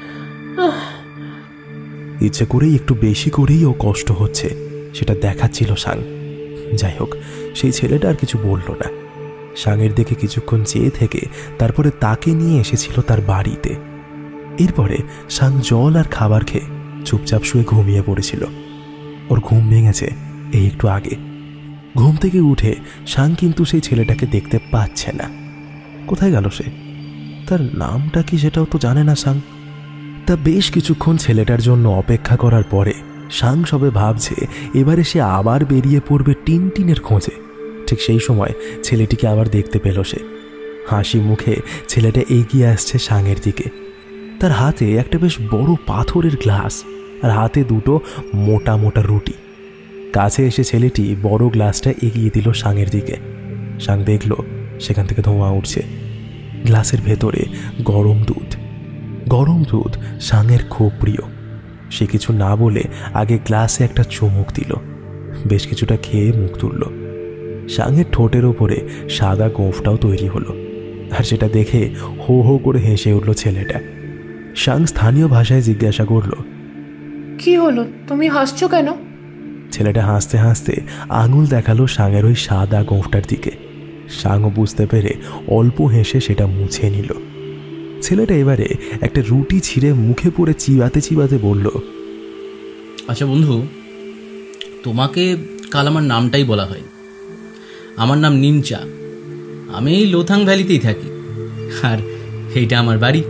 ইচ্ছে করেই একটু বেশি করেই ও কষ্ট হচ্ছে সেটা দেখাচ্ছিল সাং। যাই হোক, সেই ছেলেটা আর কিছু বলল না। সাঙের দিকে কিছুক্ষণ চেয়ে থেকে তারপরে তাকে নিয়ে এসেছিল তার বাড়িতে। এরপরে সাং জল আর খাবার খেয়ে চুপচাপ শুয়ে ঘুমিয়ে পড়েছিল। ওর ঘুম ভেঙেছে এই একটু আগে। ঘুম থেকে উঠে সাং কিন্তু সেই ছেলেটাকে দেখতে পাচ্ছে না। কোথায় গেল সে? তার নামটা কি সেটাও তো জানে না সাং। তা বেশ কিছুক্ষণ ছেলেটার জন্য অপেক্ষা করার পরে সাং সবে ভাবছে এবারে সে আবার বেরিয়ে পড়বে টিনটিনের খোঁজে। ঠিক সেই সময় ছেলেটিকে আবার দেখতে পেল সে। হাসি মুখে ছেলেটা এগিয়ে আসছে সাংয়ের দিকে। তার হাতে একটা বেশ বড় পাথরের গ্লাস আর হাতে দুটো মোটা মোটা রুটি। কাছে এসে ছেলেটি বড় গ্লাসটা এগিয়ে দিল সাংয়ের দিকে। সাং দেখল সেখান থেকে ধোঁয়া উঠছে। গ্লাসের ভেতরে গরম দুধ। গরম দুধ সাংয়ের খুব প্রিয়। সে কিছু না বলে আগে গ্লাসে একটা চুমুক দিল। বেশ কিছুটা খেয়ে মুখ তুলল। সাংয়ের ঠোঁটের ওপরে সাদা গোঁফটাও তৈরি হলো, আর সেটা দেখে হো হো করে হেসে উঠল ছেলেটা। সাং স্থানীয় ভাষায় জিজ্ঞাসা করল, কি হলো, তুমি হাসছো কেন? ছেলেটা হাসতে হাসতে আঙুল দেখালো সাংয়ের ওই সাদা গোঁফটার দিকে। সাংও বুঝতে পেরে অল্প হেসে সেটা মুছে নিল। ছেলেটা এবারে একটা রুটি ছিঁড়ে মুখে পড়ে চিবাতে চিবাতে বলল, আচ্ছা বন্ধু, তোমাকে কাল আমার নামটাই বলা হয়। আমার নাম নিমচা। আমি এই লোথাং ভ্যালিতেই থাকি, আর এইটা আমার বাড়ি।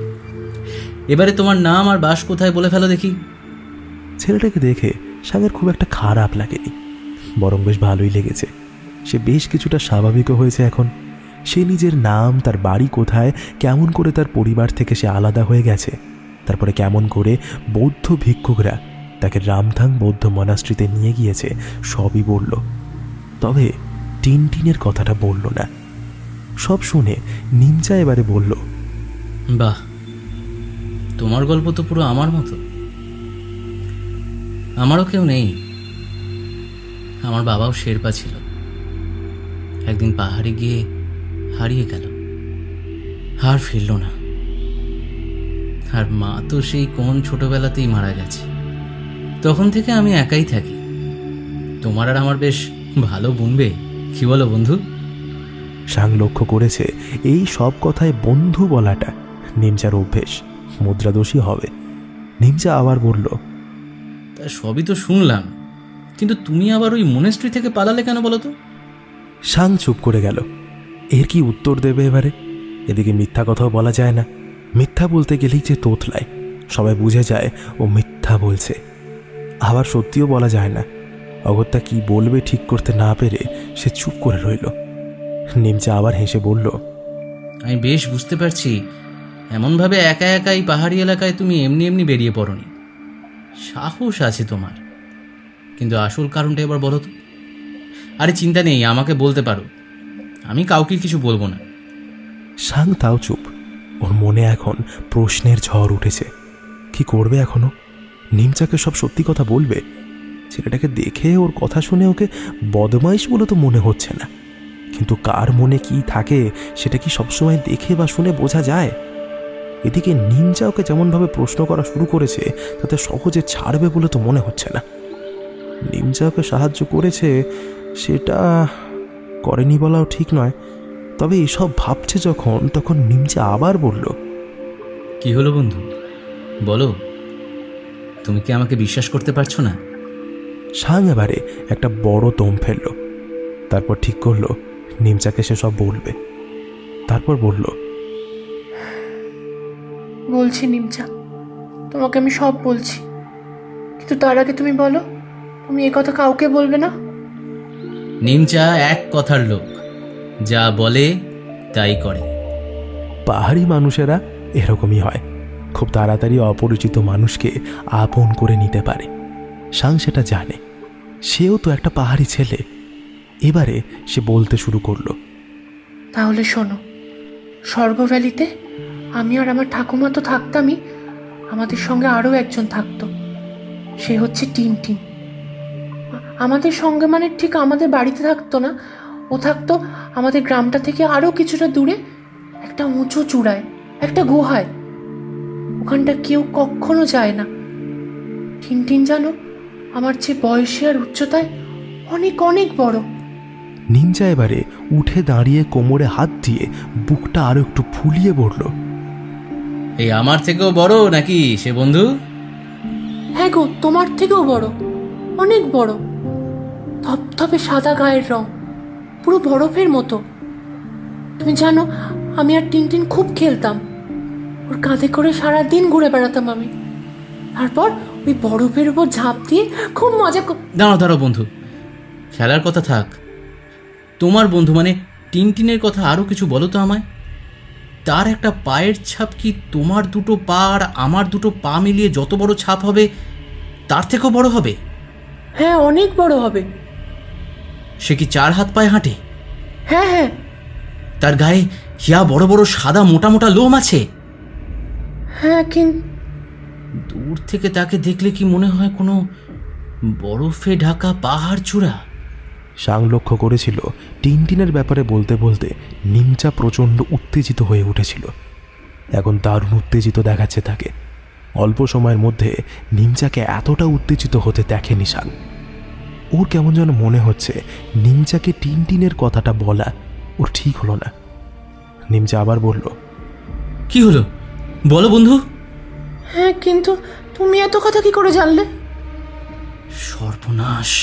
এবারে তোমার নাম আর বাস কোথায় বলে ফেলো দেখি। ছেলেটাকে দেখে সাংয়ের খুব একটা খারাপ লাগেনি, বরং বেশ ভালোই লেগেছে। সে বেশ কিছুটা স্বাভাবিকও হয়েছে এখন। সে নিজের নাম, তার বাড়ি কোথায়, কেমন করে তার পরিবার থেকে সে আলাদা হয়ে গেছে, তারপরে কেমন করে বৌদ্ধ ভিক্ষুকরা তাকে রামথাং বৌদ্ধ মনাস্ট্রিতে নিয়ে গিয়েছে, সবই বলল। তবে টিনটিনের কথাটা বলল না। সব শুনে নিমচা এবারে বলল, বাহ, তোমার গল্প তো পুরো আমার মতো। আমারও কেউ নেই। আমার বাবাও শেরপা ছিল, একদিন পাহাড়ে গিয়ে হারিয়ে গেল, আর ফিরল না। আর মা তো সেই কোন ছোটবেলাতেই মারা গেছে। তখন থেকে আমি একাই থাকি। তোমার আর আমার বেশ ভালো বুনবে, কি বলো বন্ধু? সাং লক্ষ্য করেছে এই সব কথায় বন্ধু বলাটা নিমচার অভ্যেস, মুদ্রাদোষী হবে। নিমচা আবার বলল, তা সবই তো শুনলাম, কিন্তু তুমি আবার ওই মনেস্ট্রি থেকে পালালে কেন বলো তো? সাং চুপ করে গেল। এর কি উত্তর দেবে এবারে? এদিকে মিথ্যা কথাও বলা যায় না। মিথ্যা বলতে গেলেই যে তোতলায়, সবাই বুঝে যায় ও মিথ্যা বলছে। আবার সত্যিও বলা যায় না। অগত্যা কি বলবে ঠিক করতে না পেরে সে চুপ করে রইল। নিমচা আবার হেসে বলল, আমি বেশ বুঝতে পারছি এমনভাবে একা একা এই পাহাড়ি এলাকায় তুমি এমনি এমনি বেরিয়ে পড়োনি। সাহস আছে তোমার, কিন্তু আসল কারণটা এবার বলো তো। আরে চিন্তা নেই, আমাকে বলতে পারো, আমি কাউকে কিছু বলবো না। সাং তাও চুপ। ওর মনে এখন প্রশ্নের ঝড় উঠেছে। কি করবে এখনো? নিমচাকে সব সত্যি কথা বলবে? ছেলেটাকে দেখে, ওর কথা শুনে ওকে বদমাইশ বলে তো মনে হচ্ছে না, কিন্তু কার মনে কি থাকে সেটা কি সবসময় দেখে বা শুনে বোঝা যায়? এদিকে নিমচা ওকে যেমনভাবে প্রশ্ন করা শুরু করেছে তাতে সহজে ছাড়বে বলে তো মনে হচ্ছে না। নিমচা ওকে সাহায্য করেছে সেটা করেনি বলাও ঠিক নয়। তবে এসব ভাবছে যখন, তখন নিমচা আবার বলল, কি হলো বন্ধু, বলো। তুমি কি আমাকে বিশ্বাস করতে পারছো না? সাং এবারে একটা বড় দম ফেলল। তারপর ঠিক করলো নিমচাকে সে সব বলবে। তারপর বলল, বলছি নিমচা, তোমাকে আমি সব বলছি, কিন্তু তার আগে তুমি বলো, তুমি এ কথা কাউকে বলবে না? নিমচা এক কথার লোক, যা বলে তাই করে। পাহাড়ি মানুষেরা এরকমই হয়, খুব তাড়াতাড়ি অপরিচিত মানুষকে আপন করে নিতে পারে। সাং সেটা জানে, সেও তো একটা পাহাড়ি ছেলে। এবারে সে বলতে শুরু করলো, তাহলে শোনো, স্বর্গ ভ্যালিতে আমি আর আমার ঠাকুমা তো থাকতামই, আমাদের সঙ্গে আরও একজন থাকতো। সে হচ্ছে টিনটিন। আমাদের সঙ্গে মানে ঠিক আমাদের বাড়িতে থাকতো না, ও থাকতো আমাদের গ্রামটা থেকে আরও কিছুটা দূরে একটা উঁচু চূড়ায়, একটা গুহায়। ওখানটা কেউ কখনো যায় না। টিনটিন জানো, আমার চেয়ে বয়সে আর উচ্চতায় অনেক অনেক বড়। নিমচা এবারে উঠে দাঁড়িয়ে কোমরে হাত দিয়ে বুকটা আরো একটু ফুলিয়ে বলল, এই আমার থেকেও বড় নাকি সে বন্ধু? হ্যাঁ গো, তোমার থেকেও বড়, অনেক বড়। ধপধপে সাদা গায়ের রং, পুরো বরফের মতো। তুমি জানো, আমি আর টিনটিন খুব খেলতাম। ওর কাঁধে করে সারাদিন ঘুরে বেড়াতাম আমি। তারপর ওই বরফের উপর ঝাঁপ দিয়ে খুব মজা। দাঁড়াও দাঁড়াও বন্ধু, খেলার কথা থাক। তোমার বন্ধু মানে টিনটিনের কথা আরও কিছু বলো তো আমায়। তার একটা পায়ের ছাপ কি তোমার দুটো পা আর আমার দুটো পা মিলিয়ে যত বড় ছাপ হবে তার থেকেও বড় হবে? হ্যাঁ, অনেক বড় হবে। সে কি চার হাত পায়ে হাঁটে? হ্যাঁ হ্যাঁ। তার গায়ে হিয়া বড় বড় সাদা মোটা মোটা লোম আছে? হ্যাঁ, কিন্তু দূর থেকে তাকে দেখলে কি মনে হয় কোনো বরফে ঢাকা পাহাড় চূড়া। সাং লক্ষ্য করেছিল টিনটিনের ব্যাপারে বলতে বলতে নিমচা প্রচণ্ড উত্তেজিত হয়ে উঠেছিল। এখন দারুণ উত্তেজিত দেখাচ্ছে তাকে। অল্প সময়ের মধ্যে নিমচাকে এতটা উত্তেজিত হতে দেখেনি সাং। ওর কেমন যেন মনে হচ্ছে নিমচাকে টিনটিনের কথাটা বলা ওর ঠিক হলো না। নিমচা আবার বলল, কি হলো বলো বন্ধু? হ্যাঁ, কিন্তু তুমি এত কথা কি করে জানলে? সর্বনাশ।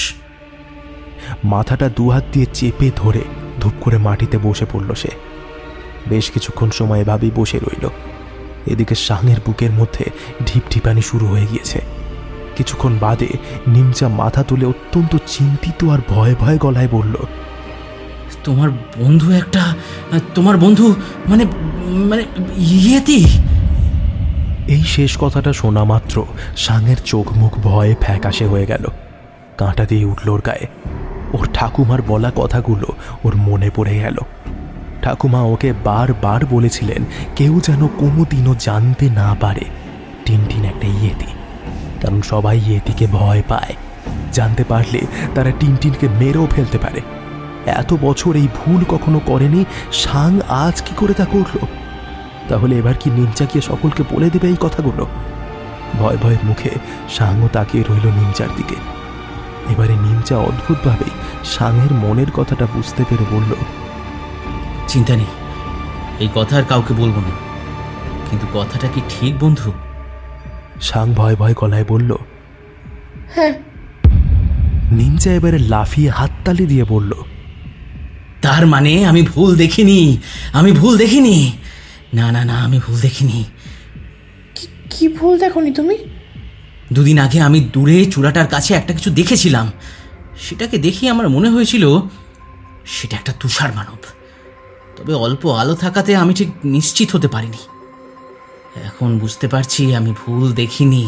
মাথাটা দুহাত দিয়ে চেপে ধরে ধূপ করে মাটিতে বসে পড়ল সে। বেশ কিছুক্ষণ সময় এভাবেই বসে রইল। এদিকে সাংয়ের বুকের মধ্যে ঢিপ ঢিপানি শুরু হয়ে গিয়েছে। কিছুক্ষণ বাদে নিমচা মাথা তুলে অত্যন্ত চিন্তিত আর ভয়ে ভয়ে গলায় বলল, তোমার বন্ধু একটা, তোমার বন্ধু মানে মানে ইয়েতি। এই শেষ কথাটা শোনা মাত্র সাংয়ের চোখ মুখ ভয়ে ফ্যাকাশে হয়ে গেল। কাঁটা দিয়ে উঠল ওর গায়ে। ওর ঠাকুমার বলা কথাগুলো ওর মনে পড়ে গেল। ঠাকুমা ওকে বারবার বলেছিলেন কেউ যেন কোনোদিনও জানতে না পারে টিনটিন একটা ইয়েতি, কারণ সবাই ইয়েতিকে ভয় পায়। জানতে পারলে তারা টিনটিনকে মেরেও ফেলতে পারে। এত বছর এই ভুল কখনো করেনি সাং, আজ কি করে তা করলো? তাহলে এবার কি নিমচা গিয়ে সকলকে বলে দেবে এই কথাগুলো? ভয় ভয়ের মুখে সাংও তাকিয়ে রইল নিমচার দিকে। এবারে নিমচা অদ্ভুতভাবেই সাংয়ের মনের কথাটা বুঝতে পেরে বলল, চিন্তা নেই, এই কথা আর কাউকে বলবো না। কিন্তু কথাটা কি ঠিক বন্ধু? সাং ভয় ভয় গলায় বলল, হ্যাঁ। নিমচা এবারে লাফিয়ে হাততালি দিয়ে বলল, তার মানে আমি ভুল দেখিনি, আমি ভুল দেখিনি। না না না, আমি ভুল দেখিনি। কি ভুল দেখোনি তুমি? দুদিন আগে আমি দূরে চূড়াটার কাছে একটা কিছু দেখেছিলাম। সেটাকে দেখি আমার মনে হয়েছিল সেটা একটা তুষার মানব। তবে অল্প আলো থাকাতে আমি ঠিক নিশ্চিত হতে পারিনি। এখন বুঝতে পারছি আমি ভুল দেখিনি।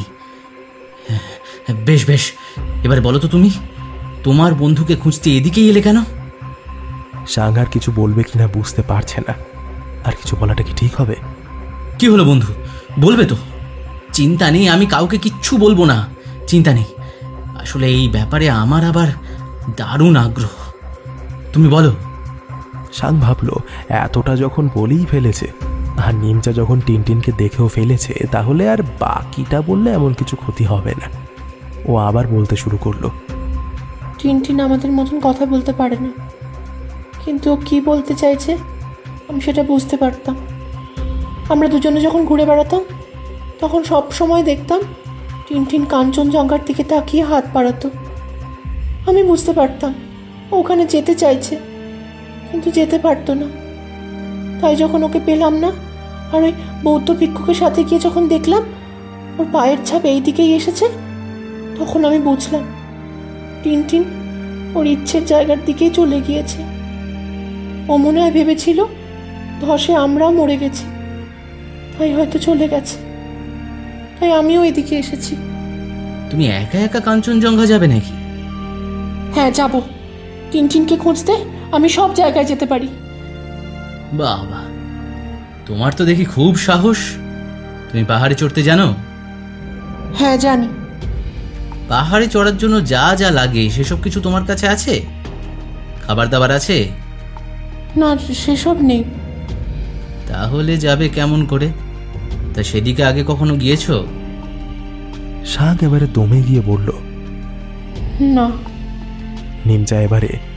বেশ বেশ, এবারে বলো তো তুমি তোমার বন্ধুকে খুঁজতে এদিকেই এলে কেন? সাং আর কিছু বলবে কিনা বুঝতে পারছে না। আর কিছু বলাটা কি ঠিক হবে? কি হলো বন্ধু, বলবে তো? চিন্তা নেই, আমি কাউকে কিচ্ছু বলবো না, চিন্তা নেই। আসলে এই ব্যাপারে আমার আবার দারুণ আগ্রহ। তুমি বলো। সাং ভাবলো এতটা যখন বলেই ফেলেছে আর নিমচা যখন টিনটিনকে দেখেও ফেলেছে, তাহলে আর বাকিটা বললে এমন কিছু ক্ষতি হবে না। ও আবার বলতে শুরু করলো, টিনটিন আমাদের মতন কথা বলতে পারে না, কিন্তু ও কি বলতে চাইছে আমি সেটা বুঝতে পারতাম। আমরা দুজনে যখন ঘুরে বেড়াতাম তখন সব সময় দেখতাম টিনটিন কাঞ্চনজঙ্ঘার দিকে তাকিয়ে হাত বাড়াতো। আমি বুঝতে পারতাম ওখানে যেতে চাইছে, কিন্তু যেতে পারতো না। তাই যখন ওকে পেলাম না আর ওই বৌদ্ধ ভিক্ষুকের সাথে গিয়ে যখন দেখলাম ওর পায়ের ছাপ এই দিকেই এসেছে, তখন আমি বুঝলাম টিনটিন ওর ইচ্ছের জায়গার দিকেই চলে গিয়েছে। ও মনে হয় ভেবেছিল ধসে আমরাও মরে গেছি, তাই হয়তো চলে গেছে। তাই আমিও এদিকে এসেছি। তুমি একা একা কাঞ্চনজঙ্ঘা যাবে নাকি? হ্যাঁ, যাব। টিনটিনকে খুঁজতে আমি সব জায়গায় যেতে পারি। বাবা, তোমার তো দেখি খুব সাহস। তুমি পাহাড়ে চড়তে জানো? হ্যাঁ, জানি। পাহাড়ে চড়ার জন্য যা যা লাগে সেসব কিছু তোমার কাছে আছে? খাবার দাবার আছে? না, সেসব নেই। তাহলে যাবে কেমন করে? তা সেদিকে আগে কখনো গিয়েছো? শাক এবারে দমে গিয়ে বলল, না। নিমচা এবারে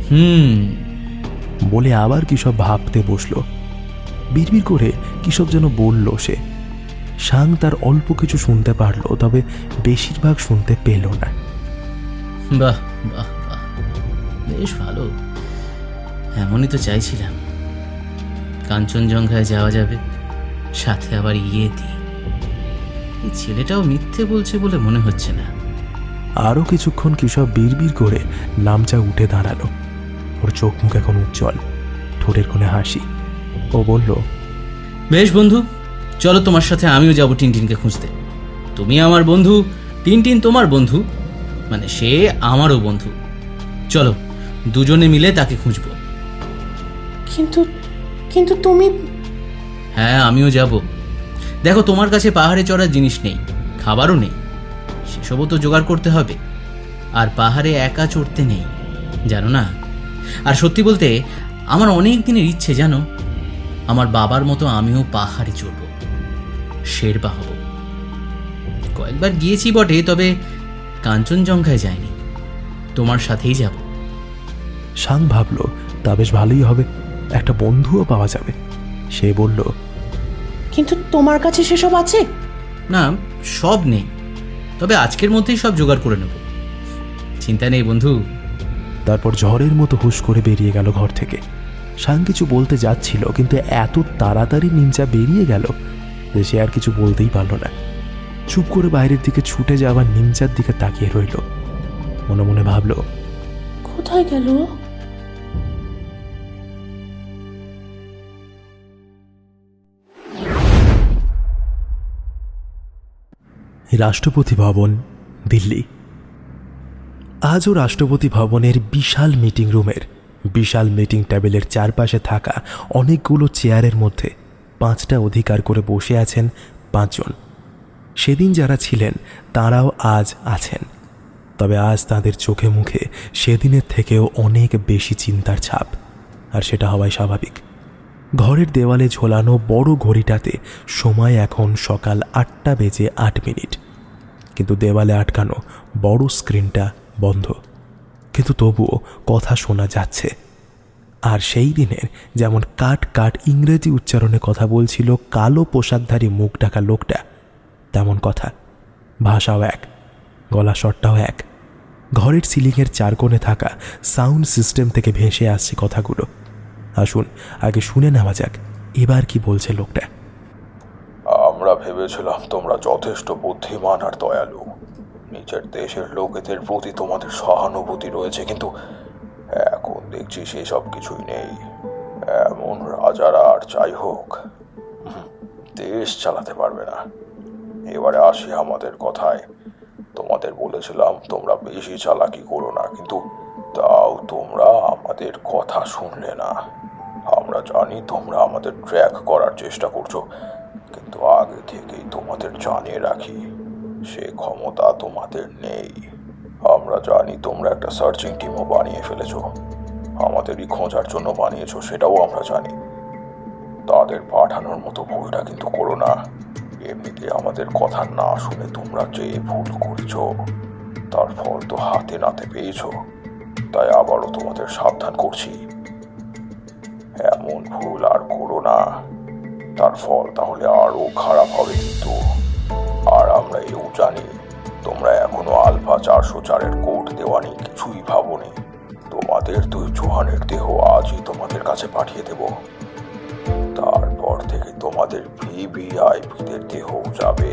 হুম বলে আবার কি সব ভাবতে বসলো। বিড়বিড় করে কি সব যেন বলল সে। সাং তার অল্প কিছু শুনতে পারলো, তবে বেশিরভাগ শুনতে পেল না। বাহ বাহ বাহ, বেশ ভালো, এমনই তো চাইছিলাম। কাঞ্চনজঙ্ঘায় যাওয়া যাবে, সাথে আবার ইয়েতি। এই ছেলেটাও মিথ্যে বলছে বলে মনে হচ্ছে না। আরো কিছুক্ষণ কি সব বিড়বিড় করে নামচা উঠে দাঁড়ালো। ওর চোখ মুখ এখন উজ্জ্বল, ঠোঁটের কোণে হাসি। ও বলল, বেশ বন্ধু, চলো তোমার সাথে আমিও যাব টিনটিনকে খুঁজতে। তুমি আমার বন্ধু, টিনটিন তোমার বন্ধু, মানে সে আমারও বন্ধু। চলো দুজনে মিলে তাকে খুঁজবো। কিন্তু কিন্তু তুমি। হ্যাঁ আমিও যাব। দেখো তোমার কাছে পাহাড়ে চড়ার জিনিস নেই, খাবারও নেই, সেসবও তো জোগাড় করতে হবে। আর পাহাড়ে একা চড়তে নেই, জানো না। আর সত্যি বলতে আমার অনেক দিনের ইচ্ছে, জানো, আমার বাবার মতো আমিও পাহাড়ে চড়ব, শেরপা হব। কয়েকবার গিয়েছি বটে, তবে কাঞ্চনজঙ্ঘায় যাইনি। তোমার সাথেই যাব। সাং ভাবল তা বেশ ভালোই হবে, একটা বন্ধুও পাওয়া যাবে। সে বলল, কিন্তু তোমার কাছে সেসব আছে? না, সব নেই, তবে আজকের মধ্যেই সব জোগাড় করে নেব, চিন্তা নেই বন্ধু। তারপর ঝড়ের মতো হুশ করে বেরিয়ে গেল ঘর থেকে। সাং কিছু বলতে যাচ্ছিল, কিন্তু এত তাড়াতাড়ি নিমচা বেরিয়ে গেল যে সে আর কিছু বলতেই পারল না। চুপ করে বাইরের দিকে ছুটে যাওয়া নিমচার দিকে তাকিয়ে রইল। মনে মনে ভাবল, কোথায় গেল? রাষ্ট্রপতি ভবন, দিল্লি। আজও রাষ্ট্রপতি ভবনের বিশাল মিটিং রুমের বিশাল মিটিং টেবিলের চারপাশে থাকা অনেকগুলো চেয়ারের মধ্যে পাঁচটা অধিকার করে বসে আছেন পাঁচজন। সেদিন যারা ছিলেন তারাও আজ আছেন, তবে আজ তাদের চোখে মুখে সেদিনের থেকেও অনেক বেশি চিন্তার ছাপ। আর সেটা হওয়াই স্বাভাবিক। ঘরের দেওয়ালে ঝোলানো বড় ঘড়িটাতে সময় এখন সকাল আটটা বেজে আট মিনিট, কিন্তু দেওয়ালে আটকানো বড় স্ক্রিনটা বন্ধ। কিন্তু তবুও কথা শোনা যাচ্ছে। আর সেই দিনের যেমন কাট কাট ইংরেজি উচ্চারণে কথা বলছিল কালো পোশাকধারী মুখ ঢাকা লোকটা, তেমন কথা, ভাষাও এক, গলা স্বরটাও এক। ঘরের সিলিংয়ের চার কোণে থাকা সাউন্ড সিস্টেম থেকে ভেসে আসছে কথাগুলো। আসুন আগে শুনে নেওয়া যাক এবার কি বলছে লোকটা। আমরা ভেবেছিলাম তোমরা যথেষ্ট বুদ্ধিমান আর দয়ালু, নিজের দেশের লোকেদের প্রতি তোমাদের সহানুভূতি রয়েছে, কিন্তু এখন দেখছি সেসব কিছুই নেই। এমন রাজারা আর যাই হোক দেশ চালাতে পারবে না। এবারে আসি আমাদের কথায়। তোমাদের বলেছিলাম তোমরা বেশি চালাকি করো না, কিন্তু তাও তোমরা আমাদের কথা শুনলে না। আমরা জানি তোমরা আমাদের ট্র্যাক করার চেষ্টা করছো, কিন্তু আগে থেকেই তোমাদের জানিয়ে রাখি সে ক্ষমতা তোমাদের নেই। আমরা জানি তোমরা একটা সার্চিং টিমও বানিয়ে ফেলেছো, আমাদেরই খোঁজার জন্য বানিয়েছো, সেটাও আমরা জানি। তাদের পাঠানোর মতো ভুলটা কিন্তু করো না। এমনিতে আমাদের কথা না শুনে তোমরা যে ভুল করেছো তার ফল তো হাতে নাতে পেয়েছো, তাই আবারও তোমাদের সাবধান করছি, এমন ভুল আর করো না, তার ফল তাহলে আরো খারাপ হবে কিন্তু। আর আমরা এও জানি তোমরা এখনো আলফা চারশো চারের কোড দেওয়ানি কিছুই ভাবোনি। তোমাদের দুই জোহানের দেহ আজই তোমাদের কাছে পাঠিয়ে দেব, তারপর থেকে তোমাদের ভিভিআইপিদের দেহ যাবে।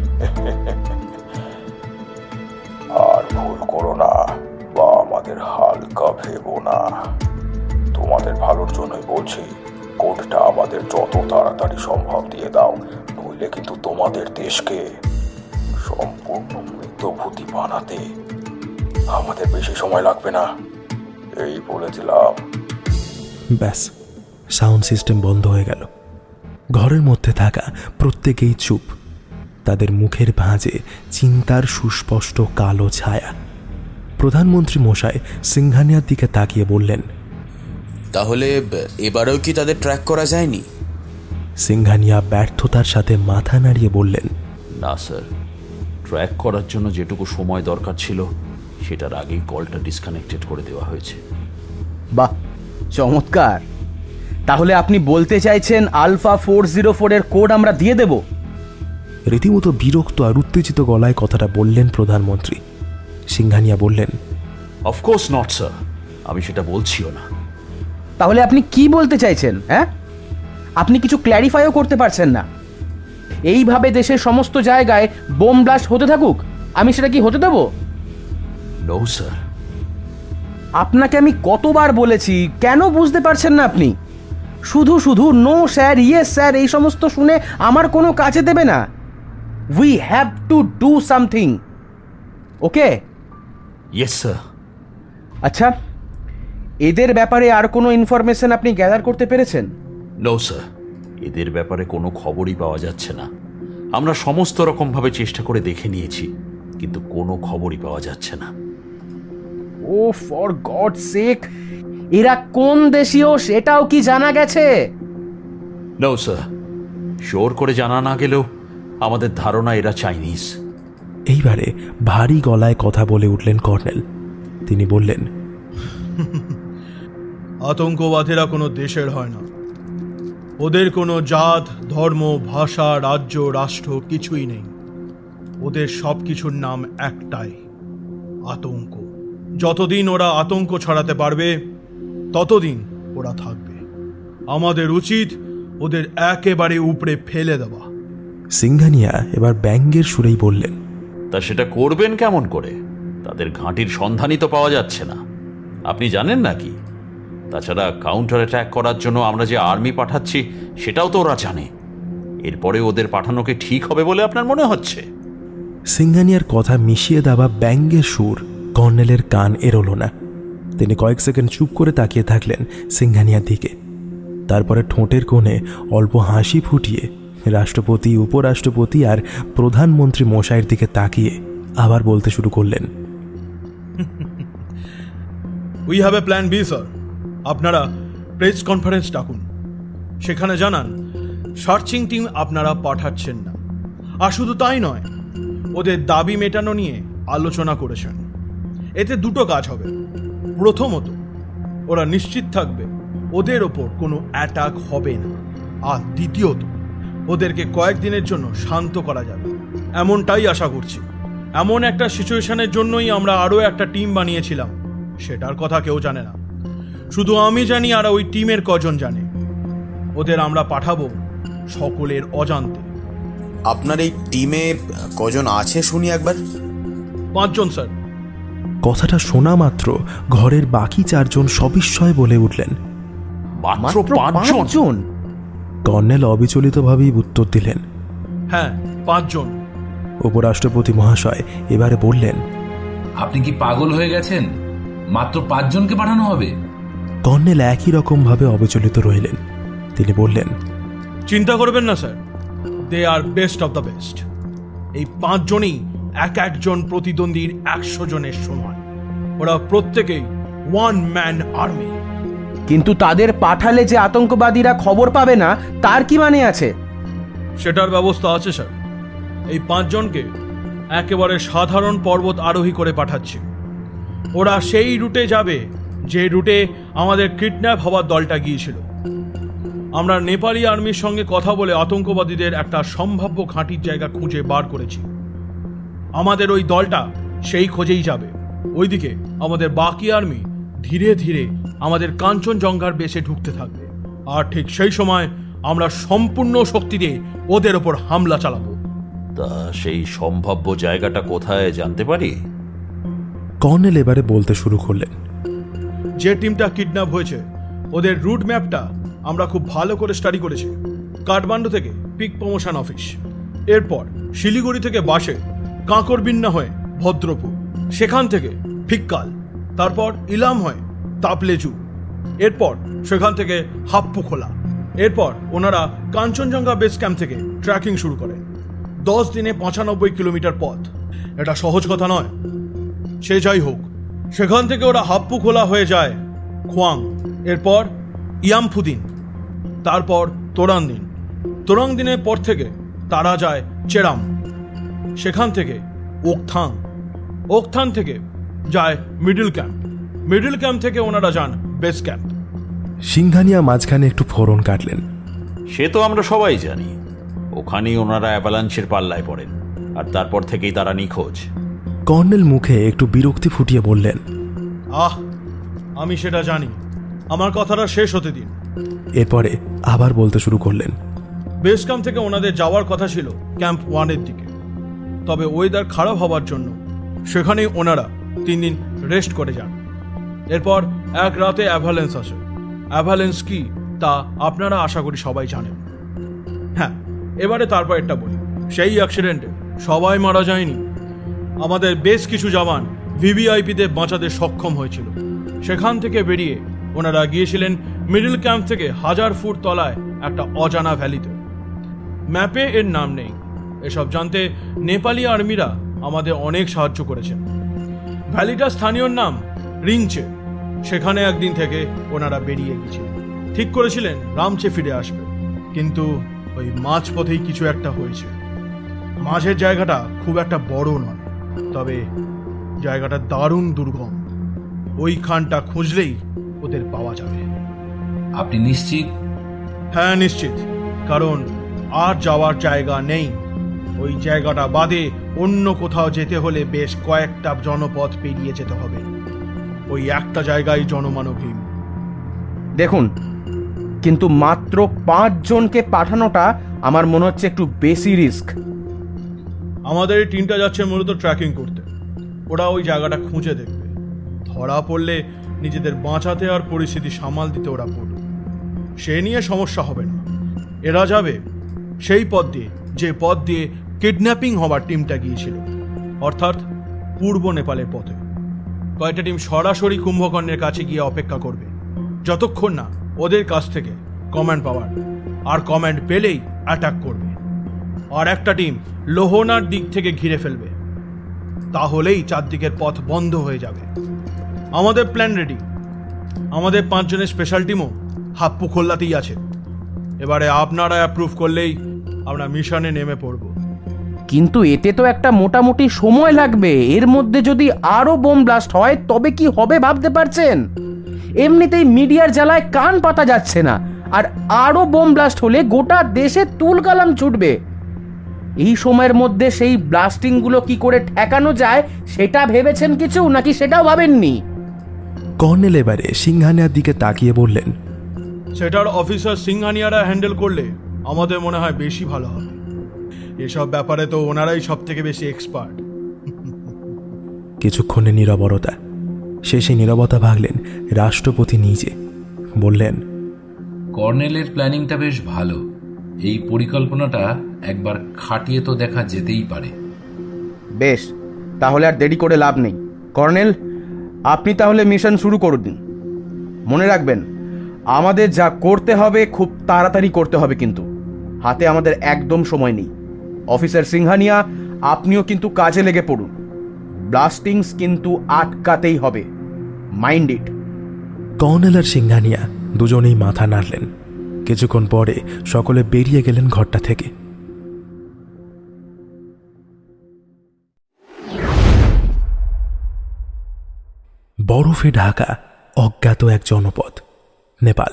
আর ভুল করো না বা আমাদের হালকা ভেবো না, তোমাদের ভালোর জন্যই বলছি। কোডটা আমাদের যত তাড়াতাড়ি সম্ভব দিয়ে দাও, নইলে কিন্তু তোমাদের দেশকে সম্পূর্ণ মৃত্যুভূতি বানাতে আমাদের বেশি সময় লাগবে না, এই বলে দিলাম। ব্যাস, সাউন্ড সিস্টেম বন্ধ হয়ে গেল। ঘরের মধ্যে থাকা প্রত্যেকেই চুপ। তাদের মুখের ভাঁজে চিন্তার সুস্পষ্ট কালো ছায়া। প্রধানমন্ত্রী মশাই সিংহানিয়ার দিকে তাকিয়ে বললেন, তাহলে এবারেও কি তাদের ট্র্যাক করা যায়নি? সিংহানিয়া ব্যর্থতার সাথে মাথা নাড়িয়ে বললেন, না স্যার, ট্র্যাক করার জন্য যেটুকু সময় দরকার ছিল সেটার আগেই কলটা ডিসকানেক্টেড করে দেওয়া হয়েছে। বাহ, চমৎকার। তাহলে আপনি বলতে চাইছেন আলফা ফোর জিরো ফোর এর কোড আমরা দিয়ে দেব? রীতিমতো বিরক্ত আর উত্তেজিত গলায় কথাটা বললেন প্রধানমন্ত্রী। সিংঘানিয়া বললেন, অফকোর্স নট স্যার, আমি সেটা বলছিও না। তাহলে আপনি কি বলতে চাইছেন? হ্যাঁ, আপনি কিছু ক্ল্যারিফাইও করতে পারছেন না। এইভাবে দেশের সমস্ত জায়গায় বোম ব্লাস্ট হতে থাকুক, আমি সেটা কি হতে দেব? No sir. আপনাকে আমি কতবার বলেছি, কেন বুঝতে পারছেন না আপনি? শুধু শুধু নো স্যার, ইয়েস স্যার এই সমস্ত শুনে আমার কোনো কাজে দেবে না। We have to do something, okay? Yes sir. আচ্ছা, এদের ব্যাপারে আর কোনো ইনফরমেশন আপনি গ্যাদার করতে পেরেছেন? নো স্যার, এদের ব্যাপারে কোনো খবরই পাওয়া যাচ্ছে না। আমরা সমস্ত রকমভাবে চেষ্টা করে দেখে নিয়েছি, কিন্তু কোনো খবরই পাওয়া যাচ্ছে না। ও ফর গড সেক, এরা কোন দেশীয় সেটাও কি জানা গেছে? নো স্যার, জোর করে জানা না গেলেও আমাদের ধারণা এরা চাইনিজ। এইবারে ভারী গলায় কথা বলে উঠলেন কর্নেল। তিনি বললেন, আতঙ্কবাদীরা কোনো দেশের হয় না। ওদের কোনো জাত, ধর্ম, ভাষা, রাজ্য, রাষ্ট্র কিছুই নেই। ওদের সব কিছুর নাম একটাই, আতঙ্ক। যতদিন ওরা আতঙ্ক ছড়াতে পারবে ততদিন ওরা থাকবে। আমাদের উচিত ওদের একেবারে উপরে ফেলে দেওয়া। সিংঘানিয়া এবার ব্যঙ্গের সুরেই বললেন, তা সেটা করবেন কেমন করে? তাদের ঘাঁটির সন্ধানই তো পাওয়া যাচ্ছে না। আপনি জানেন নাকি? তাছাড়া কাউন্টার অ্যাটাক করার জন্য আমরা যে আর্মি পাঠাচ্ছি সেটাও তো ওরা জানে। এরপরে ওদের পাঠানোকে ঠিক হবে বলে আপনার মনে হচ্ছে? সিংঘানিয়ার কথা মিশিয়ে দেওয়া ব্যঙ্গের সুর কর্নেলের কান এড়োল না। তিনি কয়েক সেকেন্ড চুপ করে তাকিয়ে থাকলেন সিংঘানিয়ার দিকে। তারপরে ঠোঁটের কোণে অল্প হাসি ফুটিয়ে রাষ্ট্রপতি, উপরাষ্ট্রপতি আর প্রধানমন্ত্রী মশাইয়ের দিকে তাকিয়ে আবার বলতে শুরু করলেন, we have a plan B sir. আপনারা প্রেস কনফারেন্স ডাকুন, সেখানে জানান সার্চিং টিম আপনারা পাঠাচ্ছেন না। আর শুধু তাই নয়, ওদের দাবি মেটানো নিয়ে আলোচনা করেছেন। এতে দুটো কাজ হবে। প্রথমত, ওরা নিশ্চিত থাকবে ওদের ওপর কোনো অ্যাটাক হবে না। আর দ্বিতীয়ত, ওদেরকে কয়েকদিনের জন্য শান্ত করা যাবে, এমনটাই আশা করছি। এমন একটা সিচুয়েশনের জন্যই আমরা আরও একটা টিম বানিয়েছিলাম, সেটার কথা কেউ জানে না। শুধু আমি জানি আর ওই টিমের কজন জানে। ওদের আমরা পাঠাবো সকলের অজান্তে। আপনার এই টিমে কজন আছে শুনি একবার? পাঁচজন স্যার। কথাটা শোনা মাত্র ঘরের বাকি চারজন সবিস্ময় বলে উঠলেন, মাত্র পাঁচজন? কর্নেল অবিচলিতভাবেই উত্তর দিলেন, হ্যাঁ, পাঁচজন। উপরাষ্ট্রপতি মহাশয় এবারে বললেন, আপনি কি পাগল হয়ে গেছেন? মাত্র পাঁচজনকে পাঠানো হবে? কর্নেল একই রকম ভাবে অবিচলিত রইলেন। তিনি বললেন, চিন্তা করবেন না sir, they are best of the best. এই পাঁচজনই এক একজন প্রতিদ্বন্দ্বীর একশো জনের সমান। ওরা প্রত্যেকেই ওয়ান ম্যান আর্মি। কিন্তু তাদের পাঠালে যে আতঙ্কবাদীরা খবর পাবে না, তার কি মানে আছে? সেটার ব্যবস্থা আছে স্যার। এই পাঁচজনকে একেবারে সাধারণ পর্বত আরোহী করে পাঠাচ্ছি। ওরা সেই রুটে যাবে যে রুটে আমাদের কিডন্যাপ হওয়ার দলটা গিয়েছিল। আমরা নেপালি আর্মির সঙ্গে কথা বলে আতঙ্কবাদীদের একটা সম্ভাব্য ঘাঁটির জায়গা খুঁজে বার করেছি। আমাদের ওই দলটা সেই খোঁজেই যাবে। ওইদিকে আমাদের বাকি আর্মি ধীরে ধীরে আমাদের কাঞ্চনজঙ্ঘার বেশে ঢুকতে থাকবে। আর ঠিক সেই সময় আমরা সম্পূর্ণ শক্তি দিয়ে ওদের ওপর হামলা চালাবো। তা সেই সম্ভাব্য জায়গাটা কোথায় জানতে পারি? কর্নেল এবারে বলতে শুরু করলেন, যে টিমটা কিডন্যাপ হয়েছে ওদের রুট ম্যাপটা আমরা খুব ভালো করে স্টাডি করেছি। কাঠমান্ডু থেকে পিক প্রমোশন অফিস, এরপর শিলিগুড়ি থেকে বাসে কাঁকরবিন্না হয়ে ভদ্রপুর, সেখান থেকে ফিক্কাল, তারপর ইলাম হয়ে তাপলেজু, এরপর সেখান থেকে হাপ্পুখোলা। এরপর ওনারা কাঞ্চনজঙ্ঘা বেস ক্যাম্প থেকে ট্র্যাকিং শুরু করেন। দশ দিনে পঁচানব্বই কিলোমিটার পথ, এটা সহজ কথা নয়। সে যাই হোক, সেখান থেকে ওরা হাপ্পুখোলা হয়ে যায় খোয়াং, এরপর ইয়ামফুদিন, তারপর তোরাংদিন। তোরাংদিনের পর থেকে তারা যায় চেরাম, সেখান থেকে ওকথাং, ওকথাং থেকে যায় মিডল ক্যাম্প, মিডল ক্যাম্প থেকে ওনারা যান বেস ক্যাম্প। সিংহানিয়া মাঝখানে একটু ফোরন কাটলেন। সে তো আমরা সবাই জানি, ওখানেই ওনারা অ্যাভালাঞ্চের পাল্লায় পড়েন, আর তারপর থেকেই তারা নিখোঁজ। কর্নেল মুখে একটু বিরক্তি ফুটিয়ে বললেন, আহ, আমি সেটা জানি, আমার কথাটা শেষ হতে দিন। এরপরে আবার বলতে শুরু করলেন, বেস ক্যাম্প থেকে ওনাদের যাওয়ার কথা ছিল ক্যাম্প ওয়ানের দিকে, তবে ওয়েদার খারাপ হওয়ার জন্য সেখানেই ওনারা তিন দিন রেস্ট করে যান। এরপর এক রাতে অ্যাভালেন্স আসে। অ্যাভালেন্স কি তা আপনারা আশা করি সবাই জানেন। হ্যাঁ, এবারে তারপর একটা বলি, সেই অ্যাক্সিডেন্টে সবাই মারা যায়নি। আমাদের বেশ কিছু জওয়ান ভিভিআইপিতে বাঁচাতে সক্ষম হয়েছিল। সেখান থেকে বেরিয়ে ওনারা গিয়েছিলেন মিডল ক্যাম্প থেকে হাজার ফুট তলায় একটা অজানা ভ্যালিতে। ম্যাপে এর নাম নেই। এসব জানতে নেপালি আর্মিরা আমাদের অনেক সাহায্য করেছেন। ভ্যালিটার স্থানীয় নাম রিংচে। সেখানে একদিন থেকে ওনারা বেরিয়ে গিয়েছিলেন। ঠিক করেছিলেন রামচে ফিরে আসবে, কিন্তু ওই মাঝ পথেই কিছু একটা হয়েছে। মাঝের জায়গাটা খুব একটা বড় নয়, তবে জায়গাটা দারুণ দুর্গম। ওইখানটা খুঁজলেই ওদের পাওয়া যাবে। আপনি নিশ্চিত? হ্যাঁ, নিশ্চিত, কারণ আর যাওয়ার জায়গা নেই। ওই জায়গাটা বাদে অন্য কোথাও যেতে হলে বেশ কয়েকটা জনপথ পেরিয়ে যেতে হবে। ওই একটা জায়গায় জনমানবহীন। দেখুন, কিন্তু মাত্র পাঁচ জনকে পাঠানোটা আমার মনে হচ্ছে একটু বেশি রিস্ক। আমাদের এই টিমটা যাচ্ছে মূলত ট্র্যাকিং করতে। ওরা ওই জায়গাটা খুঁজে দেখবে। ধরা পড়লে নিজেদের বাঁচাতে আর পরিস্থিতি সামাল দিতে ওরা পড়বে। সে নিয়ে সমস্যা হবে না। এরা যাবে সেই পথ দিয়ে যে পথ দিয়ে কিডন্যাপিং হওয়ার টিমটা গিয়েছিল, অর্থাৎ পূর্ব নেপালের পথে। কয়েকটা টিম সরাসরি কুম্ভকর্ণের কাছে গিয়ে অপেক্ষা করবে যতক্ষণ না ওদের কাছ থেকে কমান্ড পাওয়ার, আর কমান্ড পেলেই অ্যাটাক করবে। আর একটা টিম লোহনার দিক থেকে ঘিরে ফেলবে। তাহলেই চারদিকের পথ বন্ধ হয়ে যাবে। আমাদের প্ল্যান রেডি। আমাদের পাঁচজনের স্পেশাল টিমও হাপ্পু খোল্লাতেই আছে। এবারে আপনারা অ্যাপ্রুভ করলেই আমরা মিশনে নেমে পড়ব। কিন্তু এতে তো একটা মোটামুটি সময় লাগবে। এর মধ্যে যদি আরো বোম ব্লাস্ট হয় তবে কি হবে ভাবতে পারছেন? এমনিতেই মিডিয়ার জ্বালায় কান পাতা যাচ্ছে না, আর আরো বোম ব্লাস্ট হলে গোটা দেশে তুলকালাম ছুটবে। এই সময়ের মধ্যে সেই ব্লাস্টিং গুলো কি করে ঠেকানো যায় সেটা ভেবেছেন কিছু, নাকি সেটাও ভাবেননি? কর্নেল এবারে সিংহানিয়ার দিকে তাকিয়ে বললেন, সেটার অফিসার সিংহানিয়ারা হ্যান্ডেল করলে আমাদের মনে হয় বেশি ভালো হবে। এসব ব্যাপারে তো ওনারাই সব থেকে বেশি এক্সপার্ট। কিছুক্ষণে নীরবতা। শেষে নীরবতা ভাগলেন রাষ্ট্রপতি নিজে। বললেন, কর্নেলের প্ল্যানিংটা বেশ ভালো। এই পরিকল্পনাটা একবার খাটিয়ে তো দেখা যেতেই পারে। বেশ, তাহলে আর দেরি করে লাভ নেই। কর্নেল, আপনি তাহলে মিশন শুরু করে দিন। মনে রাখবেন, আমাদের যা করতে হবে খুব তাড়াতাড়ি করতে হবে, কিন্তু হাতে আমাদের একদম সময় নেই। অফিসার সিংহানিয়া, আপনিও কিন্তু কাজে লেগে পড়ুন। ব্লাস্টিংস কিন্তু আটকাতেই হবে, মাইন্ড ইট। কর্নেল আর সিংহানিয়া দুজনেই মাথা নাড়লেন। কিছুক্ষণ পরে সকলে বেরিয়ে গেলেন ঘরটা থেকে। বরফে ঢাকা অজ্ঞাত এক জনপদ, নেপাল।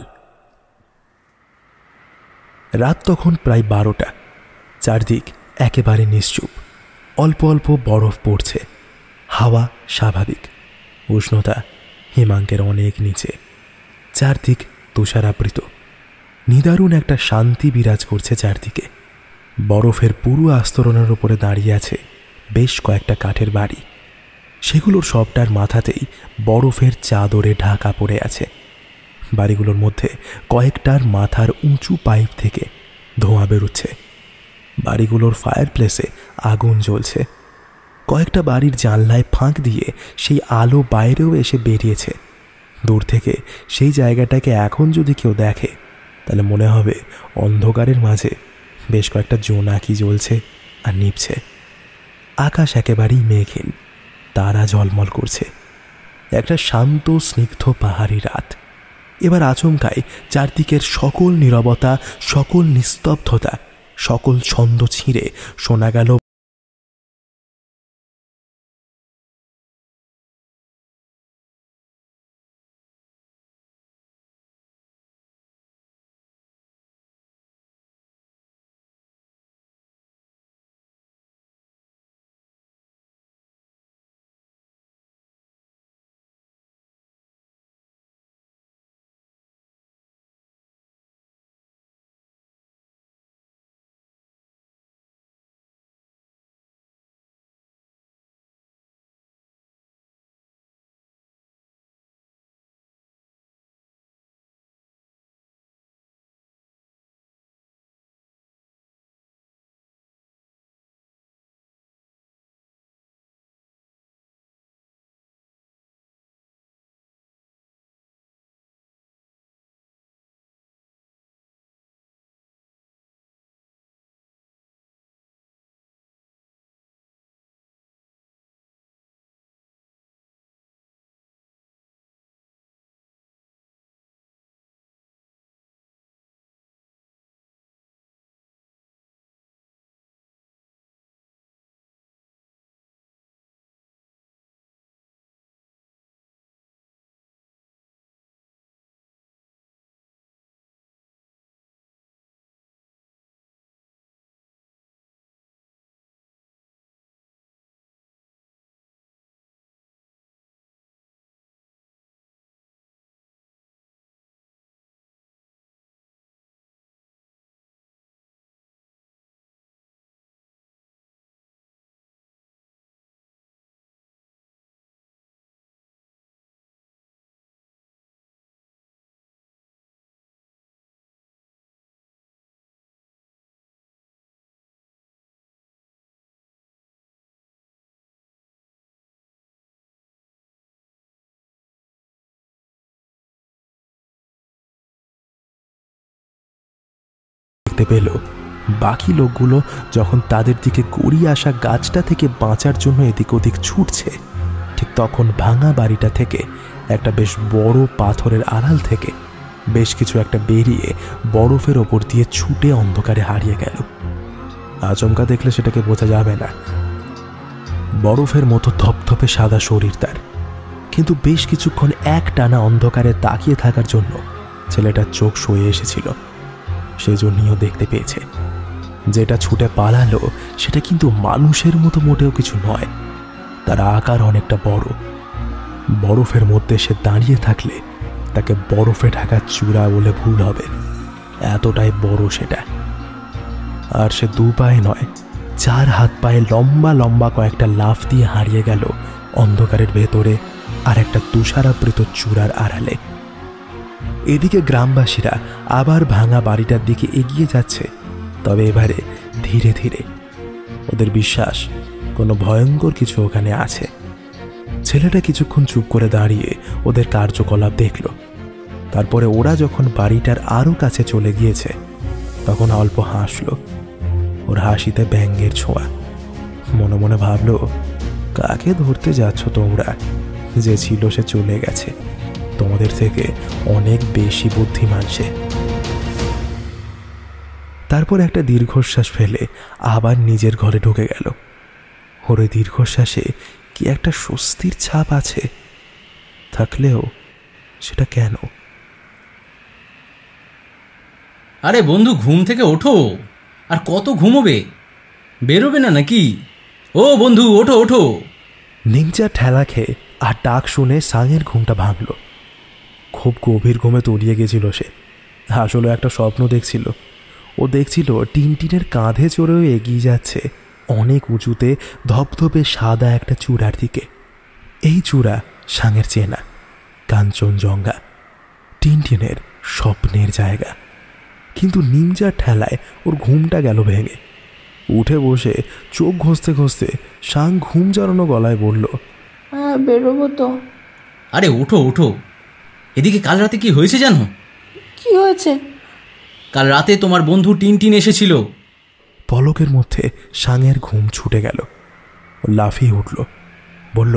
রাত তখন প্রায় বারোটা। চারদিক একেবারে নিশ্চুপ। অল্প অল্প বরফ পড়ছে। হাওয়া স্বাভাবিক। উষ্ণতা হিমাঙ্কের অনেক নিচে। চারদিক তুষারাবৃত। নিদারুণ একটা শান্তি বিরাজ করছে চারদিকে। বরফের পুরো আস্তরণের উপরে দাঁড়িয়ে আছে বেশ কয়েকটা কাঠের বাড়ি। সেগুলোর সবটার মাথাতেই বরফের চাদরে ঢাকা পড়ে আছে। বাড়িগুলোর মধ্যে কয়েকটার মাথার উঁচু পাইপ থেকে ধোঁয়া বেরোচ্ছে। বাড়িগুলোর ফায়ার প্লেসে আগুন জ্বলছে। কয়েকটা বাড়ির জানলায় ফাঁক দিয়ে সেই আলো বাইরেও এসে বেরিয়েছে। দূর থেকে সেই জায়গাটাকে এখন যদি কেউ দেখে তাহলে মনে হবে অন্ধকারের মাঝে বেশ কয়েকটা জোনাকি জ্বলছে আর নিভছে। আকাশ একেবারেই মেঘহীন, তারা ঝলমল করছে। একটা শান্ত স্নিগ্ধ পাহাড়ি রাত। এবার আচমকায় চারদিকের সকল নীরবতা, সকল নিস্তব্ধতা, সকল ছন্দ ছিঁড়ে শোনা গেল দেখতে পেল বাকি লোকগুলো যখন তাদের দিকে গড়িয়ে আসা গাছটা থেকে বাঁচার জন্য এদিক ওদিক ছুটছে, ঠিক তখন ভাঙা বাড়িটা থেকে একটা বেশ বড় পাথরের আড়াল থেকে বেশ কিছু একটা বেরিয়ে বরফের ওপর দিয়ে ছুটে অন্ধকারে হারিয়ে গেল। আচমকা দেখলে সেটাকে বোঝা যাবে না, বরফের মতো ধপধপে সাদা শরীর তার, কিন্তু বেশ কিছুক্ষণ এক টানা অন্ধকারে তাকিয়ে থাকার জন্য ছেলেটার চোখ সয়ে এসেছিল। সেজন্যও দেখতে পেয়েছে যেটা ছুটে পালালো সেটা কিন্তু মানুষের মতো মোটেও কিছু নয়, তার আকার অনেকটা বড়। বরফের মধ্যে সে দাঁড়িয়ে থাকলে তাকে বরফে ঢাকা চূড়া বলে ভুল হবে, এতটাই বড় সেটা। আর সে দু পায়ে নয়, চার হাত পায়ে লম্বা লম্বা কয়েকটা লাফ দিয়ে হারিয়ে গেল অন্ধকারের ভেতরে আর একটা তুষারাবৃত চূড়ার আড়ালে। এদিকে গ্রামবাসীরা আবার ভাঙা বাড়িটার দিকে এগিয়ে যাচ্ছে, তবে এবারে ধীরে ধীরে। ওদের বিশ্বাস কোনো ভয়ঙ্কর কিছু ওখানে আছে। ছেলেটা কিছুক্ষণ চুপ করে দাঁড়িয়ে ওদের কার্যকলাপ দেখল। তারপরে ওরা যখন বাড়িটার আরও কাছে চলে গিয়েছে তখন অল্প হাসল। ওর হাসিতে ব্যঙ্গের ছোঁয়া। মনে মনে ভাবল, কাকে ধরতে যাচ্ছ তোমরা? যে ছিল সে চলে গেছে, তোমাদের থেকে অনেক বেশি বুদ্ধিমান সে। তারপর একটা দীর্ঘশ্বাস ফেলে আবার নিজের ঘরে ঢুকে গেল। ওর ওই দীর্ঘশ্বাসে কি একটা স্বস্তির ছাপ আছে, থাকলেও সেটা কেন? আরে বন্ধু, ঘুম থেকে ওঠো। আর কত ঘুমোবে? বেরোবে না নাকি? ও বন্ধু, ওঠো ওঠো। নিমচা ঠেলা খেয়ে আর ডাক শুনে সাঙের ঘুমটা ভাঙল। খুব গভীর ঘুমে তলিয়ে গেছিল সে। আসলে একটা স্বপ্ন দেখছিল। ও দেখছিল টিনটিনের কাঁধে চড়েও এগিয়ে যাচ্ছে অনেক উঁচুতে ধপধপে সাদা একটা চূড়ার দিকে। এই চূড়া সাঙের চেনা, কাঞ্চনজঙ্ঘা, টিনটিনের স্বপ্নের জায়গা। কিন্তু নিমচার ঠেলায় ওর ঘুমটা গেল ভেঙে। উঠে বসে চোখ ঘষতে ঘষতে সাং ঘুম জড়ানো গলায় বলল, হ্যাঁ বেরোবো তো। আরে ওঠো ওঠো। এদিকে কাল রাতে কি হয়েছে জানো? কি হয়েছে? কাল রাতে তোমার বন্ধু টিনটিন এসেছিল। পলকের মধ্যে সাঙের ঘুম ছুটে গেল। ও লাফিয়ে উঠল, বলল,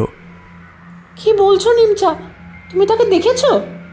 কি বলছো নিমচা? তুমি তাকে দেখেছো?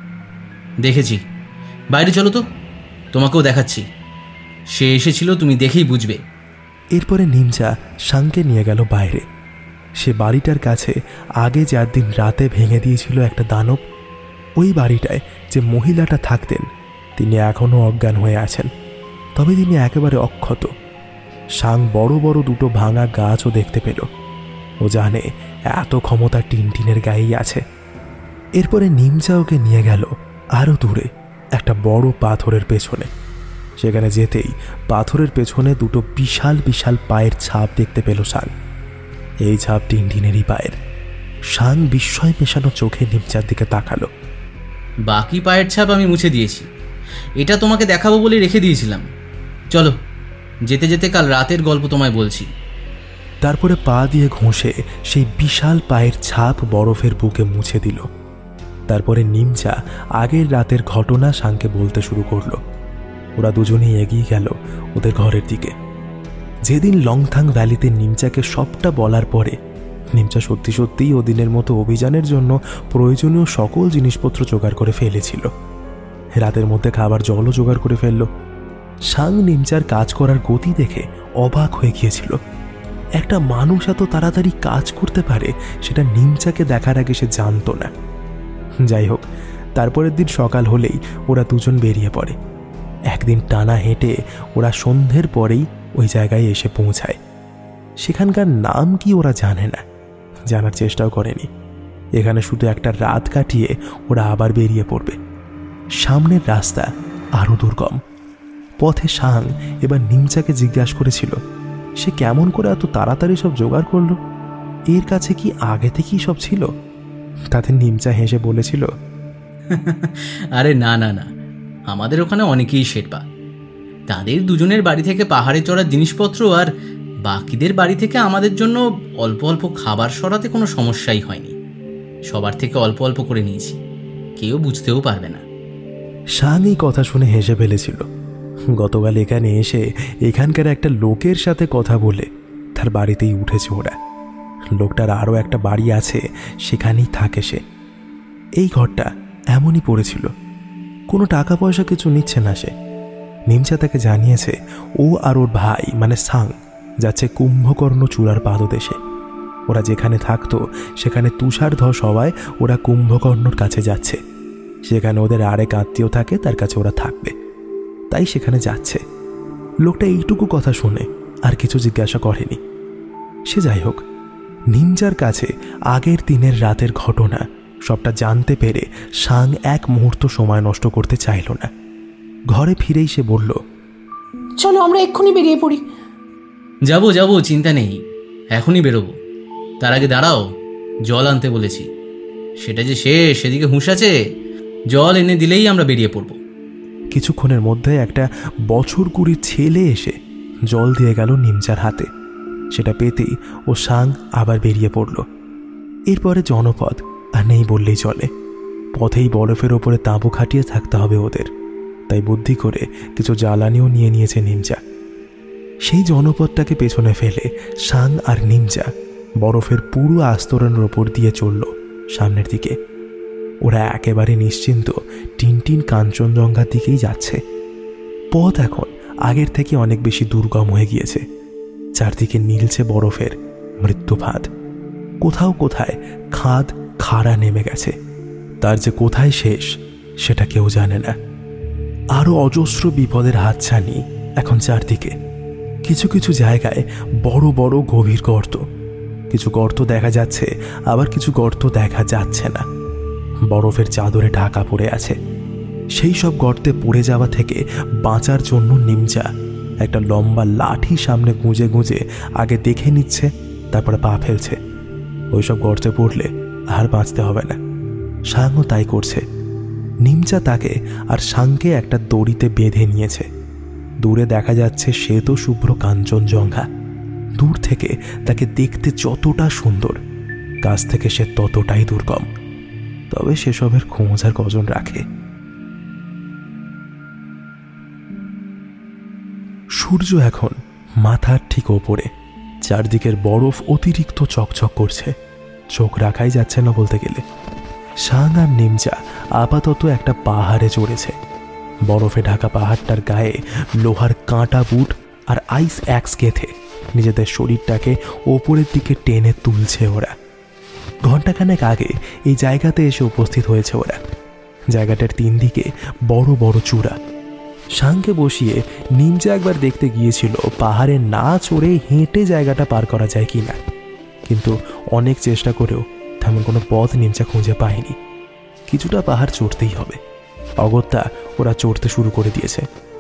দেখেছি। বাইরে চলো তো, তোমাকেও দেখাচ্ছি। সে এসেছিল, তুমি দেখেই বুঝবে। এরপরে নিমচা সাংকে নিয়ে গেল বাইরে। সে বাড়িটার কাছে আগে যার দিন রাতে ভেঙে দিয়েছিল একটা দানব, ওই বাড়িটায় যে মহিলাটা থাকতেন তিনি এখনও অজ্ঞান হয়ে আছেন, তবে তিনি একেবারে অক্ষত। সাং বড় বড় দুটো ভাঙা গাছও দেখতে পেল। ও জানে এত ক্ষমতা টিনটিনের গায়েই আছে। এরপরে নিমচা ওকে নিয়ে গেল আরও দূরে একটা বড় পাথরের পেছনে। সেখানে যেতেই পাথরের পেছনে দুটো বিশাল বিশাল পায়ের ছাপ দেখতে পেল সাং। এই ছাপ টিনটিনেরই পায়ের। সাং বিস্ময় মেশানো চোখে নিমচার দিকে তাকালো। বাকি পায়ের ছাপ আমি মুছে দিয়েছি, এটা তোমাকে দেখাবো বলে রেখে দিয়েছিলাম। চলো, যেতে যেতে কাল রাতের গল্প তোমায় বলছি। তারপরে পা দিয়ে ঘষে সেই বিশাল পায়ের ছাপ বরফের বুকে মুছে দিল। তারপরে নিমচা আগের রাতের ঘটনা সাংকে বলতে শুরু করলো। ওরা দুজনেই এগিয়ে গেল ওদের ঘরের দিকে। যেদিন লংথাং ভ্যালিতে নিমচাকে সবটা বলার পরে নিমচা সত্যি সত্যিই ওদিনের মতো অভিযানের জন্য প্রয়োজনীয় সকল জিনিসপত্র জোগাড় করে ফেলেছিল। রাতের মধ্যে খাবার জলও জোগাড় করে ফেলল। সাং নিমচার কাজ করার গতি দেখে অবাক হয়ে গিয়েছিল। একটা মানুষ এত তাড়াতাড়ি কাজ করতে পারে সেটা নিমচাকে দেখার আগে সে জানতো না। যাই হোক, তারপরের দিন সকাল হলেই ওরা দুজন বেরিয়ে পড়ে। একদিন টানা হেঁটে ওরা সন্ধ্যের পরেই ওই জায়গায় এসে পৌঁছায়। সেখানকার নাম কি ওরা জানে না, জানার চেষ্টাও করেনি। এখানে শুধু একটা রাত কাটিয়ে ওরা আবার বেরিয়ে পড়বে। সামনের রাস্তা আরও দুর্গম। পথে সাং এবার নিমচাকে জিজ্ঞাসা করেছিল সে কেমন করে এত তাড়াতাড়ি সব জোগাড় করলো, এর কাছে কি আগে থেকেই সব ছিল? তাতে নিমচা হেসে বলেছিল, আরে না না না, আমাদের ওখানে অনেকেই শেরপা। তাদের দুজনের বাড়ি থেকে পাহাড়ে চড়ার জিনিসপত্র আর বাকিদের বাড়ি থেকে আমাদের জন্য অল্প অল্প খাবার সরাতে কোনো সমস্যাই হয়নি। সবার থেকে অল্প অল্প করে নিয়েছি, কেউ বুঝতেও পারবে না। সাং এই কথা শুনে হেসে ফেলেছিল। গতকাল এখানে এসে এখানকার একটা লোকের সাথে কথা বলে তার বাড়িতেই উঠেছে ওরা। লোকটার আরও একটা বাড়ি আছে, সেখানেই থাকে সে। এই ঘরটা এমনই পড়েছিল, কোনো টাকা পয়সা কিছু নিচ্ছে না সে। নিমচা তাকে জানিয়েছে ও আর ওর ভাই মানে সাং যাচ্ছে কুম্ভকর্ণ চূড়ার পাদদেশে। ওরা যেখানে থাকতো সেখানে তুষার ধস হওয়ায় ওরা কুম্ভকর্ণর কাছে যাচ্ছে। সেখানে ওদের আরেক আত্মীয় থাকে, তার কাছে ওরা থাকবে, তাই সেখানে যাচ্ছে। লোকটা এইটুকু কথা শুনে আর কিছু জিজ্ঞাসা করেনি। সে যাই হোক, নিমচার কাছে আগের দিনের রাতের ঘটনা সবটা জানতে পেরে সাং এক মুহূর্ত সময় নষ্ট করতে চাইল না। ঘরে ফিরেই সে বলল, চলো আমরা এক্ষুনি বেরিয়ে পড়ি। যাবো যাবো, চিন্তা নেই, এখনই বেরোবো। তার আগে দাঁড়াও, জল আনতে বলেছি। সেটা যে শেষ, সেদিকে হুঁশ আছে, জল এনে দিলেই আমরা বেরিয়ে পড়ব। কিছুক্ষণের মধ্যে একটা বছর কুড়ির ছেলে এসে জল দিয়ে গেল নিমচার হাতে। সেটা পেতেই ও সাং আবার বেরিয়ে পড়ল। এরপরে জনপদ আর নেই বললেই চলে। পথেই বরফের ওপরে তাঁবু খাটিয়ে থাকতে হবে ওদের, তাই বুদ্ধি করে কিছু জ্বালানিও নিয়ে নিয়েছে নিমচা। সেই জনপদটাকে পেছনে ফেলে সাং আর নিমচা বরফের পুরো আস্তরণের ওপর দিয়ে চলল সামনের দিকে। ওরা একেবারে নিশ্চিন্ত টিনটিন কাঞ্চনজঙ্ঘার দিকেই যাচ্ছে। পথ এখন আগের থেকে অনেক বেশি দুর্গম হয়ে গিয়েছে। চারদিকে নীলছে বরফের মৃত্যুভাত। কোথাও কোথায় খাদ খাড়া নেমে গেছে, তার যে কোথায় শেষ সেটা কেউ জানে না। আরও অজস্র বিপদের হাতছানি এখন চারদিকে। কিছু কিছু জায়গায় বড় বড় গভীর গর্ত, কিছু গর্ত দেখা যাচ্ছে, আবার কিছু গর্ত দেখা যাচ্ছে না। বরফের চাদরে ঢাকা পড়ে আছে। সেই সব গর্তে পড়ে যাওয়া থেকে বাঁচার জন্য নিমচা একটা লম্বা লাঠি সামনে গুঁজে গুঁজে আগে দেখে নিচ্ছে, তারপরে পা ফেলছে। ওইসব গর্তে পড়লে আর বাঁচতে হবে না। সাংও তাই করছে। নিমচা তাকে আর সাংকে একটা দড়িতে বেঁধে নিয়েছে। দূরে দেখা যাচ্ছে শ্বেত শুভ্র কাঞ্চনজঙ্ঘা। দূর থেকে তাকে দেখতে যতটা সুন্দর, কাছ থেকে সে ততটাই দুর্গম। তবে সেসবের খোঁজ আর কজন রাখে। সূর্য এখন মাথার ঠিক ওপরে। চারদিকের বরফ অতিরিক্ত চকচক করছে, চোখ রাখাই যাচ্ছে না বলতে গেলে। সাং আর নিমচা আপাতত একটা পাহাড়ে চড়েছে। বরফে ঢাকা পাহাড়টার গায়ে লোহার কাঁটা বুট আর আইস অ্যাক্স গেঁথে নিজেদের শরীরটাকে ওপরের দিকে টেনে তুলছে ওরা। ঘণ্টাখানেক আগে এই জায়গাতে এসে উপস্থিত হয়েছে ওরা। জায়গাটার তিন দিকে বড় বড় চূড়া। সাংকে বসিয়ে নিমচা একবার দেখতে গিয়েছিল পাহাড়ে না চড়ে হেঁটে জায়গাটা পার করা যায় কি না, কিন্তু অনেক চেষ্টা করেও তেমন কোনো পথ নিমচা খুঁজে পায়নি। কিছুটা পাহাড় চড়তেই হবে। অগত্যা ওরা চড়তে শুরু করে দিয়েছে।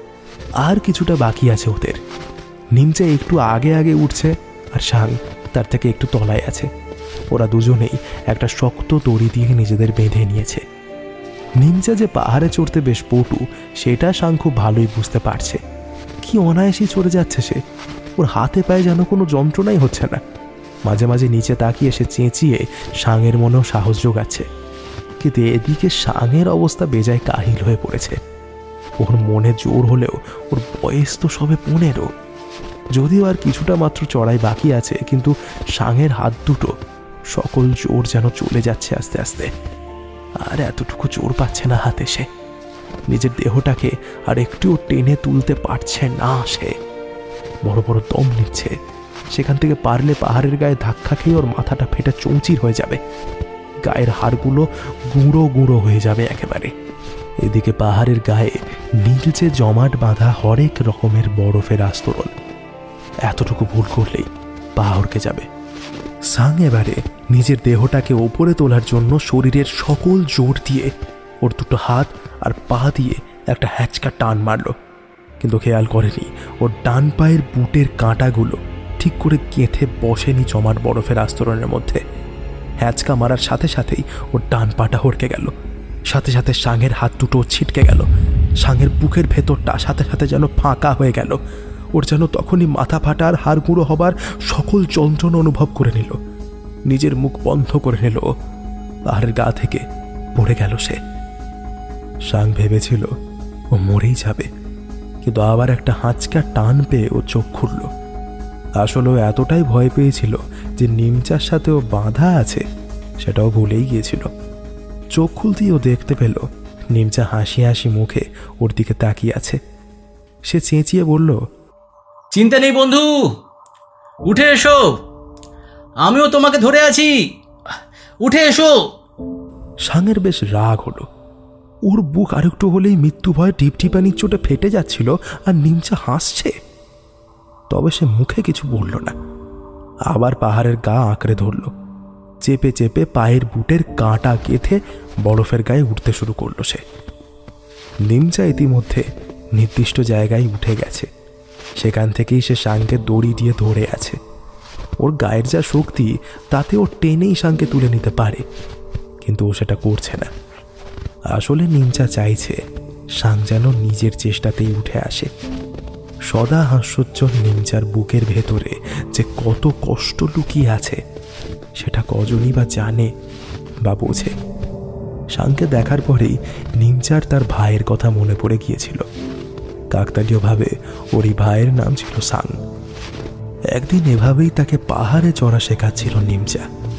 আর কিছুটা বাকি আছে ওদের। নিমচা একটু আগে আগে উঠছে আর সাং তার থেকে একটু তলায় আছে। ওরা দুজনেই একটা শক্ত দড়ি দিয়ে নিজেদের বেঁধে নিয়েছে। নিমচা যে পাহাড়ে চড়তে বেশ পটু সেটা সাং খুব ভালোই বুঝতে পারছে। কি অনায়াসেই চড়ে যাচ্ছে সে। ওর হাতে পায়ে যেন কোনো যন্ত্রণাই হচ্ছে না। মাঝে মাঝে নিচে তাকিয়ে সে চেঁচিয়ে সাংয়ের মনেও সাহস জোগাচ্ছে। কিন্তু এদিকে সাংয়ের অবস্থা বেজায় কাহিল হয়ে পড়েছে। ওর মনে জোর হলেও ওর বয়স তো সবে পনেরো। যদিও আর কিছুটা মাত্র চড়াই বাকি আছে, কিন্তু সাংয়ের হাত দুটো সকল জোর যেন চলে যাচ্ছে আস্তে আস্তে। আর এতটুকু জোর পাচ্ছে না হাতে সে। নিজের দেহটাকে আর একটুও টেনে তুলতে পারছে না সে। বড় বড় দম নিচ্ছে। সেখান থেকে পারলে পাহাড়ের গায়ে ধাক্কা খেয়ে ওর মাথাটা ফেটে চৌচির হয়ে যাবে। গায়ের হাড়গুলো গুঁড়ো গুঁড়ো হয়ে যাবে একেবারে। এদিকে পাহাড়ের গায়ে নীলচে জমাট বাঁধা হরেক রকমের বরফের আস্তরণ। এতটুকু ভুল করলেই পা হড়কে যাবে। সাং এবারে নিজের দেহটাকে ওপরে তোলার জন্য শরীরের সকল জোর দিয়ে ওর দুটো হাত আর পা দিয়ে একটা হ্যাচকা টান মারল, কিন্তু খেয়াল করেনি ওর ডান পায়ের বুটের কাঁটাগুলো ঠিক করে গেঁথে বসেনি জমাট বরফের আস্তরণের মধ্যে। হ্যাচকা মারার সাথে সাথেই ওর ডান পাটা হড়কে গেল। সাথে সাথে সাংয়ের হাত দুটো ছিটকে গেল। সাংয়ের বুকের ভেতরটা সাথে সাথে যেন ফাঁকা হয়ে গেল। ওর যেন তখনই মাথা ফাটা আর হাড় গুঁড়ো হবার সকল যন্ত্রণা অনুভব করে নিল। নিজের মুখ বন্ধ করে নিল। পাহাড়ের গা থেকে পড়ে গেল সে। সাং ভেবেছিল ও মরেই যাবে, কিন্তু আবার একটা হাঁচকা টান পেয়ে ও চোখ খুলল। আসলে ও এতটাই ভয় পেয়েছিল যে নিমচার সাথে ও বাঁধা আছে সেটাও ভুলেই গিয়েছিল। চোখ খুলতেই ও দেখতে পেল নিমচা হাসি হাসি মুখে ওর দিকে তাকিয়ে আছে। সে চেঁচিয়ে বলল, চিন্তা নেই বন্ধু, উঠে এসো, আমিও তোমাকে ধরে আছি, উঠে এসো। সাঙের বেশ রাগ হলো। ওর বুক আরেকটু হলেই মৃত্যু ভয়ে টিপটিপানির চোটে ফেটে যাচ্ছিল, আর নিমচা হাসছে। তবে সে মুখে কিছু বলল না। আবার পাহাড়ের গা আঁকড়ে ধরল, চেপে চেপে পায়ের বুটের কাঁটা গেঁথে বরফের গায়ে উঠতে শুরু করলো সে। নিমচা ইতিমধ্যে নির্দিষ্ট জায়গায় উঠে গেছে। সেখান থেকেই সে সাংকে দড়ি দিয়ে ধরে আছে। ওর গায়ের যা শক্তি তাতে ও টেনেই সাংকে তুলে নিতে পারে, কিন্তু ও সেটা করছে না। আসলে নিমচা চাইছে সাং যেন নিজের চেষ্টাতেই উঠে আসে। সদা হাস্যোজ্জ্বল নিমচার বুকের ভেতরে যে কত কষ্ট লুকিয়ে আছে সেটা কজনই বা জানে বা বোঝে। সাংকে দেখার পরেই নিমচার তার ভাইয়ের কথা মনে পড়ে গিয়েছিল। কাকতালীয়ভাবে ওর ভাইয়ের নাম ছিল সাং। একদিন এভাবেই তাকে পাহাড়ে চড়া শেখাচ্ছিল নিমচা।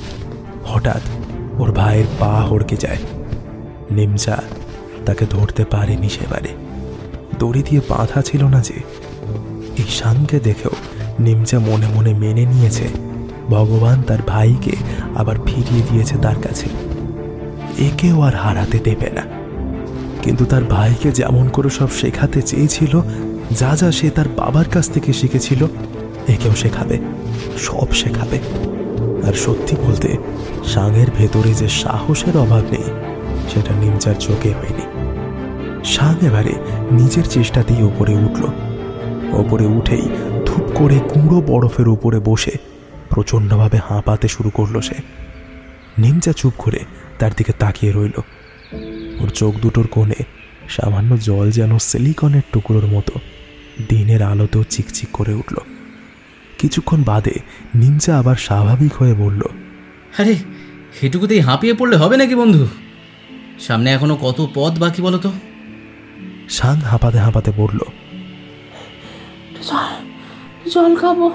হঠাৎ ওর ভাইয়ের পা হড়কে যায়। নিমচা তাকে ধরতে পারেনি সেবারে, দড়ি দিয়ে বাঁধা ছিল না যে। এই সাংকে দেখেও নিমচা মনে মনে মেনে নিয়েছে ভগবান তার ভাইকে আবার ফিরিয়ে দিয়েছে তার কাছে, একেও আর হারাতে দেবে না। কিন্তু তার ভাইকে যেমন করে সব শেখাতে চেয়েছিল, যা যা সে তার বাবার কাছ থেকে শিখেছিল, একেও শেখাবে, সব শেখাবে। আর সত্যি বলতে সাংয়ের ভেতরে যে সাহসের অভাব নেই সেটা নিমচার চোখে হয়নি। সাং এবারে নিজের চেষ্টাতেই ওপরে উঠল। ওপরে উঠেই ধূপ করে কুঁড়ো বরফের উপরে বসে প্রচণ্ডভাবে হাঁপাতে শুরু করলো সে। নিমচা চুপ করে তার দিকে তাকিয়ে রইল। ওর চোখ দুটোর কোণে সামান্য জল যেন সিলিকনের টুকরোর মতো দিনের আলোতেও চিকচিক করে উঠল। কিছুক্ষণ বাদে নিমচা আবার স্বাভাবিক হয়ে বলল, আরে সেটুকুতেই হাঁপিয়ে পড়লে হবে নাকি বন্ধু? সামনে এখনো কত পথ বাকি বলো তো। সাং হাঁপাতে হাঁপাতে বলল, জল খাবো,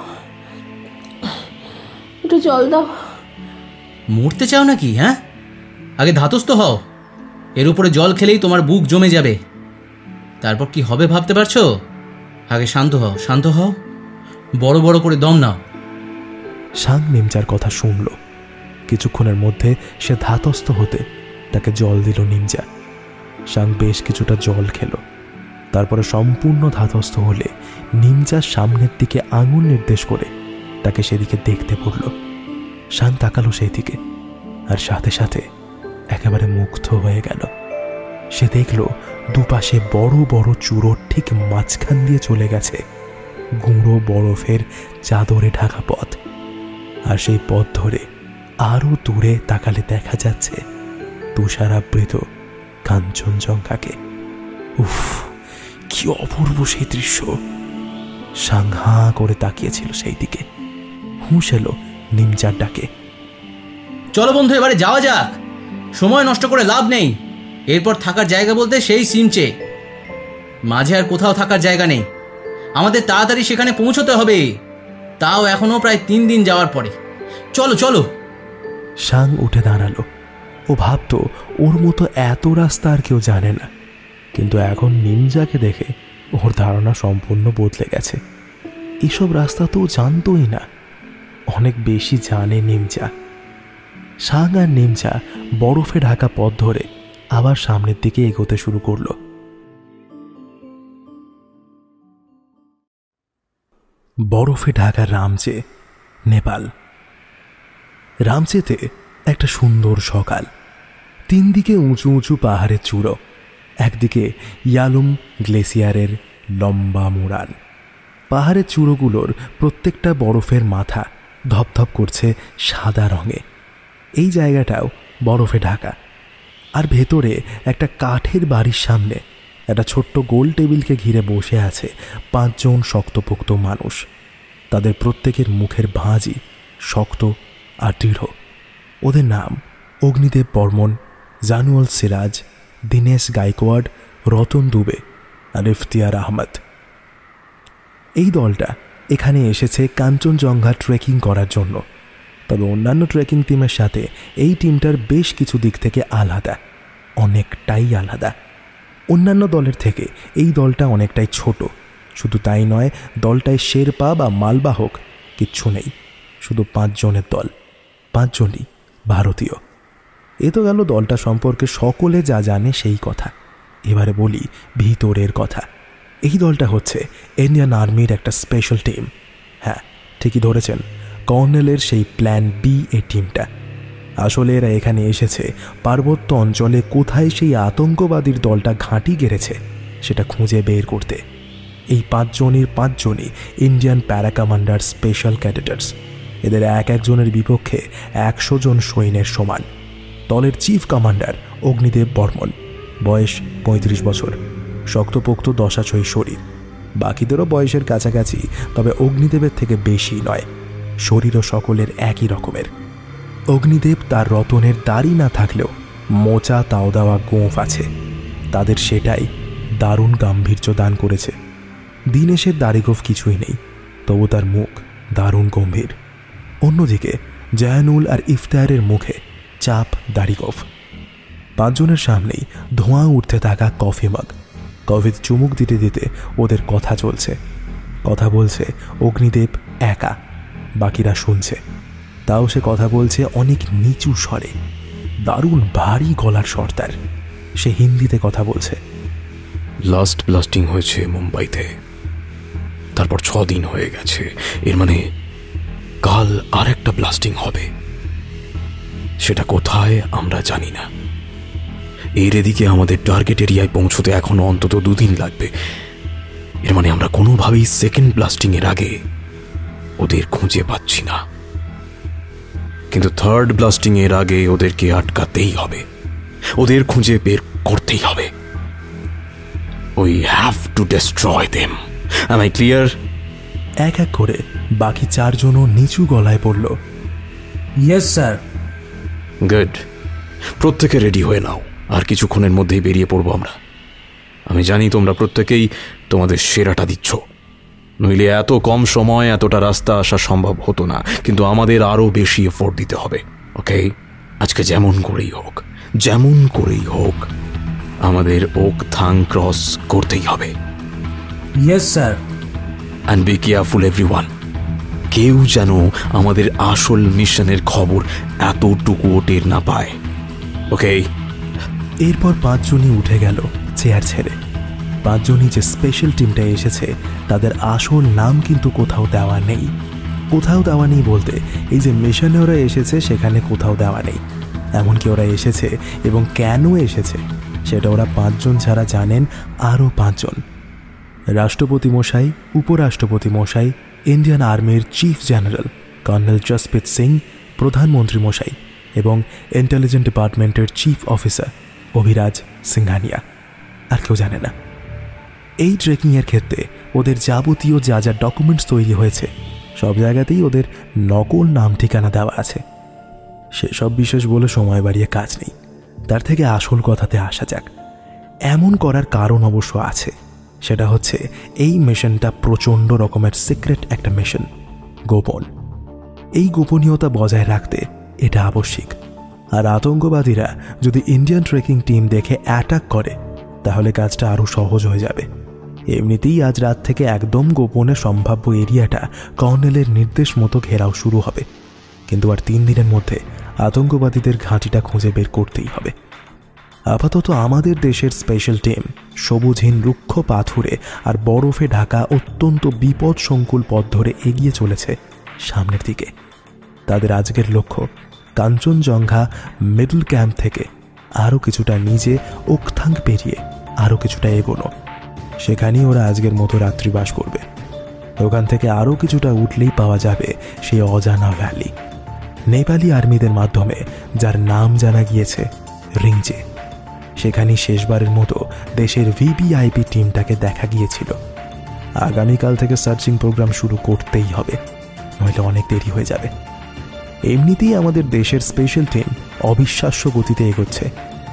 একটু জল দাও। মরতে চাও নাকি? হ্যাঁ, আগে ধাতস্থ হও, এর উপরে জল খেলেই তোমার বুক জমে যাবে। তারপর কি হবে ভাবতে পারছো? আগে শান্ত হও, শান্ত হও, বড় বড় করে দম নাও। সাং নিমচার কথা শুনল। কিছুক্ষণের মধ্যে সে ধাতস্থ হতে তাকে জল দিল নিমচা। সাং বেশ কিছুটা জল খেল। তারপরে সম্পূর্ণ ধাতস্থ হলে নিমচার সামনের দিকে আঙুল নির্দেশ করে তাকে সেদিকে দেখতে পড়ল। সাং তাকালো সেই দিকে, আর সাথে সাথে একেবারে মুগ্ধ হয়ে গেল। সে দেখল দুপাশে বড় বড় চূড়োর ঠিক মাঝখান দিয়ে চলে গেছে গুঁড়ো বরফের চাদরে ঢাকা পথ। আর সেই পথ ধরে আরো দূরে তাকালে দেখা যাচ্ছে তুষারাবৃত কাঞ্চনজঙ্ঘাকে। উফ, কি অপূর্ব সেই দৃশ্য! সাংহা করে তাকিয়েছিল সেই দিকে। হুঁশ এলো নিমচার ডাকে, চলো বন্ধু, এবারে যাওয়া যাক, সময় নষ্ট করে লাভ নেই। এরপর থাকার জায়গা বলতে সেই সিমচে, মাঝে আর কোথাও থাকার জায়গা নেই। আমাদের তাড়াতাড়ি সেখানে পৌঁছতে হবে, তাও এখনো প্রায় তিন দিন যাওয়ার পরে। চলো চলো। সাং উঠে দাঁড়ালো। ও ভাবতো ওর মতো এত রাস্তা আর কেউ জানে না, কিন্তু এখন নিমচাকে দেখে ওর ধারণা সম্পূর্ণ বদলে গেছে। এসব রাস্তা তো জানতোই না, অনেক বেশি জানে নিমচা। সাং আর নিমচা বরফে ঢাকা পথ ধরে আবার সামনের দিকে এগোতে শুরু করলো। বরফে ঢাকা রামচে, নেপাল। রামচেতে একটা সুন্দর সকাল। তিন দিকে উঁচু উঁচু পাহাড়ের চূড়ো, একদিকে ইয়ালুম গ্লেসিয়ারের লম্বা মোড়ান। পাহাড়ের চূড়োগুলোর প্রত্যেকটা বরফের মাথা ধপধপ করছে সাদা রঙে। এই জায়গাটাও বরফে ঢাকা। আর ভেতরে একটা কাঠের বাড়ির সামনে একটা ছোট্ট গোল টেবিলকে ঘিরে বসে আছে পাঁচজন শক্তপোক্ত মানুষ। তাদের প্রত্যেকের মুখের ভাঁজই শক্ত আর দৃঢ়। ওদের নাম অগ্নিদেব বর্মন, জানুয়াল সিরাজ, দীনেশ গাইকোয়াড, রতন দুবে আর ইফতিয়ার আহমদ। এই দলটা এখানে এসেছে কাঞ্চনজঙ্ঘা ট্রেকিং করার জন্য। তবে অন্যান্য ট্রেকিং টিমের সাথে এই টিমটার বেশ কিছু দিক থেকে আলাদা, অনেকটাই আলাদা। অন্যান্য দলের থেকে এই দলটা অনেকটাই ছোট। শুধু তাই নয়, দলটায় শেরপা বা মালবাহক কিচ্ছু নেই, শুধু পাঁচজনের দল, পাঁচজনই ভারতীয়। এ তো গেল দলটা সম্পর্কে সকলে যা জানে সেই কথা। এবারে বলি ভিতরের কথা। এই দলটা হচ্ছে ইন্ডিয়ান আর্মির একটা স্পেশাল টিম। হ্যাঁ, ঠিকই ধরেছেন, কর্নেলের সেই প্ল্যান বি এ টিমটা। আসলে এরা এখানে এসেছে পার্বত্য অঞ্চলে কোথায় সেই আতঙ্কবাদীর দলটা ঘাঁটি গেড়েছে সেটা খুঁজে বের করতে। এই পাঁচজনের পাঁচজনই ইন্ডিয়ান প্যারা কমান্ডার স্পেশাল ক্যাডেটার্স। এদের এক একজনের বিপক্ষে একশো জন সৈন্যের সমান। দলের চিফ কমান্ডার অগ্নিদেব বর্মন, বয়স পঁয়ত্রিশ বছর, শক্তপোক্ত দশাছই শরীর। বাকিদেরও বয়সের কাছাকাছি, তবে অগ্নিদেবের থেকে বেশি নয়। শরীরও সকলের একই রকমের। অগ্নিদেব তার রতনের দাড়ি না থাকলেও মোচা তাও দেওয়া গোঁফ আছে। তাদের সেটাই দারুণ গাম্ভীর্য দান করেছে। দীনেশের দাড়িগোফ কিছুই নেই, তবু তার মুখ দারুণ গম্ভীর। অন্যদিকে জায়ানুল আর ইফতারের মুখে চাপ দাড়িগোফ। পাঁচজনের সামনেই ধোঁয়া উঠতে থাকা কফি মাগ। কফিতে চুমুক দিতে দিতে ওদের কথা চলছে। কথা বলছে অগ্নিদেব একা, বাকিরা শুনছে। তাও সে কথা বলছে অনেক নিচু স্বরে, দারুণ ভারী গলার স্বর তার। সে হিন্দিতে কথা বলছে। লাস্ট ব্লাস্টিং হয়েছে মুম্বাইতে, তারপর ছ দিন হয়ে গেছে। এর মানে কাল আর একটা ব্লাস্টিং হবে। সেটা কোথায় আমরা জানি না। এর এদিকে আমাদের টার্গেট এরিয়ায় পৌঁছতে এখনো অন্তত দুদিন লাগবে। এর মানে আমরা কোনোভাবেই সেকেন্ড ব্লাস্টিং এর আগে ওদের খুঁজে পাচ্ছি না। কিন্তু থার্ড ব্লাস্টিং এর আগে ওদেরকে আটকাতেই হবে, ওদের খুঁজে বের করতেই হবে। We have to destroy them. Am I clear? এক এক করে বাকি চারজনও নিচু গলায় পড়ল, ইয়েস স্যার। গুড, প্রত্যেকে রেডি হয়ে নাও, আর কিছুক্ষণের মধ্যেই বেরিয়ে পড়বো আমরা। আমি জানি তোমরা প্রত্যেকেই তোমাদের সেরাটা দিচ্ছ, নইলে এত কম সময় এতটা রাস্তা আসা সম্ভব হতো না। কিন্তু আমাদের আরও বেশি এফোর্ট দিতে হবে, ওকে? আজকে যেমন করেই হোক, যেমন করেই হোক আমাদের ওক থাং ক্রস করতেই হবে। Yes sir. And be careful everyone. কেউ যেন আমাদের আসল মিশনের খবর এতটুকুও টের না পায়, ওকে? এরপর পাঁচজনই উঠে গেল চেয়ার ছেড়ে। পাঁচজনই যে স্পেশাল টিমটা এসেছে তাদের আসল নাম কিন্তু কোথাও দেওয়া নেই। কোথাও দেওয়া নেই বলতে এই যে মিশনে ওরা এসেছে সেখানে কোথাও দেওয়া নেই। এমনকি ওরা এসেছে এবং কেন এসেছে সেটা ওরা পাঁচজন ছাড়া জানেন আরও পাঁচজন। রাষ্ট্রপতি মশাই, উপরাষ্ট্রপতি মশাই, ইন্ডিয়ান আর্মির chief general colonel Jaspreet Singh, প্রধানমন্ত্রী মশাই এবং ইন্টেলিজেন্স ডিপার্টমেন্টের চিফ অফিসার অভিরাজ সিংহানিয়া। আর কেউ জানে না। এই ট্রেকিংয়ের ক্ষেত্রে ওদের যাবতীয় যা যা ডকুমেন্টস তৈরি হয়েছে সব জায়গাতেই ওদের নকল নাম ঠিকানা দেওয়া আছে। সেসব বিশেষ বলে সময় বাড়িয়ে কাজ নেই। তার থেকে আসল কথাতে আসা যাক। এমন করার কারণ অবশ্য আছে। সেটা হচ্ছে এই মিশনটা প্রচণ্ড রকমের সিক্রেট একটা মিশন, গোপন। এই গোপনীয়তা বজায় রাখতে এটা আবশ্যিক। আর আতঙ্কবাদীরা যদি ইন্ডিয়ান ট্রেকিং টিম দেখে অ্যাটাক করে তাহলে কাজটা আরও সহজ হয়ে যাবে। এমনিতেই আজ রাত থেকে একদম গোপনে সম্ভাব্য এরিয়াটা কর্নেলের নির্দেশ মতো ঘেরাও শুরু হবে। কিন্তু আর তিন দিনের মধ্যে আতঙ্কবাদীদের ঘাঁটিটা খুঁজে বের করতেই হবে। আপাতত আমাদের দেশের স্পেশাল টিম সবুজহীন রুক্ষ পাথুরে আর বরফে ঢাকা অত্যন্ত বিপদসংকুল পথ ধরে এগিয়ে চলেছে সামনের দিকে। তাদের আজকের লক্ষ্য কাঞ্চনজঙ্ঘা মিডল ক্যাম্প থেকে আরও কিছুটা নিজে ওকথাং পেরিয়ে আরও কিছুটা এগোনো। সেখানেই ওরা আজকের মতো রাত্রিবাস করবে। ওখান থেকে আরও কিছুটা উঠলেই পাওয়া যাবে সেই অজানা ভ্যালি, নেপালি আর্মিদের মাধ্যমে যার নাম জানা গিয়েছে রিংজে। সেখানেই শেষবারের মতো দেশের ভিভিআইপি টিমটাকে দেখা গিয়েছিল। আগামীকাল থেকে সার্চিং প্রোগ্রাম শুরু করতেই হবে, নইলে অনেক দেরি হয়ে যাবে। এমনিতেই আমাদের দেশের স্পেশাল টিম অবিশ্বাস্য গতিতে এগোচ্ছে।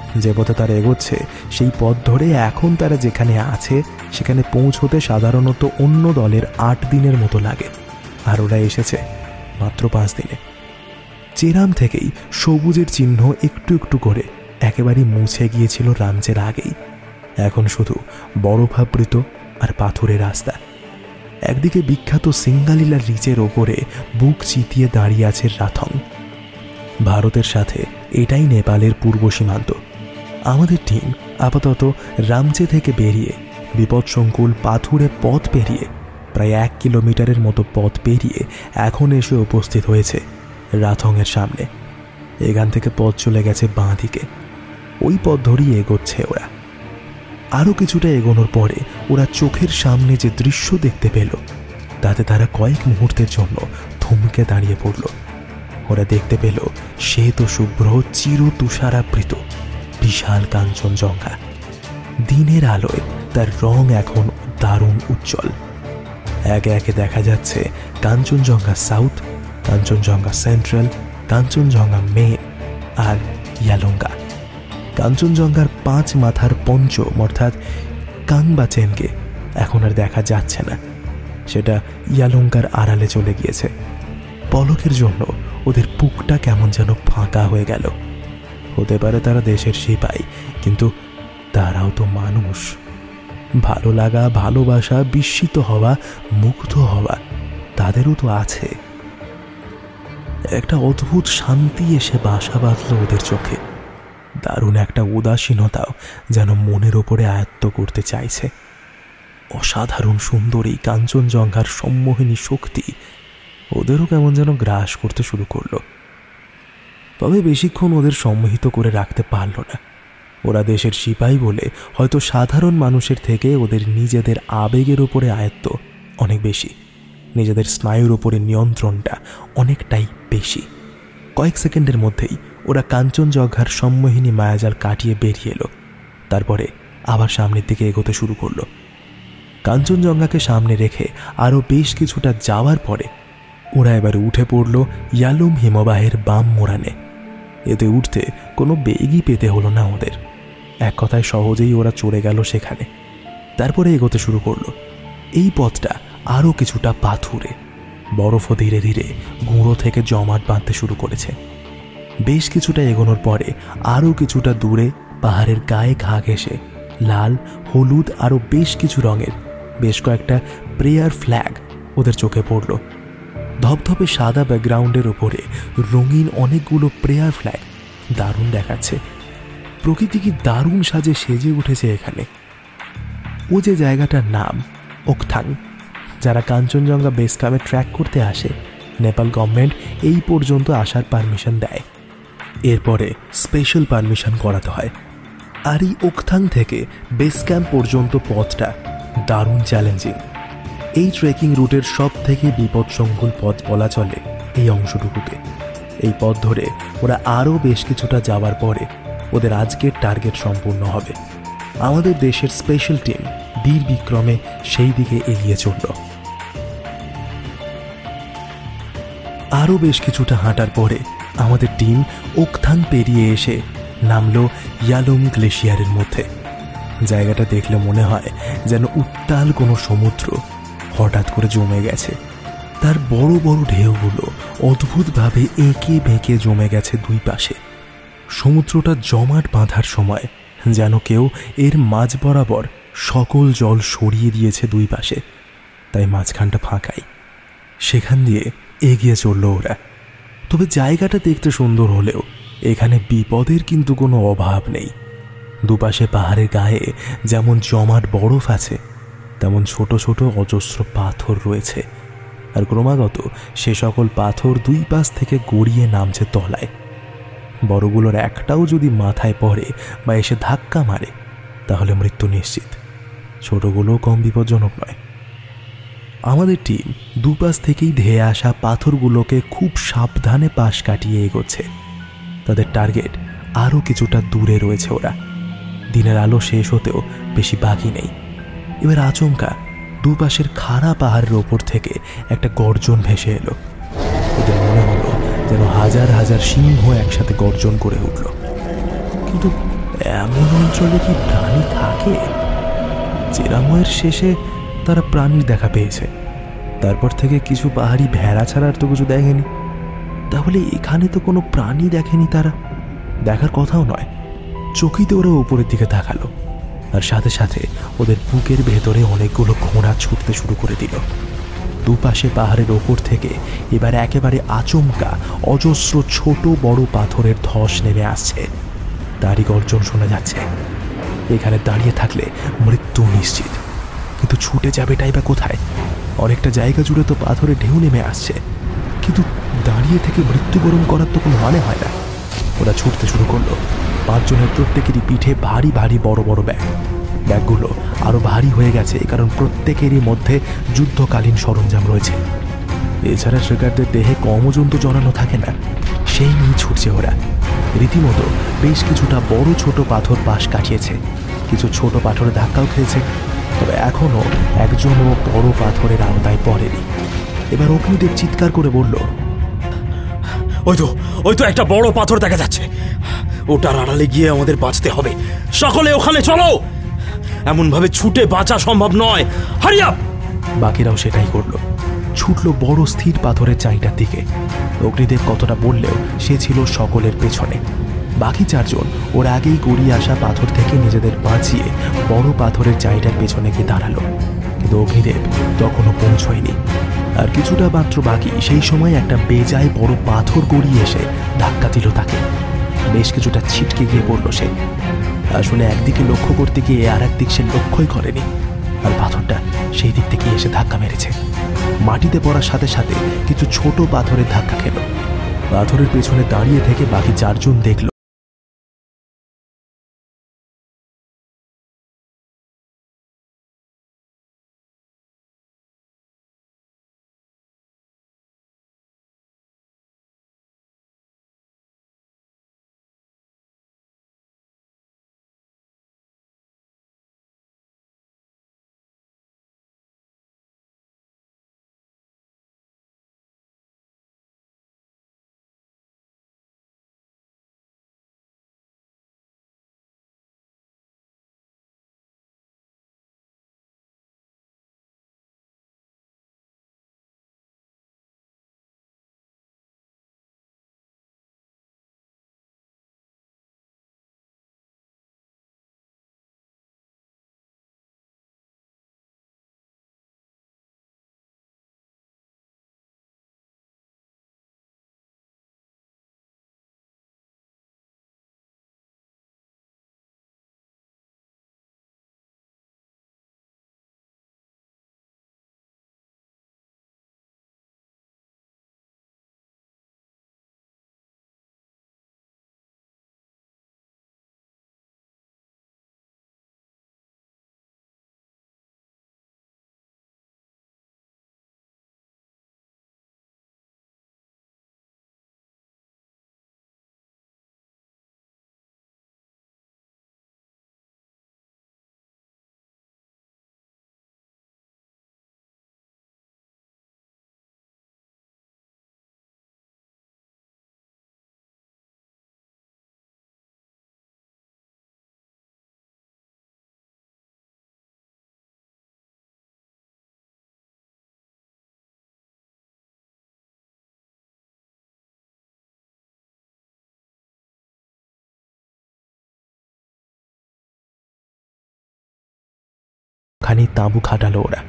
যে পথে তারা এগোচ্ছে সেই পথ ধরে এখন তারা যেখানে আছে সেখানে পৌঁছতে সাধারণত অন্য দলের আট দিনের মতো লাগে, আর ওরা এসেছে মাত্র পাঁচ দিনে। চেরাম থেকেই সবুজের চিহ্ন একটু একটু করে একেবারেই মুছে গিয়েছিল রামচের আগেই। এখন শুধু বরফাবৃত আর পাথরের রাস্তা। একদিকে বিখ্যাত সিঙ্গালীলা রিচের ওপরে বুক চিতিয়ে দাঁড়িয়ে আছে রাথং। ভারতের সাথে এটাই নেপালের পূর্ব সীমান্ত। আমাদের টিম আপাতত রামচে থেকে বেরিয়ে বিপদসংকুল পাথুরে পথ পেরিয়ে প্রায় এক কিলোমিটারের মতো পথ পেরিয়ে এখন এসে উপস্থিত হয়েছে রাথংয়ের সামনে। এখান থেকে পথ চলে গেছে বাঁ দিকে, ওই পথ ধরেই এগোচ্ছে ওরা। আরও কিছুটা এগোনোর পরে ওরা চোখের সামনে যে দৃশ্য দেখতে পেল তাতে তারা কয়েক মুহূর্তের জন্য থমকে দাঁড়িয়ে পড়ল। ওরা দেখতে পেল শ্বেত শুভ্র চির তুষারাবৃত বিশাল কাঞ্চনজঙ্ঘা। দিনের আলোয় তার রং এখন দারুণ উজ্জ্বল। একে একে দেখা যাচ্ছে Kanchenjunga south, Kanchenjunga central, Kanchenjunga main আর ইয়ালঙ্গা। কাঞ্চনজঙ্ঘার পাঁচ মাথার পঞ্চম অর্থাৎ কাংবাচেনকে এখন আর দেখা যাচ্ছে না, সেটা ইয়ালঙ্কার আড়ালে চলে গিয়েছে। পলকের জন্য ওদের বুকটা কেমন যেন ফাঁকা হয়ে গেল। হতে পারে তারা দেশের সিপাই, কিন্তু তারাও তো মানুষ। ভালো লাগা, ভালোবাসা, বিস্মিত হওয়া, মুগ্ধ হওয়া তাদেরও তো আছে। একটা অদ্ভুত শান্তি এসে বাসা বাঁধল ওদের চোখে। দারুণ একটা উদাসীনতাও যেন মনের ওপরে আয়ত্ত করতে চাইছে। অসাধারণ সুন্দর এই কাঞ্চনজঙ্ঘার সম্মোহিনী শক্তি ওদেরও কেমন যেন গ্রাস করতে শুরু করলো। তবে বেশিক্ষণ ওদের সম্মোহিত করে রাখতে পারল না। ওরা দেশের সিপাই বলে হয়তো সাধারণ মানুষের থেকে ওদের নিজেদের আবেগের ওপরে আয়ত্ত অনেক বেশি, নিজেদের স্নায়ুর ওপরে নিয়ন্ত্রণটা অনেকটাই বেশি। কয়েক সেকেন্ডের মধ্যেই ওরা কাঞ্চনজঙ্ঘার সম্মোহিনী মায়াজাল কাটিয়ে বেরিয়ে এলো। তারপরে আবার সামনের দিকে এগোতে শুরু করলো। কাঞ্চনজঙ্ঘাকে সামনে রেখে আরও বেশ কিছুটা যাওয়ার পরে ওরা এবারে উঠে পড়ল ইয়ালুম হিমবাহের বাম মোড়ানে। এতে উঠতে কোনো বেগই পেতে হলো না ওদের, এক কথায় সহজেই ওরা চলে গেল সেখানে। তারপরে এগোতে শুরু করলো। এই পথটা আরও কিছুটা পাথুরে, বরফও ধীরে ধীরে গুঁড়ো থেকে জমাট বাঁধতে শুরু করেছে। বেশ কিছুটা এগোনোর পরে আরও কিছুটা দূরে পাহাড়ের গায়ে ঘা ঘেঁষে লাল, হলুদ আরও বেশ কিছু রঙের বেশ কয়েকটা প্রেয়ার ফ্ল্যাগ ওদের চোখে পড়ল। ধপধপে সাদা ব্যাকগ্রাউন্ডের ওপরে রঙিন অনেকগুলো প্রেয়ার ফ্ল্যাগ দারুণ দেখাচ্ছে। প্রকৃতি কি দারুণ সাজে সেজে উঠেছে এখানে। ও যে জায়গাটার নাম ওকথাং, যারা কাঞ্চনজঙ্ঘা বেস ক্যাম্পে ট্র্যাক করতে আসে নেপাল গভর্নমেন্ট এই পর্যন্ত আসার পারমিশন দেয়, এরপরে স্পেশাল পারমিশন করাতে হয়। আর এই ওকথাং থেকে বেস ক্যাম্প পর্যন্ত পথটা দারুণ চ্যালেঞ্জিং। এই ট্রেকিং রুটের সব থেকে বিপদসংকুল পথ বলা চলে এই অংশটুকুকে। এই পথ ধরে ওরা আরও বেশ কিছুটা যাওয়ার পরে ওদের আজকের টার্গেট সম্পূর্ণ হবে। আমাদের দেশের স্পেশাল টিম বীর বিক্রমে সেই দিকে এগিয়ে চলল। আরও বেশ কিছুটা হাঁটার পরে আমাদের টিম ওকথাং পেরিয়ে এসে নামলো ইয়ালুম গ্লেশিয়ারের মধ্যে। জায়গাটা দেখলে মনে হয় যেন উত্তাল কোনো সমুদ্র হঠাৎ করে জমে গেছে। তার বড় বড় ঢেউগুলো অদ্ভুতভাবে এঁকে বেঁকে জমে গেছে দুই পাশে। সমুদ্রটা জমাট বাঁধার সময় যেন কেউ এর মাঝ বরাবর সকল জল সরিয়ে দিয়েছে দুই পাশে, তাই মাঝখানটা ফাঁকাই। সেখান দিয়ে এগিয়ে চলল ওরা। তবে জায়গাটা দেখতে সুন্দর হলেও এখানে বিপদের কিন্তু কোনো অভাব নেই। দুপাশে পাহাড়ের গায়ে যেমন জমাট বরফ আছে, তেমন ছোট ছোট অজস্র পাথর রয়েছে, আর ক্রমাগত সে সকল পাথর দুই পাশ থেকে গড়িয়ে নামছে তলায়। বড়গুলোর একটাও যদি মাথায় পড়ে বা এসে ধাক্কা মারে তাহলে মৃত্যু নিশ্চিত। ছোটগুলোও কম বিপজ্জনক নয়। আমাদের টিম দুপাশ থেকেই ধেয়ে আসা পাথরগুলোকে খুব সাবধানে পাশ কাটিয়ে এগোচ্ছে। তাদের টার্গেট আরও কিছুটা দূরে রয়েছে ওরা। দিনের আলো শেষ হতেও বেশি বাকি নেই। এবার আচমকা দুপাশের খাড়া পাহাড়ের ওপর থেকে একটা গর্জন ভেসে এলো। ওদের মনে হলো যেন হাজার হাজার সিংহ একসাথে গর্জন করে উঠল, কিন্তু এমন অঞ্চলে কি প্রাণী থাকে? চেরাময়ের শেষে তারা প্রাণীর দেখা পেয়েছে, তারপর থেকে কিছু পাহাড়ি ভেড়া ছাড়া আর তো কিছু দেখেনি। তাহলে এখানে তো কোনো প্রাণী দেখেনি তারা, দেখার কথাও নয়। চকিতে ওরা উপরের দিকে তাকালো, আর সাথে সাথে ওদের বুকের ভেতরে অনেকগুলো ঘোড়া ছুটতে শুরু করে দিল। দুপাশে পাহাড়ের ওপর থেকে এবার একেবারে আচমকা অজস্র ছোট বড় পাথরের ধস নেমে আসছে, তারই গর্জন শোনা যাচ্ছে। এখানে দাঁড়িয়ে থাকলে মৃত্যু নিশ্চিত, কিন্তু ছুটে যাবেটাই বা কোথায়? অনেকটা জায়গা জুড়ে তো পাথরের ঢেউ নেমে আসছে, কিন্তু দাঁড়িয়ে থেকে মৃত্যুবরণ করার তো কোনো মানে হয় না। ওরা ছুটতে শুরু করলো। পাঁচজনের প্রত্যেকেরই পিঠে ভারী ভারী বড় বড় ব্যাগ। ব্যাগগুলো আরো ভারী হয়ে গেছে, কারণ প্রত্যেকেরই মধ্যে যুদ্ধকালীন সরঞ্জাম রয়েছে। এছাড়া শিকারদের দেহে কম ওজন তো জড়ানো থাকে না, সেই নিয়ে ছুটছে ওরা। রীতিমতো বেশ কিছুটা বড় ছোট পাথর পাশ কাটিয়েছে, কিছু ছোট পাথরে ধাক্কাও খেয়েছে, তবে এখনো একজনও বড় পাথরের আওতায় পড়েনি। এবার অগ্নিদেব চিৎকার করে বলল, ওই তো ওই তো একটা বড় পাথর দেখা যাচ্ছে, ওটার আড়ালে গিয়ে আমাদের বাঁচতে হবে। সকলে ওখানে চলো, এমন ভাবে ছুটে বাঁচা সম্ভব নয়, হারি আপ। বাকিরাও সেটাই করলো, ছুটলো বড় স্থির পাথরের চাইটার দিকে। অগ্নিদেব কতটা বললেও সে ছিল সকলের পেছনে। বাকি চারজন ওর আগেই গড়িয়ে আসা পাথর থেকে নিজেদের বাঁচিয়ে বড় পাথরের চাইটার পেছনে গিয়ে দাঁড়ালো, কিন্তু অগ্নিদেব তখনও পৌঁছয়নি। আর কিছুটা মাত্র বাকি, সেই সময় একটা বেজায় বড় পাথর গড়িয়ে এসে ধাক্কা দিল তাকে। বেশ কিছুটা ছিটকে গিয়ে পড়ল সে। আসলে একদিকে লক্ষ্য করতে গিয়ে আর একদিক সে লক্ষ্যই করেনি, আর পাথরটা সেই দিক থেকে এসে ধাক্কা মেরেছে। মাটিতে পড়ার সাথে সাথে কিছু ছোট পাথরের ধাক্কা খেল। পাথরের পেছনে দাঁড়িয়ে থেকে বাকি চারজন দেখল খানি তাঁবু খাটালো ওরা।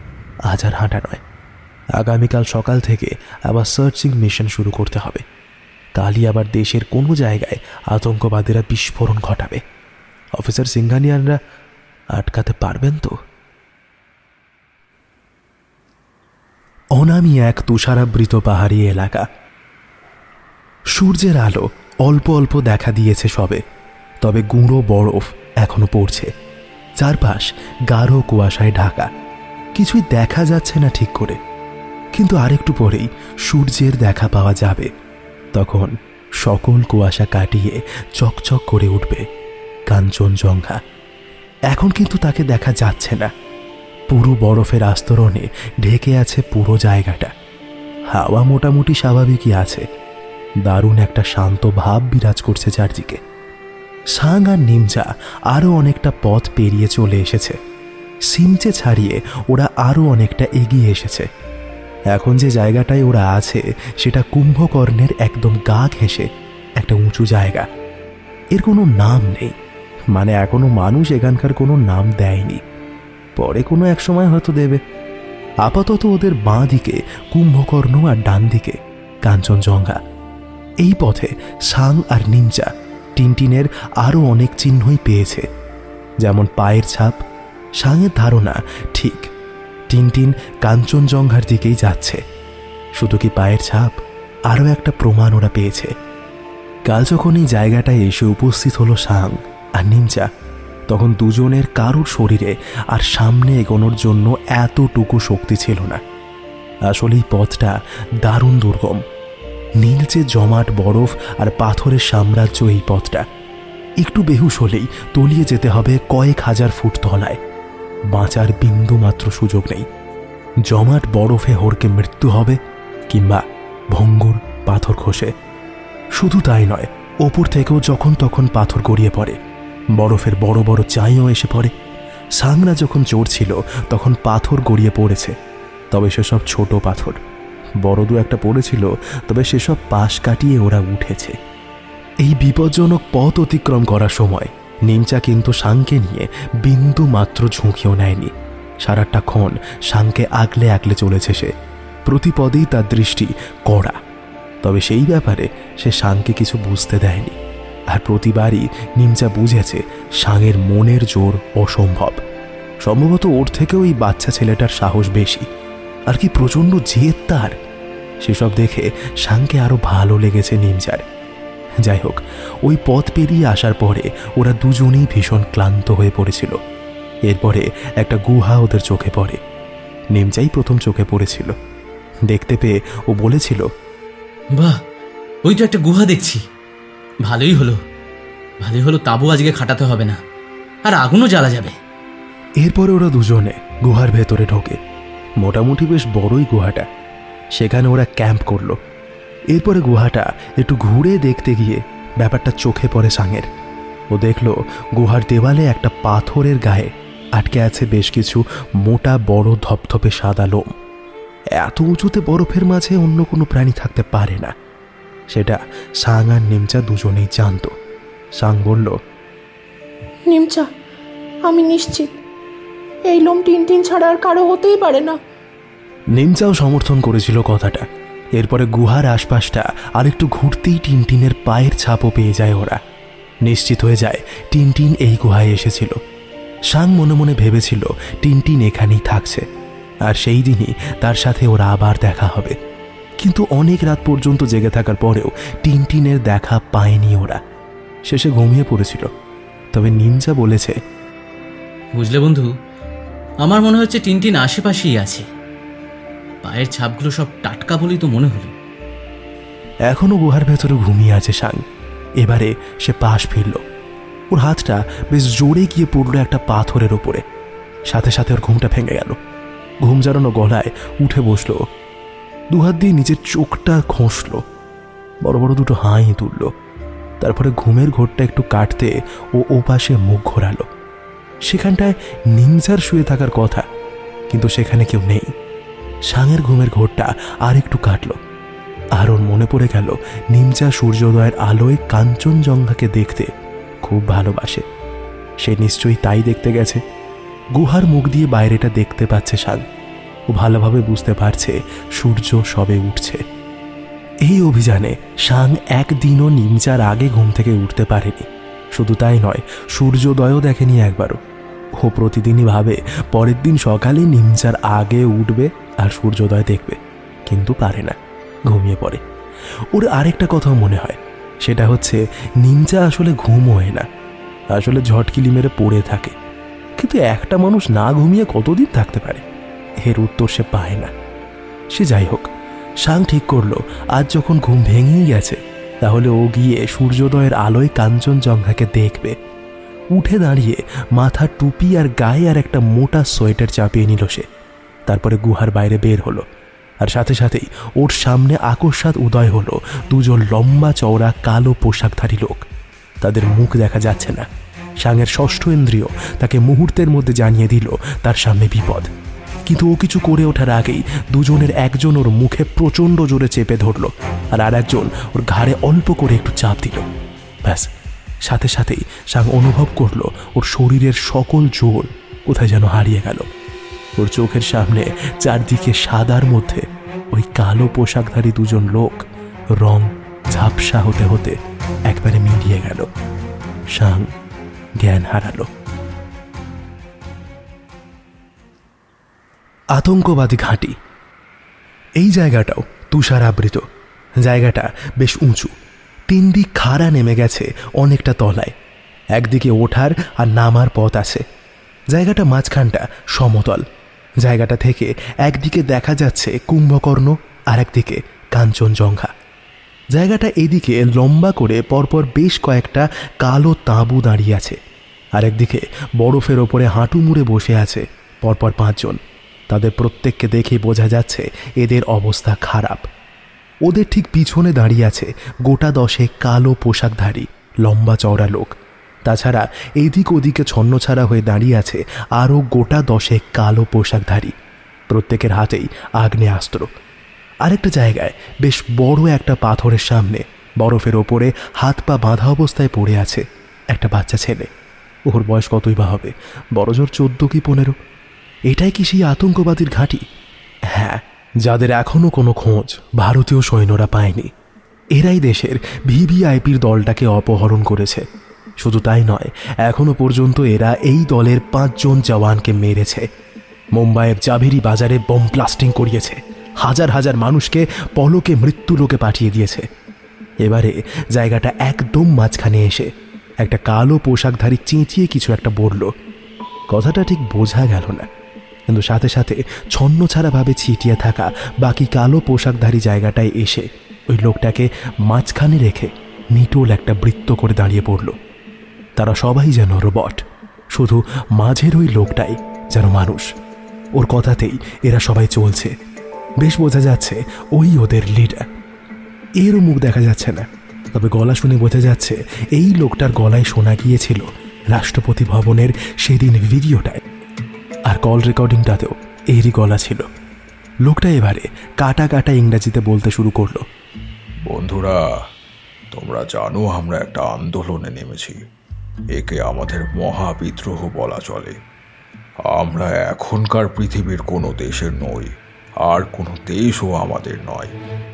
আজ আর হাঁটা নয়, আগামীকাল সকাল থেকে আবার সার্চিং মিশন শুরু করতে হবে। কালই আবার দেশের কোনো জায়গায় আতঙ্কবাদীরা বিস্ফোরণ ঘটাবে। অফিসার সিংঘানিয়ানরা আটকাতে পারবেন তো? অনামি এক তুষারাবৃত পাহাড়ি এলাকা। সূর্যের আলো অল্প অল্প দেখা দিয়েছে সবে, তবে গুঁড়ো বরফ এখনো পড়ছে। চারপাশ গাঢ় কুয়াশায় ঢাকা, কিছুই দেখা যাচ্ছে না ঠিক করে। কিন্তু আরেকটু পরেই সূর্যের দেখা পাওয়া যাবে, তখন সকল কুয়াশা কাটিয়ে চকচক করে উঠবে কাঞ্চনজঙ্ঘা। এখন কিন্তু তাকে দেখা যাচ্ছে না, পুরো বরফের আস্তরণে ঢেকে আছে পুরো জায়গাটা। হাওয়া মোটামুটি স্বাভাবিকই আছে, দারুণ একটা শান্ত ভাব বিরাজ করছে চারদিকে। সাং আর নিমচা আরও অনেকটা পথ পেরিয়ে চলে এসেছে। সিমচে ছাড়িয়ে ওরা আরও অনেকটা এগিয়ে এসেছে। এখন যে জায়গাটায় ওরা আছে সেটা কুম্ভকর্ণের একদম গা ঘেঁষে একটা উঁচু জায়গা। এর কোনো নাম নেই, মানে এখনো মানুষ এখানকার কোনো নাম দেয়নি, পরে কোনো এক সময় হয়তো দেবে। আপাতত ওদের বাঁ দিকে কুম্ভকর্ণ আর ডান দিকে কাঞ্চনজঙ্ঘা। এই পথে সাং আর নিমচা টিনটিনের আরও অনেক চিহ্নই পেয়েছে, যেমন পায়ের ছাপ। সাংয়ের ধারণা ঠিক টিনটিন কাঞ্চনজঙ্ঘার দিকেই যাচ্ছে। শুধু কি পায়ের ছাপ, আরও একটা প্রমাণ ওরা পেয়েছে। কাল যখন এই জায়গাটায় এসে উপস্থিত হলো সাং আর নিমচা, তখন দুজনের কারোর শরীরে আর সামনে এগোনোর জন্য এতটুকু শক্তি ছিল না। আসলে এই পথটা দারুণ দুর্গম। নীলচে জমাট বরফ আর পাথরের সাম্রাজ্য এই পথটা। একটু বেহুশ হলেই তলিয়ে যেতে হবে কয়েক হাজার ফুট তলায়। বাঁচার বিন্দু মাত্র সুযোগ নেই। জমাট বরফে হড়কে মৃত্যু হবে, কিংবা ভঙ্গুর পাথর খসে। শুধু তাই নয়, ওপর থেকেও যখন তখন পাথর গড়িয়ে পড়ে, বরফের বড় বড় চাইও এসে পড়ে। সাংরা যখন চড়ছিল তখন পাথর গড়িয়ে পড়েছে, তবে সেসব ছোট পাথর। বড় দু একটা পড়েছিল, তবে সেসব পাশ কাটিয়ে ওরা উঠেছে। এই বিপজ্জনক পথ অতিক্রম করার সময় নিমচা কিন্তু সাংকে নিয়ে বিন্দু মাত্র ঝুঁকিও নেয়নি। সারাটাক্ষণ সাংকে আগলে আগলে চলেছে সে। প্রতি পদেই তার দৃষ্টি কড়া, তবে সেই ব্যাপারে সে সাংকে কিছু বুঝতে দেয়নি। আর প্রতিবারই নিমচা বুঝেছে সাংয়ের মনের জোর অসম্ভব। সম্ভবত ওর থেকেও এই বাচ্চা ছেলেটার সাহস বেশি, আর কি প্রচণ্ড জেদ তার। সেসব দেখে সাংকে আরো ভালো লেগেছে নিমচার। যাই হোক, ওই পথ পেরিয়ে আসার পরে ওরা দুজনেই ভীষণ ক্লান্ত হয়ে পড়েছিল। এরপরে একটা গুহা ওদের চোখে পড়ে। নিমচাই প্রথম চোখে পড়েছিল। দেখতে পেয়ে ও বলেছিল, বাহ, ওই তো একটা গুহা দেখছি। ভালোই হলো, ভালোই হলো, তাবু আজকে খাটাতে হবে না, আর আগুনও জ্বালা যাবে। এরপরে ওরা দুজনে গুহার ভেতরে ঢোকে। মোটামুটি বেশ বড়ই গুহাটা। সেখানে ওরা ক্যাম্প করলো। এরপরে গুহাটা একটু ঘুরে দেখতে গিয়ে ব্যাপারটা চোখে পড়ে সাংয়ের। ও দেখল গুহার দেওয়ালে একটা পাথরের গায়ে আটকে আছে বেশ কিছু মোটা বড় ধপধপে সাদা লোম। এত উঁচুতে বরফের মাঝে অন্য কোনো প্রাণী থাকতে পারে না, সেটা সাং আর নিমচা দুজনেই জানত। সাং বলল, নিমচা, আমি নিশ্চিত এই লোম টিনটিন ছাড়া আর কারো হতেই পারে না। নিমচাও সমর্থন করেছিল কথাটা। এরপরে গুহার আশপাশটা আরেকটু ঘুরতেই টিনটিনের পায়ের ছাপও পেয়ে যায় ওরা। নিশ্চিত হয়ে যায় টিনটিন এই গুহায় এসেছিল। সাং মনে মনে ভেবেছিল টিনটিন এখানেই থাকছে, আর সেই দিনই তার সাথে ওরা আবার দেখা হবে। কিন্তু অনেক রাত পর্যন্ত জেগে থাকার পরেও টিনটিনের দেখা পায়নি ওরা। শেষে ঘুমিয়ে পড়েছিল। তবে নিমচা বলেছে, বুঝলে বন্ধু, আমার মনে হচ্ছে টিনটিন আশেপাশেই আছে। পায়ের ছাপগুলো সব টাটকা বলেই তো মনে হলো। এখনো গুহার ভেতরে ঘুমিয়ে আছে সাং। এবারে সে পাশ ফিরল। ওর হাতটা বেশ জোরে গিয়ে পড়ল একটা পাথরের ওপরে। সাথে সাথে ওর ঘুমটা ভেঙে গেল। ঘুম জড়ানো গলায় উঠে বসলো। দুহাত দিয়ে নিজের চোখটা ঘষল, বড় বড় দুটো হাই তুলল। তারপরে ঘুমের ঘোরটা একটু কাটতে ও ওপাশে মুখ ঘোরালো। সেখানটায় নিমচার শুয়ে থাকার কথা, কিন্তু সেখানে কেউ নেই। সাংয়ের ঘুমের ঘোরটা আর একটু কাটল, আর ওর মনে পড়ে গেল নিমচা সূর্যোদয়ের আলোয় কাঞ্চনজঙ্ঘাকে দেখতে খুব ভালোবাসে। সে নিশ্চয়ই তাই দেখতে গেছে। গুহার মুখ দিয়ে বাইরেটা দেখতে পাচ্ছে সাং। ও ভালোভাবে বুঝতে পারছে সূর্য সবে উঠছে। এই অভিযানে সাং একদিনও নিমচার আগে ঘুম থেকে উঠতে পারেনি। শুধু তাই নয়, সূর্যোদয়ও দেখেনি একবারও। ও প্রতিদিনই ভাবে পরের দিন সকালে নিমচার আগে উঠবে আর সূর্যোদয় দেখবে, কিন্তু পারে না, ঘুমিয়ে পড়ে। ওর আরেকটা কথাও মনে হয়, সেটা হচ্ছে নিমচা আসলে ঘুম হয় না, আসলে ঝটকিলি মেরে পড়ে থাকে। কিন্তু একটা মানুষ না ঘুমিয়ে কতদিন থাকতে পারে? এর উত্তর সে পায় না। সে যাই হোক, সাং ঠিক করলো আজ যখন ঘুম ভেঙেই গেছে, তাহলে ও গিয়ে সূর্যোদয়ের আলোয় কাঞ্চনজঙ্ঘাকে দেখবে। উঠে দাঁড়িয়ে মাথা টুপি আর গায়ে আর একটা মোটা সোয়েটার চাপিয়ে নিল সে। তারপরে গুহার বাইরে বের হলো, আর সাথে সাথেই ওর সামনে আকস্মাৎ উদয় হলো দুজন লম্বা চওড়া কালো পোশাকধারী লোক। তাদের মুখ দেখা যাচ্ছে না। সাংয়ের ষষ্ঠ ইন্দ্রিয় তাকে মুহূর্তের মধ্যে জানিয়ে দিল তার সামনে বিপদ, কিন্তু ও কিছু করে ওঠার আগেই দুজনের একজন ওর মুখে প্রচণ্ড জোরে চেপে ধরল, আর আর একজন ওর ঘাড়ে অল্প করে একটু চাপ দিল। ব্যাস, সাথে সাথেই সাং অনুভব করলো ওর শরীরের সকল জোর কোথায় যেন হারিয়ে গেল। ওর চোখের সামনে চারদিকে সাদার মধ্যে ওই কালো পোশাকধারী দুজন লোক রং ঝাপসা হতে হতে একবারে মিলিয়ে গেল। সাং জ্ঞান হারালো। আতঙ্কবাদী ঘাঁটি। এই জায়গাটাও তুষার আবৃত। জায়গাটা বেশ উঁচু, তিন দিক খাড়া নেমে গেছে অনেকটা তলায়। একদিকে ওঠার আর নামার পথ আছে। জায়গাটা মাঝখানটা সমতল। জায়গাটা থেকে একদিকে দেখা যাচ্ছে কুম্ভকর্ণ আর একদিকে কাঞ্চনজঙ্ঘা। জায়গাটা এদিকে লম্বা করে পরপর বেশ কয়েকটা কালো তাঁবু দাঁড়িয়ে আছে, আর একদিকে বরফের ওপরে হাঁটু মুড়ে বসে আছে পরপর পাঁচজন। তাদের প্রত্যেককে দেখে বোঝা যাচ্ছে এদের অবস্থা খারাপ। ওদের ঠিক পিছনে দাঁড়িয়ে আছে গোটা দশে কালো পোশাকধারী লম্বা চওড়া লোক। তাছাড়া এদিক ওদিকে ছন্নছাড়া হয়ে দাঁড়িয়ে আছে আরও গোটা দশে কালো পোশাকধারী, প্রত্যেকের হাতেই আগ্নেয়াস্ত্র। আরেকটা জায়গায় বেশ বড় একটা পাথরের সামনে বরফের ওপরে হাত পা বাঁধা অবস্থায় পড়ে আছে একটা বাচ্চা ছেলে। ওর বয়স কতই বা হবে, বড়জোর চোদ্দ কি পনেরো। এটাই কি সেই আতঙ্কবাদীর ঘাঁটি? হ্যাঁ, যাদের এখনও কোনো খোঁজ ভারতীয় সৈন্যরা পায়নি। এরাই দেশের ভিভিআইপির দলটাকে অপহরণ করেছে। শুধু তাই নয়, এখনো পর্যন্ত এরা এই দলের পাঁচজন জওয়ানকে মেরেছে। মুম্বাইয়ের জাভেরি বাজারে বোম ব্লাস্টিং করিয়েছে, হাজার হাজার মানুষকে পলকে মৃত্যুলোকে পাঠিয়ে দিয়েছে। এবারে জায়গাটা একদম মাঝখানে এসে একটা কালো পোশাকধারী চেঁচিয়ে কিছু একটা বলল। কথাটা ঠিক বোঝা গেল না, কিন্তু সাথে সাথে ছন্নছাড়াভাবে ছিটিয়ে থাকা বাকি কালো পোশাকধারী জায়গাটায় এসে ওই লোকটাকে মাঝখানে রেখে নিটোল একটা বৃত্ত করে দাঁড়িয়ে পড়ল। তারা সবাই যেন রোবট, শুধু মাঝের ওই লোকটাই যেন মানুষ। ওর কথাতেই এরা সবাই চলছে। বেশ বোঝা যাচ্ছে ওই ওদের লিডার। এরও মুখ দেখা যাচ্ছে না, তবে গলা শুনে বোঝা যাচ্ছে এই লোকটার গলায় শোনা গিয়েছিল রাষ্ট্রপতি ভবনের সেদিন ভিডিওটায়, আর কল রেকর্ডিংটাতেও এরই গলা ছিল। লোকটা এবারে কাটা কাটা ইংরেজিতে বলতে শুরু করলো। বন্ধুরা, তোমরা জানো আমরা একটা আন্দোলনে নেমেছি। একে আমাদের মহাবিদ্রোহ বলা চলে। আমরা এখনকার পৃথিবীর কোনো দেশের নই, আর কোনো দেশও আমাদের নয়।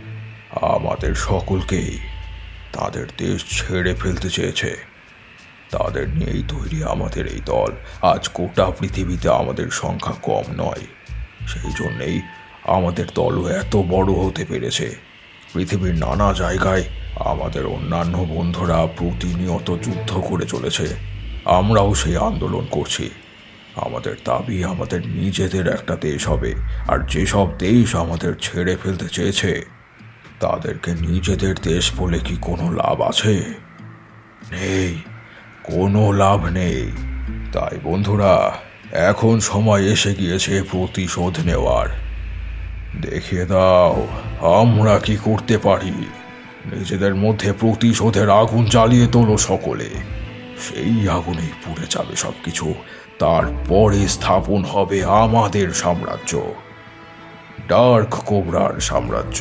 আমাদের সকলকেই তাদের দেশ ছেড়ে ফেলতে চেয়েছে। তাদের নিয়েই তৈরি আমাদের এই দল। আজ গোটা পৃথিবীতে আমাদের সংখ্যা কম নয়, সেই জন্যেই আমাদের দলও এত বড় হতে পেরেছে। পৃথিবীর নানা জায়গায় আমাদের অন্যান্য বন্ধুরা প্রতিনিয়ত যুদ্ধ করে চলেছে। আমরাও সেই আন্দোলন করছি। আমাদের দাবি আমাদের নিজেদের একটা দেশ হবে, আর যেসব দেশ আমাদের ছেড়ে ফেলতে চেয়েছে তাদেরকে নিজেদের দেশ বলে কি কোনো লাভ আছে? নেই, কোনো লাভ নেই। তাই বন্ধুরা, এখন সময় এসে গিয়েছে প্রতিশোধ নেওয়ার। দেখিয়ে দাও আমরা কি করতে পারি। নিজেদের মধ্যে প্রতিশোধের আগুন জ্বালিয়ে তোলো সকলে। সেই আগুনেই পুড়ে যাবে সবকিছু। তারপরে স্থাপন হবে আমাদের সাম্রাজ্য, ডার্ক কোবরার সাম্রাজ্য।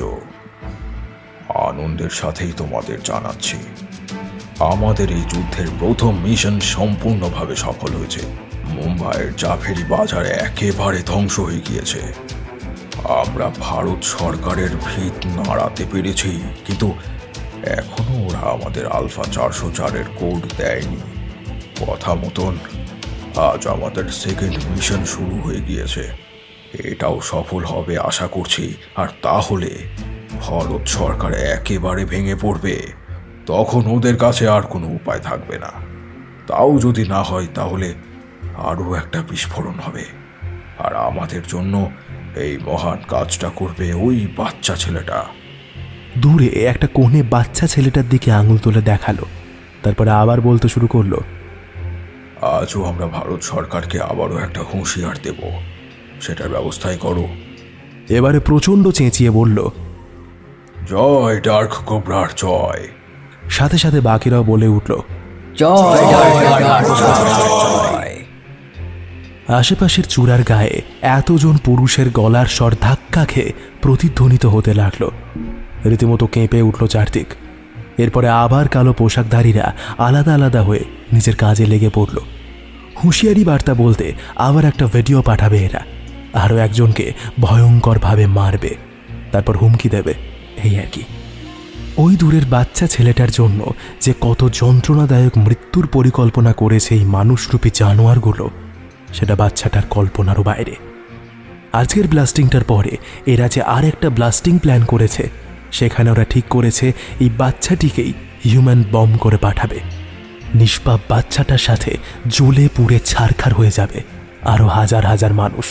আনন্দের সাথেই তোমাদের জানাচ্ছি, আমাদের এই যুদ্ধের প্রথম মিশন সম্পূর্ণভাবে সফল হয়েছে। মুম্বাইয়ের জাভেরি বাজার একেবারে ধ্বংস হয়ে গিয়েছে। আমরা ভারত সরকারের ভিত নাড়াতে পেরেছি, কিন্তু এখনো ওরা আমাদের আলফা চারশো চারের কোড দেয়নি। কথা মতন আজ আমাদের সেকেন্ড মিশন শুরু হয়ে গিয়েছে। এটাও সফল হবে আশা করছি। আর তাহলে ভারত সরকার একেবারে ভেঙে পড়বে। তখন ওদের কাছে আর কোনো উপায় থাকবে না। তাও যদি না হয় তাহলে আরও একটা বিস্ফোরণ হবে, আর আমাদের জন্য এই মহান কাজটা করবে ওই বাচ্চা ছেলেটা। দূরে একটা কোণে বাচ্চা ছেলেটার দিকে আঙুল তুলে দেখালো, তারপরে আবার বলতে শুরু করলো। আজও আমরা ভারত সরকারকে আবারও একটা হুঁশিয়ার দেব, সেটার ব্যবস্থাই করো। এবারে প্রচণ্ড চেঁচিয়ে বলল, জয় ডার্ক কোবরার জয়। সাথে সাথে বাকিরাও বলে উঠল, আশেপাশের চূড়ার গায়ে এতজন পুরুষের গলার স্বর ধাক্কা খেয়ে প্রতিধ্বনিত হতে লাগলো। রীতিমতো কেঁপে উঠল চারদিক। এরপরে আবার কালো পোশাকধারীরা আলাদা আলাদা হয়ে নিজের কাজে লেগে পড়ল। হুঁশিয়ারি বার্তা বলতে আবার একটা ভিডিও পাঠাবে এরা, আরও একজনকে ভয়ঙ্করভাবে মারবে, তারপর হুমকি দেবে, এই আর কি। ওই দূরের বাচ্চা ছেলেটার জন্য যে কত যন্ত্রণাদায়ক মৃত্যুর পরিকল্পনা করেছে এই মানুষরূপী জানোয়ারগুলো, সেটা বাচ্চাটার কল্পনারও বাইরে। আজকের ব্লাস্টিংটার পরে এরা যে আর একটা ব্লাস্টিং প্ল্যান করেছে, সেখানে ওরা ঠিক করেছে এই বাচ্চাটিকেই হিউম্যান বম্ব করে পাঠাবে। নিষ্পাপ বাচ্চাটার সাথে জ্বলে পুড়ে ছারখার হয়ে যাবে আরও হাজার হাজার মানুষ।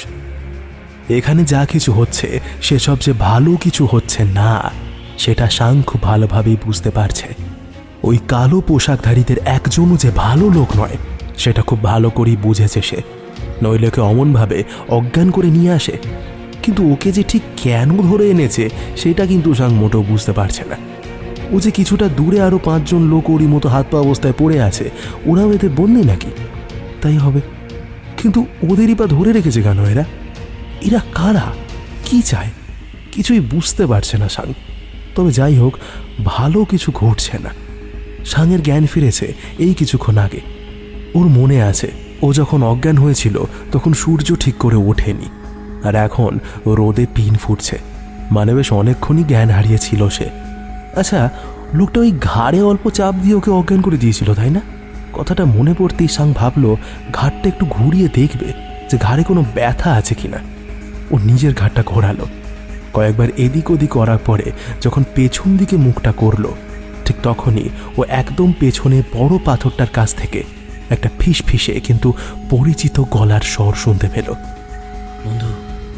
এখানে যা কিছু হচ্ছে সেসব যে ভালো কিছু হচ্ছে না, সেটা সাং খুব ভালোভাবেই বুঝতে পারছে। ওই কালো পোশাকধারীদের একজনও যে ভালো লোক নয়, সেটা খুব ভালো করেই বুঝেছে সে। নইলে ওকে অমনভাবে অজ্ঞান করে নিয়ে আসে, কিন্তু ওকে যে ঠিক কেন ধরে এনেছে সেটা কিন্তু সাং মোটেও বুঝতে পারছে না। ও যে কিছুটা দূরে আরও পাঁচজন লোক ওরই মতো হাত পা অবস্থায় পড়ে আছে, ওরাও এদের বন্দি নাকি? তাই হবে, কিন্তু ওদেরই পা ধরে রেখেছে কেন এরা? এরা কারা, কি চায়? কিছুই বুঝতে পারছে না সাং। তবে যাই হোক, ভালো কিছু ঘটছে না। সাংয়ের জ্ঞান ফিরেছে এই কিছুক্ষণ আগে। ওর মনে আছে ও যখন অজ্ঞান হয়েছিল তখন সূর্য ঠিক করে ওঠেনি, আর এখন রোদে পিন ফুটছে, মানে বেশ অনেকক্ষণই জ্ঞান হারিয়েছিল সে। আচ্ছা, লোকটা ওই ঘাড়ে অল্প চাপ দিয়ে ওকে অজ্ঞান করে দিয়েছিল, তাই না? কথাটা মনে পড়তেই সাং ভাবলো ঘাটটা একটু ঘুরিয়ে দেখবে যে ঘাড়ে কোনো ব্যথা আছে কিনা। ও নিজের ঘাটটা ঘোরালো, কয়েকবার এদিক ওদিক করার পরে যখন পেছন দিকে মুখটা করলো, ঠিক তখনই ও একদম পেছনে বড় পাথরটার কাছ থেকে একটা ফিস ফিসে কিন্তু পরিচিত গলার স্বর শুনতে পেল। বন্ধু,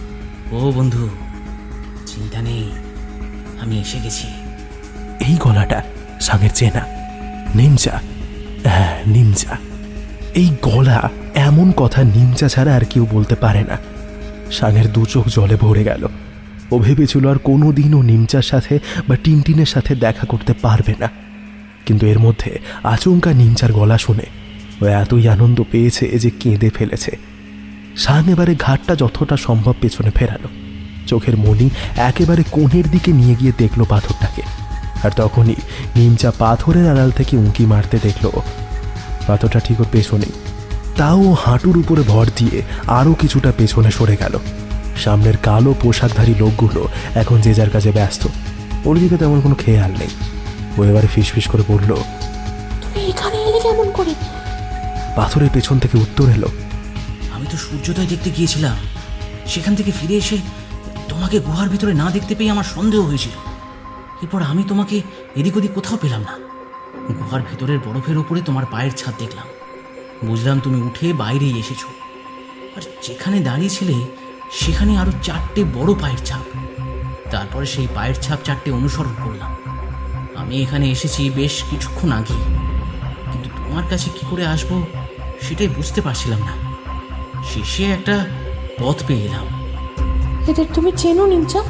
ও বন্ধু, চিন্তা নেই, আমি এসে গেছি। এই গলাটা সাংয়ের চেনা, নিমচা। হ্যাঁ, নিমচা। এই গলা, এমন কথা নিমচা ছাড়া আর কেউ বলতে পারে না। সাংয়ের দু চোখ জলে ভরে গেল। ও ভেবেছিল আর কোনো দিনও নিমচার সাথে বা টিনটিনের সাথে দেখা করতে পারবে না, কিন্তু এর মধ্যে আচমকা নিমচার গলা শুনে ও এতই আনন্দ পেয়েছে যে কেঁদে ফেলেছে। সাং এবারে ঘাটটা যতটা সম্ভব পেছনে ফেরালো, চোখের মনি একেবারে কোণের দিকে নিয়ে গিয়ে দেখলো পাথরটাকে। আর তখনই নিমচা পাথরের আড়াল থেকে উঁকি মারতে দেখলো পাথরটা ঠিক ওর পেছনেই। তাও হাঁটুর উপরে ভর দিয়ে আরও কিছুটা পেছনে সরে গেল। সামনের কালো পোশাকধারী লোকগুলো এখন যে যার কাজে ব্যস্ত, ওর দিকে তেমন কোনো খেয়াল নেই। ও এবারে ফিস ফিস করে বলল, তুমি এখানে এলে কেমন করে? পাথরের পেছন থেকে উত্তর এলো, আমি তো সূর্যোদয় দেখতে গিয়েছিলাম, সেখান থেকে ফিরে এসে তোমাকে গুহার ভিতরে না দেখতে পেয়ে আমার সন্দেহ হয়েছিল। এরপর আমি তোমাকে এদিক ওদিক কোথাও পেলাম না। গুহার ভেতরের বরফের ওপরে তোমার পায়ের ছাপ দেখলাম, বুঝলাম তুমি উঠে বাইরেই এসেছো। আর যেখানে দাঁড়িয়েছিলে সেখানে আরো চারটে বড় পায়ের ছাপ। তারপরে সেই পায়ের ছাপ চারটে অনুসরণ করলাম। আমি এখানে এসেছি বেশ কিছুক্ষণ আগে, কিন্তু তোমার কাছে কি করে আসবো সেটাই বুঝতে পারছিলাম না। শেষে একটা পথ পেয়ে এলাম। এদের তুমি চেনো নিমচা?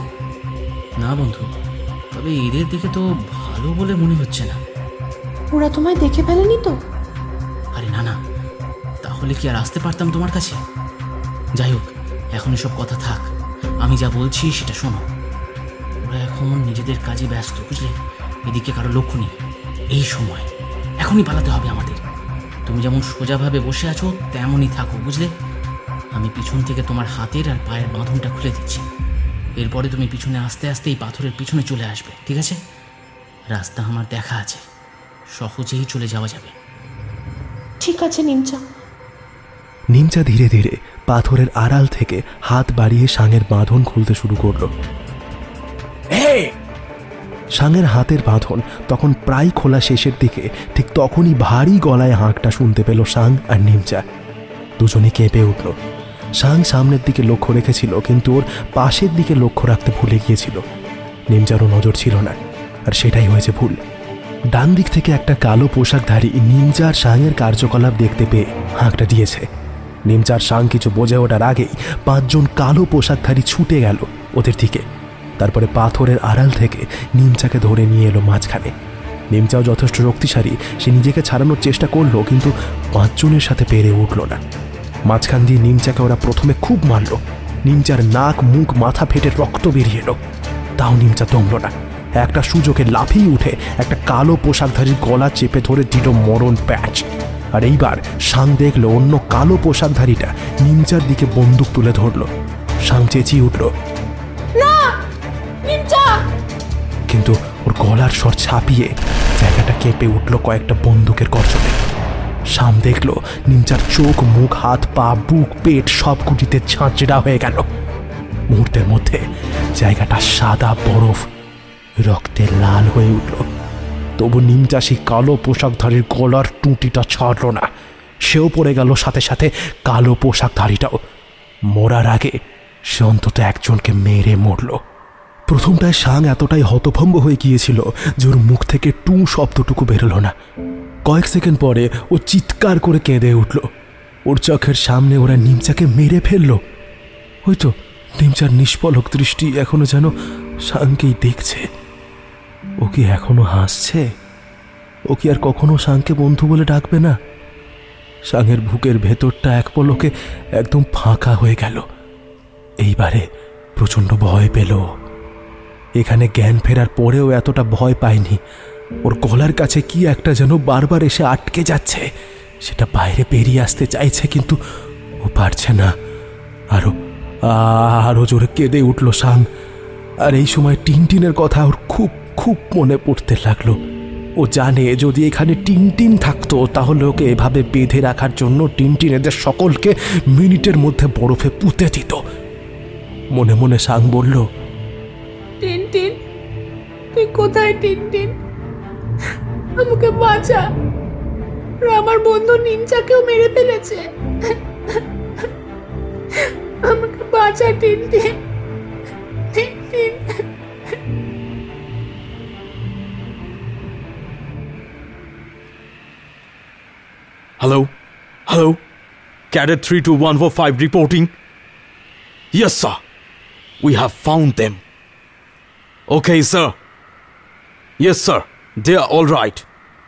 না বন্ধু, তবে এদের দেখে তো ভালো বলে মনে হচ্ছে না। ওরা তোমায় দেখে ফেলেনি তো? আরে না না, তাহলে কি আর আসতে পারতাম তোমার কাছে? যাই হোক, এখন এসব কথা থাক, আমি যা বলছি সেটা শোনো। ওরা এখন নিজেদের কাজে ব্যস্ত, বুঝলে? এদিকে কারো লক্ষ্য নেই। এই সময় এখনই পালাতে হবে আমাদের। তুমি যেমন সোজাভাবে বসে আছো তেমনই থাকো, বুঝলে? আমি পিছন থেকে তোমার হাতের আর পায়ের বাঁধনটা খুলে দিচ্ছি। এরপরে তুমি পিছনে আস্তে আস্তে এই পাথরের পিছনে চলে আসবে, ঠিক আছে? রাস্তা আমার দেখা আছে, সহজেই চলে যাওয়া যাবে। ঠিক আছে নিমচা। নিমচা ধীরে ধীরে পাথরের আড়াল থেকে হাত বাড়িয়ে সাংয়ের বাঁধন খুলতে শুরু করলো। সাংয়ের হাতের বাঁধন তখন প্রায় খোলা শেষের দিকে। ঠিক তখনই ভারী গলায় হাঁকটা শুনতে পেল সাং আর নিমচা। দুজনে কেঁপে উঠল। সাং সামনের দিকে লক্ষ্য রেখেছিল, কিন্তু ওর পাশের দিকে লক্ষ্য রাখতে ভুলে গিয়েছিল। নিমচারও নজর ছিল না, আর সেটাই হয়েছে ভুল। ডান দিক থেকে একটা কালো পোশাকধারী নিমচার সাংয়ের কার্যকলাপ দেখতে পেয়ে হাঁকটা দিয়েছে। নিমচার সাং কিছু বোঝে ওঠার আগেই পাঁচজন কালো পোশাকধারী ছুটে গেল ওদের দিকে। তারপরে পাথরের আড়াল থেকে নিমচাকে ধরে নিয়ে এলো মাঝখানে। নিমচাও যথেষ্ট শক্তিশালী, সে নিজেকে ছাড়ানোর চেষ্টা করলো, কিন্তু পাঁচজনের সাথে পেরে উঠল না। মাঝখান দিয়ে নিমচাকে ওরা প্রথমে খুব মারল। নিমচার নাক, মুখ, মাথা ফেটে রক্ত বেরিয়ে এলো। তাও নিমচা দমল না। একটা সুযোগে লাফিয়ে উঠে একটা কালো পোশাকধারীর গলা চেপে ধরে দিল মরণ প্যাচ। আর এইবার সাং দেখলো অন্য কালো পোশাকধারীটা নিমচার দিকে বন্দুক তুলে ধরল। সাং চেঁচিয়ে উঠল, না নিমচা! কিন্তু ওর গলার স্বর ছাপিয়ে জায়গাটা কেঁপে উঠল কয়েকটা বন্দুকের গর্জনে। সাম দেখলো নিমচার চোখ, মুখ, হাত, পা, বুক, পেট সব গুটিতে ঝাঁচড়া হয়ে গেল। মুহূর্তের মধ্যে জায়গাটা সাদা বরফ রক্তে লাল হয়ে উঠল। তবু নিমচা সেই কালো পোশাকধারীর গলার টুটিটা ছাড়ল না। সেও পড়ে গেল, সাথে সাথে কালো পোশাকধারীটাও। মরার আগে সে অন্তত একজনকে মেরে মরল। প্রথমটায় সাং এতটাই হতভম্ব হয়ে গিয়েছিল যে ওর মুখ থেকে টু শব্দটুকু বেরোলো না। কয়েক সেকেন্ড পরে ও চিৎকার করে কেঁদে উঠল। ওর চোখের সামনে ওরা নিমচাকে মেরে ফেলল। হয়তো নিমচার নিষ্পলক দৃষ্টি এখনো যেন সাংকেই দেখছে। ও কি এখনো হাসছে? ও কি আর কখনো সাংকে বন্ধু বলে ডাকবে না? সাংয়ের বুকের ভেতরটা এক পলকে একদম ফাঁকা হয়ে গেল। এইবারে প্রচণ্ড ভয় পেল। এখানে জ্ঞান ফেরার পরেও এতটা ভয় পায়নি। ওর গলার কাছে কি একটা যেন বারবার এসে আটকে যাচ্ছে। সেটা বাইরে বেরিয়ে আসতে চাইছে, কিন্তু ও পারছে না। আরো আরো জোরে কেঁদে উঠল সাং। আর এই সময় টিনটিনের কথা ওর খুব খুব মনে পড়তে লাগলো। ও জানে যদি এখানে টিনটিন থাকতো তাহলে ওকে এভাবে বেঁধে রাখার জন্য টিনটিন এদের সকলকে মিনিটের মধ্যে বরফে পুঁতে দিত। মনে মনে সাং বলল, টিনটিন, তুই কোথায় টিনটিন? আমাকে বাঁচা। আমার বন্ধু নিমচাকেও মেরে ফেলেছে। আমাকে বাঁচা Tintin, Tintin. Hello? Hello? Cadet three two one four five reporting. Yes, sir. We have found them. Okay, sir. Yes, sir. They are all right.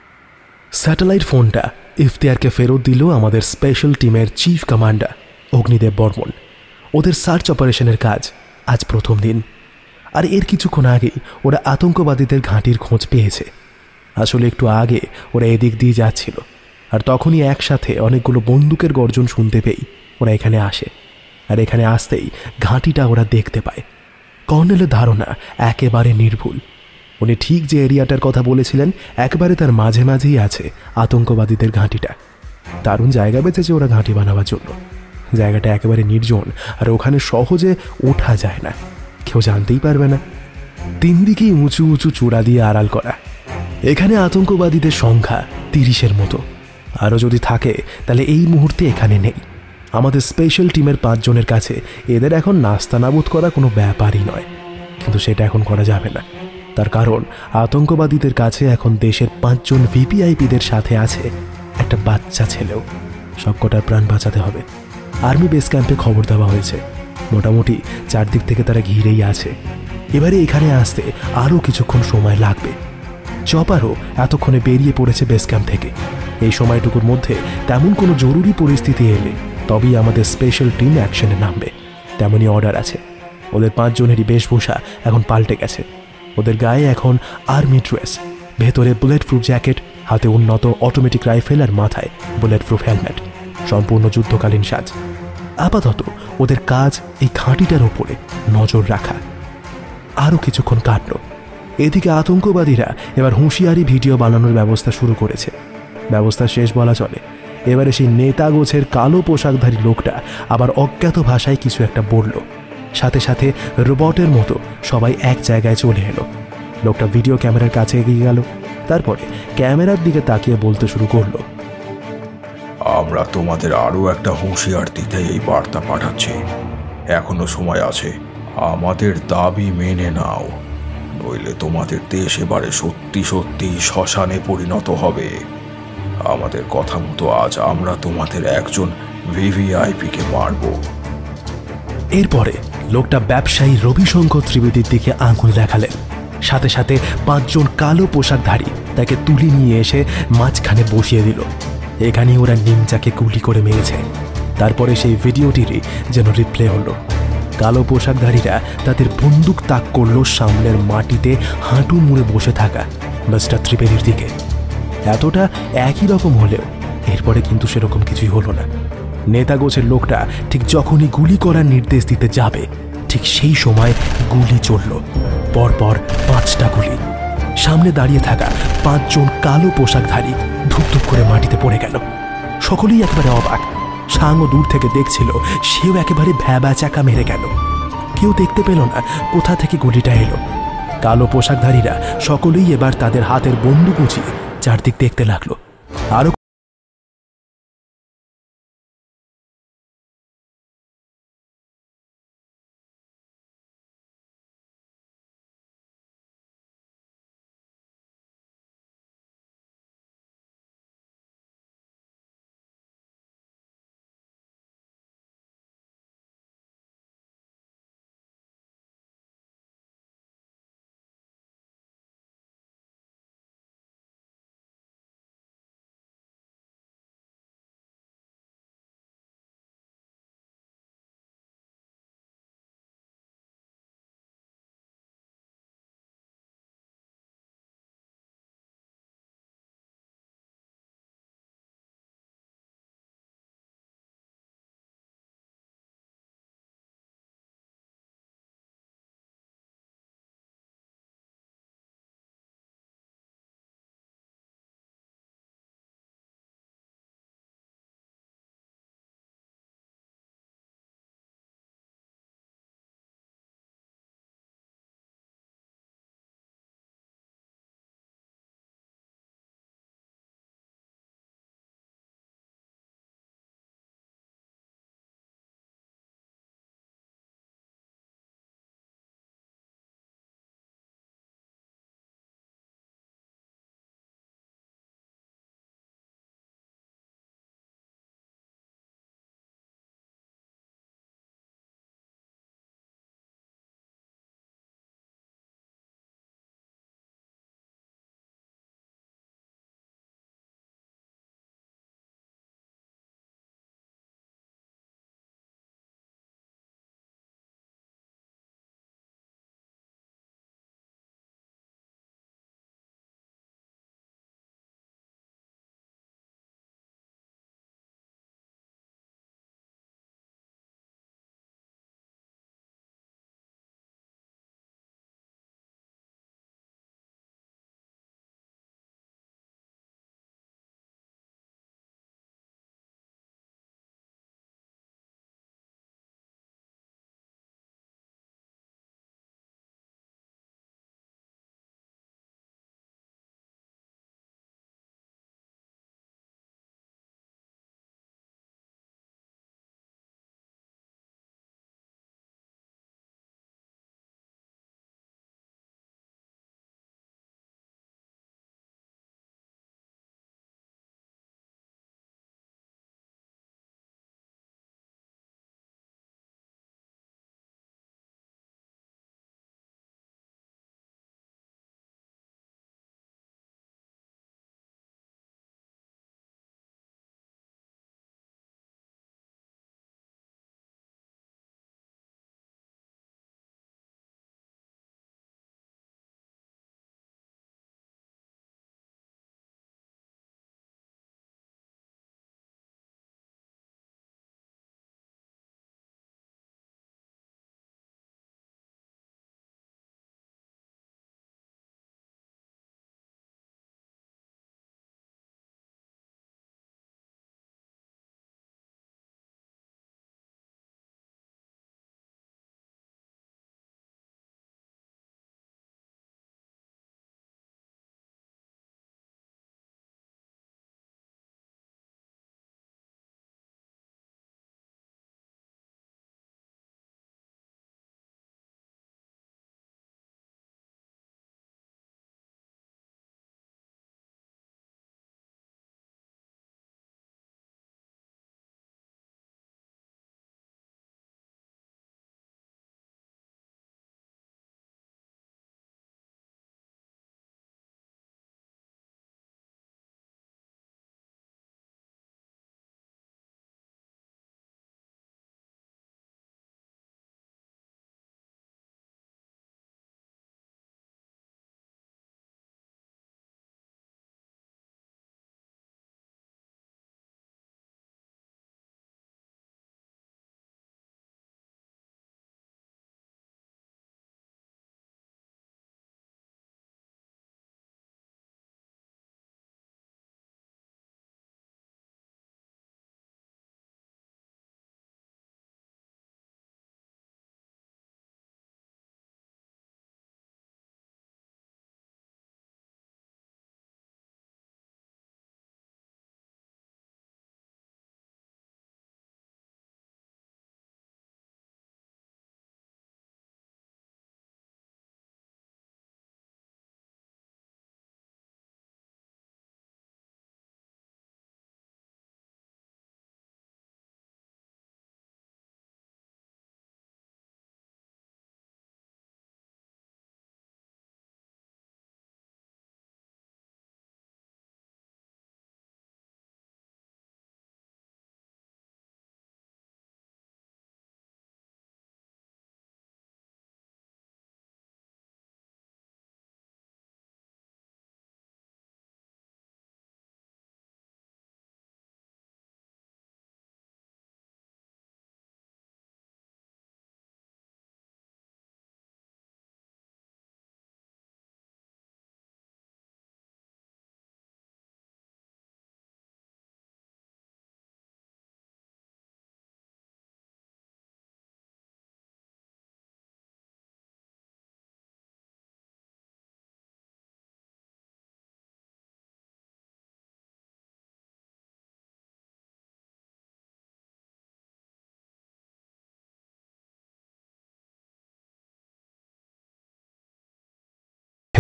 Satellite ফোনটা ইফতিয়ারকে ফেরত দিল আমাদের স্পেশাল টিমের চিফ কমান্ডার অগ্নিদেব বর্মন। ওদের সার্চ অপারেশনের কাজ আজ প্রথম দিন। আর এর কিছুক্ষণ আগেই ওরা আতঙ্কবাদীদের ঘাঁটির খোঁজ পেয়েছে। আসলে একটু আগে ওরা এদিক দিয়ে যাচ্ছিল, আর তখনই একসাথে অনেকগুলো বন্দুকের গর্জন শুনতে পেয়ে ওরা এখানে আসে। আর এখানে আসতেই ঘাঁটিটা ওরা দেখতে পায়। কর্নেলের ধারণা একেবারে নির্ভুল। উনি ঠিক যে এরিয়াটার কথা বলেছিলেন একবারে তার মাঝে মাঝেই আছে আতঙ্কবাদীদের ঘাঁটিটা। দারুণ জায়গা বেঁচেছে ওরা ঘাঁটি বানাবার জন্য। জায়গাটা একেবারে নির্জন, আর ওখানে সহজে ওঠা যায় না, কেউ জানতেই পারবে না। তিন দিকেই উঁচু উঁচু চূড়া দিয়ে আড়াল করা। এখানে আতঙ্কবাদীদের সংখ্যা তিরিশের মতো। আরও যদি থাকে তাহলে এই মুহূর্তে এখানে নেই। আমাদের স্পেশাল টিমের পাঁচজনের কাছে এদের এখন নাস্তানাবুদ করা কোনো ব্যাপারই নয়, কিন্তু সেটা এখন করা যাবে না। তার কারণ আতঙ্কবাদীদের কাছে এখন দেশের পাঁচজন ভিপিআইপিদের সাথে আছে একটা বাচ্চা ছেলেও। সবকটার প্রাণ বাঁচাতে হবে। আর্মি বেস ক্যাম্পে খবর দেওয়া হয়েছে। মোটামুটি চারদিক থেকে তারা ঘিরেই আছে। এবারে এখানে আসতে আরও কিছুক্ষণ সময় লাগবে। চপারও এতক্ষণে বেরিয়ে পড়েছে বেস ক্যাম্প থেকে। এই সময়টুকুর মধ্যে তেমন কোনো জরুরি পরিস্থিতি এলে তবেই আমাদের স্পেশাল টিম অ্যাকশনে নামবে, তেমনই অর্ডার আছে। ওদের পাঁচজনেরই বেশভূষা এখন পাল্টে গেছে। ওদের গায়ে এখন আর্মি ড্রেস, ভেতরে বুলেট প্রুফ জ্যাকেট, হাতে উন্নত অটোমেটিক রাইফেল আর মাথায় বুলেট প্রুফ হেলমেট, সম্পূর্ণ যুদ্ধকালীন সাজ। আপাতত ওদের কাজ এই ঘাঁটিটার ওপরে নজর রাখা। আরও কিছুক্ষণ কাটল। এদিকে আতঙ্কবাদীরা এবার হুঁশিয়ারি ভিডিও বানানোর ব্যবস্থা শুরু করেছে। ব্যবস্থা শেষ বলা চলে। এবারে সেই নেতা গোছের কালো পোশাকধারী লোকটা আবার অজ্ঞাত ভাষায় কিছু একটা বলল। সাথে সাথে রোবটের মতো সবাই এক জায়গায় চলে এলো। লোকটা ভিডিও ক্যামেরার কাছে এগিয়ে গেল, তারপরে ক্যামেরার দিকে তাকিয়ে বলতে শুরু করলো, আমরা তোমাদের আরও একটা হুঁশিয়ার দিতে এই বার্তা পাঠাচ্ছি। এখনো সময় আছে, আমাদের দাবি মেনে নাও, নইলে তোমাদের দেশ এবারে সত্যি সত্যি শ্মশানে পরিণত হবে। আমাদের কথা মতো আজ আমরা তোমাদের একজন ভিভিআইপিকে মারব। এরপরে লোকটা ব্যবসায়ী রবিশঙ্কর ত্রিবেদীর দিকে আঙুল দেখালেন। সাথে সাথে পাঁচজন কালো পোশাকধারী তাকে তুলে নিয়ে এসে মাঝখানে বসিয়ে দিল। এখানেই ওরা নিমচাকে গুলি করে মেরেছে। তারপরে সেই ভিডিওটিরই যেন রিপ্লে হলো। কালো পোশাকধারীরা তাদের বন্দুক তাক করলো সামনের মাটিতে হাঁটু মুড়ে বসে থাকা মিস্টার ত্রিবেদীর দিকে। এতটা একই রকম হলেও এরপরে কিন্তু সেরকম কিছুই হলো না। নেতাগোছের লোকটা ঠিক যখনই গুলি করার নির্দেশ দিতে যাবে ঠিক সেই সময় গুলি চলল, পরপর পাঁচটা গুলি। সামনে দাঁড়িয়ে থাকা পাঁচজন কালো পোশাকধারী ধুপধুপ করে মাটিতে পড়ে গেল। সকলেই একেবারে অবাক। সাঙ্গ দূর থেকে দেখছিল, সেও একেবারে ভ্যাবা চাকা মেরে গেল। কেউ দেখতে পেল না কোথা থেকে গুলিটা এলো। কালো পোশাকধারীরা সকলেই এবার তাদের হাতের বন্দুক উঁচিয়ে চারদিক দেখতে লাগলো। আরো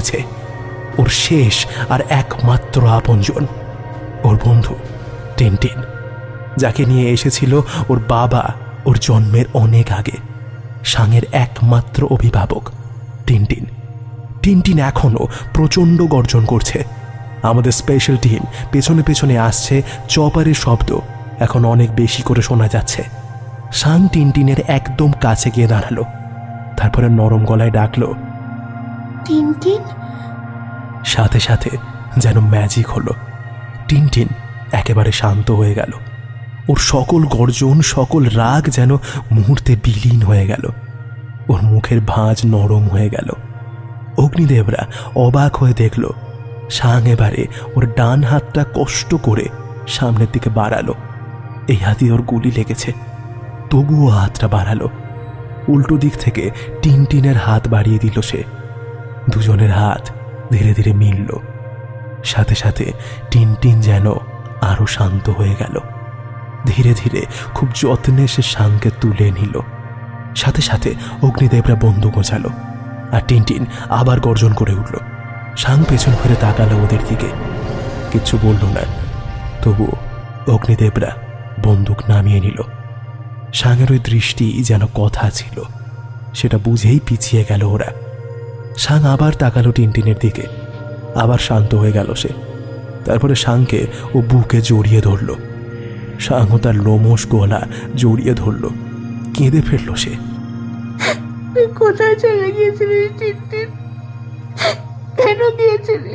গেছে। ওর শেষ আর একমাত্র আপনজন ওর বন্ধু টিনটিন, যাকে নিয়ে এসেছিল ওর বাবা ওর জন্মের অনেক আগে। সাংয়ের একমাত্র অভিভাবক টিনটিন। টিনটিন এখনো প্রচণ্ড গর্জন করছে। আমাদের স্পেশাল টিম পেছনে পেছনে আসছে, চপারের শব্দ এখন অনেক বেশি করে শোনা যাচ্ছে। সাং টিনটিনের একদম কাছে গিয়ে দাঁড়ালো, তারপরে নরম গলায় ডাকলো, টিনটিন। সাথে সাথে যেন ম্যাজিক হলো। টিনটিন একেবারে শান্ত হয়ে গেল। ওর সকল গর্জন, সকল রাগ যেন মুহূর্তে বিলীন হয়ে গেল। ওর মুখের ভাঁজ নরম হয়ে গেল। অগ্নিদেবরা অবাক হয়ে দেখল সাং এবারে ওর ডান হাতটা কষ্ট করে সামনের দিকে বাড়ালো। এই হাতে ওর গুলি লেগেছে, তবুও হাতটা বাড়ালো। উল্টো দিক থেকে টিনটিনের হাত বাড়িয়ে দিল সে। দুজনের হাত ধীরে ধীরে মিলল। সাথে সাথে টিনটিন যেন আরো শান্ত হয়ে গেল। ধীরে ধীরে খুব যত্নে সে সাংকে তুলে নিল। সাথে সাথে অগ্নিদেবরা বন্দুক গোছালো, আর টিনটিন আবার গর্জন করে উঠল। সাং পেছন ফিরে তাকালো ওদের দিকে, কিচ্ছু বলল না। তবুও অগ্নিদেবরা বন্দুক নামিয়ে নিল। সাংয়ের ওই দৃষ্টি যেন কথা ছিল, সেটা বুঝেই পিছিয়ে গেল ওরা। সাং আবার তাকালো টিনটিনের দিকে, আবার শান্ত হয়ে গেল সে। তারপরে সাংকে ও বুকে জড়িয়ে ধরল। সাংও তার লোমশ গলা জড়িয়ে ধরল, কেঁদে ফেলল সে। তুই কোথায় চলে গিয়েছিলিস টিনটিন? কেন গিয়েছিলি?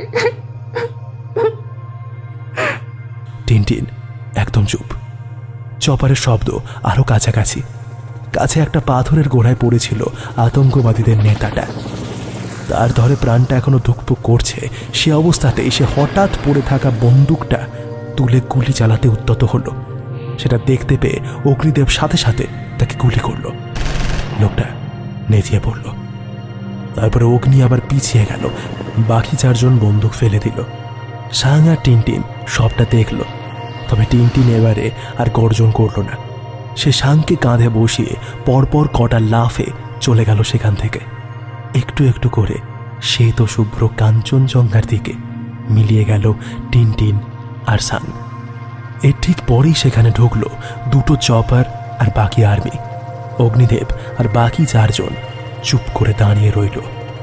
টিনটিন একদম চুপ। চপারের শব্দ আরো কাছাকাছি। কাছে একটা পাথরের গোড়ায় পড়েছিল আতঙ্কবাদীদের নেতাটা। তার ধরে প্রাণটা এখনো ধুকপুক করছে। সে অবস্থাতেই সে হঠাৎ পড়ে থাকা বন্দুকটা তুলে গুলি চালাতে উদ্যত হলো। সেটা দেখতে পেয়ে অগ্নিদেব সাথে সাথে তাকে গুলি করল। লোকটা নেতিয়ে পড়ল। তারপরে অগ্নি আবার পিছিয়ে গেল। বাকি চারজন বন্দুক ফেলে দিল। সাং আর টিনটিন সবটা দেখল, তবে টিনটিন এবারে আর গর্জন করল না। সে সাংকে কাঁধে বসিয়ে পরপর কটা লাফে চলে গেল সেখান থেকে। একটু একটু করে শ্বেত শুভ্র কাঞ্চনজঙ্ঘার দিকে মিলিয়ে গেল টিনটিন আর সাং। এর ঠিক পরেই সেখানে ঢুকলো দুটো চপার আর বাকি আর্মি। অগ্নিদেব আর বাকি চারজন চুপ করে দাঁড়িয়ে রইল।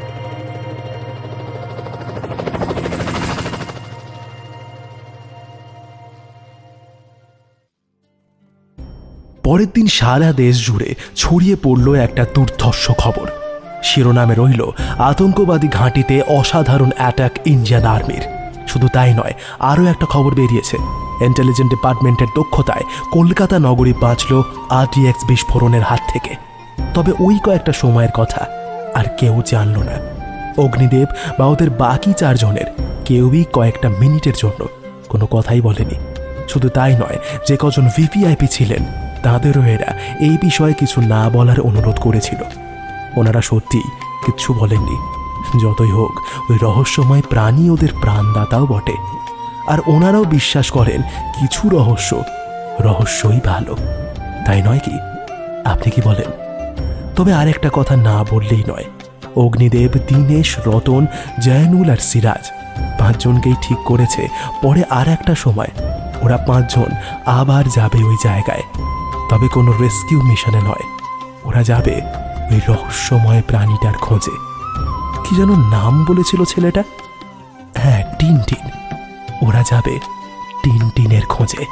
পরের দিন সারা দেশ জুড়ে ছড়িয়ে পড়ল একটা দুর্ধর্ষ খবর। শিরোনামে রইল আতঙ্কবাদী ঘাঁটিতে অসাধারণ অ্যাটাক ইন্ডিয়ান আর্মির। শুধু তাই নয়, আরও একটা খবর বেরিয়েছে। ইন্টেলিজেন্স ডিপার্টমেন্টের দক্ষতায় কলকাতা নগরী বাঁচল আরডিএক্স বিস্ফোরণের হাত থেকে। তবে ওই কয়েকটা সময়ের কথা আর কেউ জানল না। অগ্নিদেব বা ওদের বাকি চারজনের কেউই কয়েকটা মিনিটের জন্য কোনো কথাই বলেনি। শুধু তাই নয়, যে কজন ভিভিআইপি ছিলেন তাদেরও এরা এই বিষয়ে কিছু না বলার অনুরোধ করেছিল। ওনারা সত্যিই কিচ্ছু বলেননি। যতই হোক, ওই রহস্যময় প্রাণী ওদের প্রাণদাতাও বটে। আর ওনারাও বিশ্বাস করেন কিছু রহস্য রহস্যই ভালো, তাই নয় কি? আপনি কি বলেন? তবে আরেকটা কথা না বললেই নয়। অগ্নিদেব, দীনেশ, রতন, জয়নুল আর সিরাজ পাঁচজনকেই ঠিক করেছে পরে আর একটা সময় ওরা পাঁচজন আবার যাবে ওই জায়গায়। তবে কোনো রেস্কিউ মিশনে নয়, ওরা যাবে ওই রহস্যময় প্রাণীটার খোঁজে। কি যেন নাম বলেছিল ছেলেটা? হ্যাঁ, টিনটিন। ওরা যাবে টিনটিনের খোঁজে।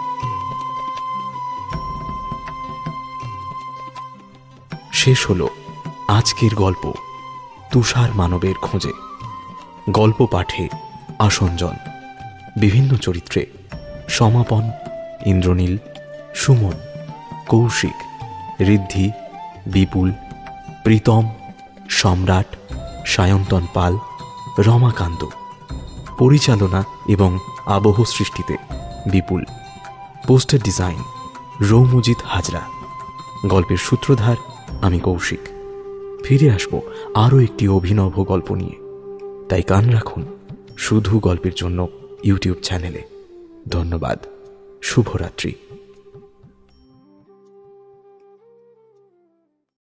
শেষ হলো আজকের গল্প তুষার মানবের খোঁজে। গল্প পাঠে আসঞ্জন, বিভিন্ন চরিত্রে সমাপন, ইন্দ্রনীল, সুমন, কৌশিক, ঋদ্ধি, বিপুল, প্রীতম, সম্রাট, সায়ন্তন পাল, রমাকান্ত। পরিচালনা এবং আবহ সৃষ্টিতে বিপুল। Poster design Roumajit Hazra. গল্পের সূত্রধার আমি কৌশিক। ফিরে আসব আরও একটি অভিনব গল্প নিয়ে, তাই কান রাখুন শুধু গল্পের জন্য ইউটিউব চ্যানেলে। ধন্যবাদ। শুভরাত্রি।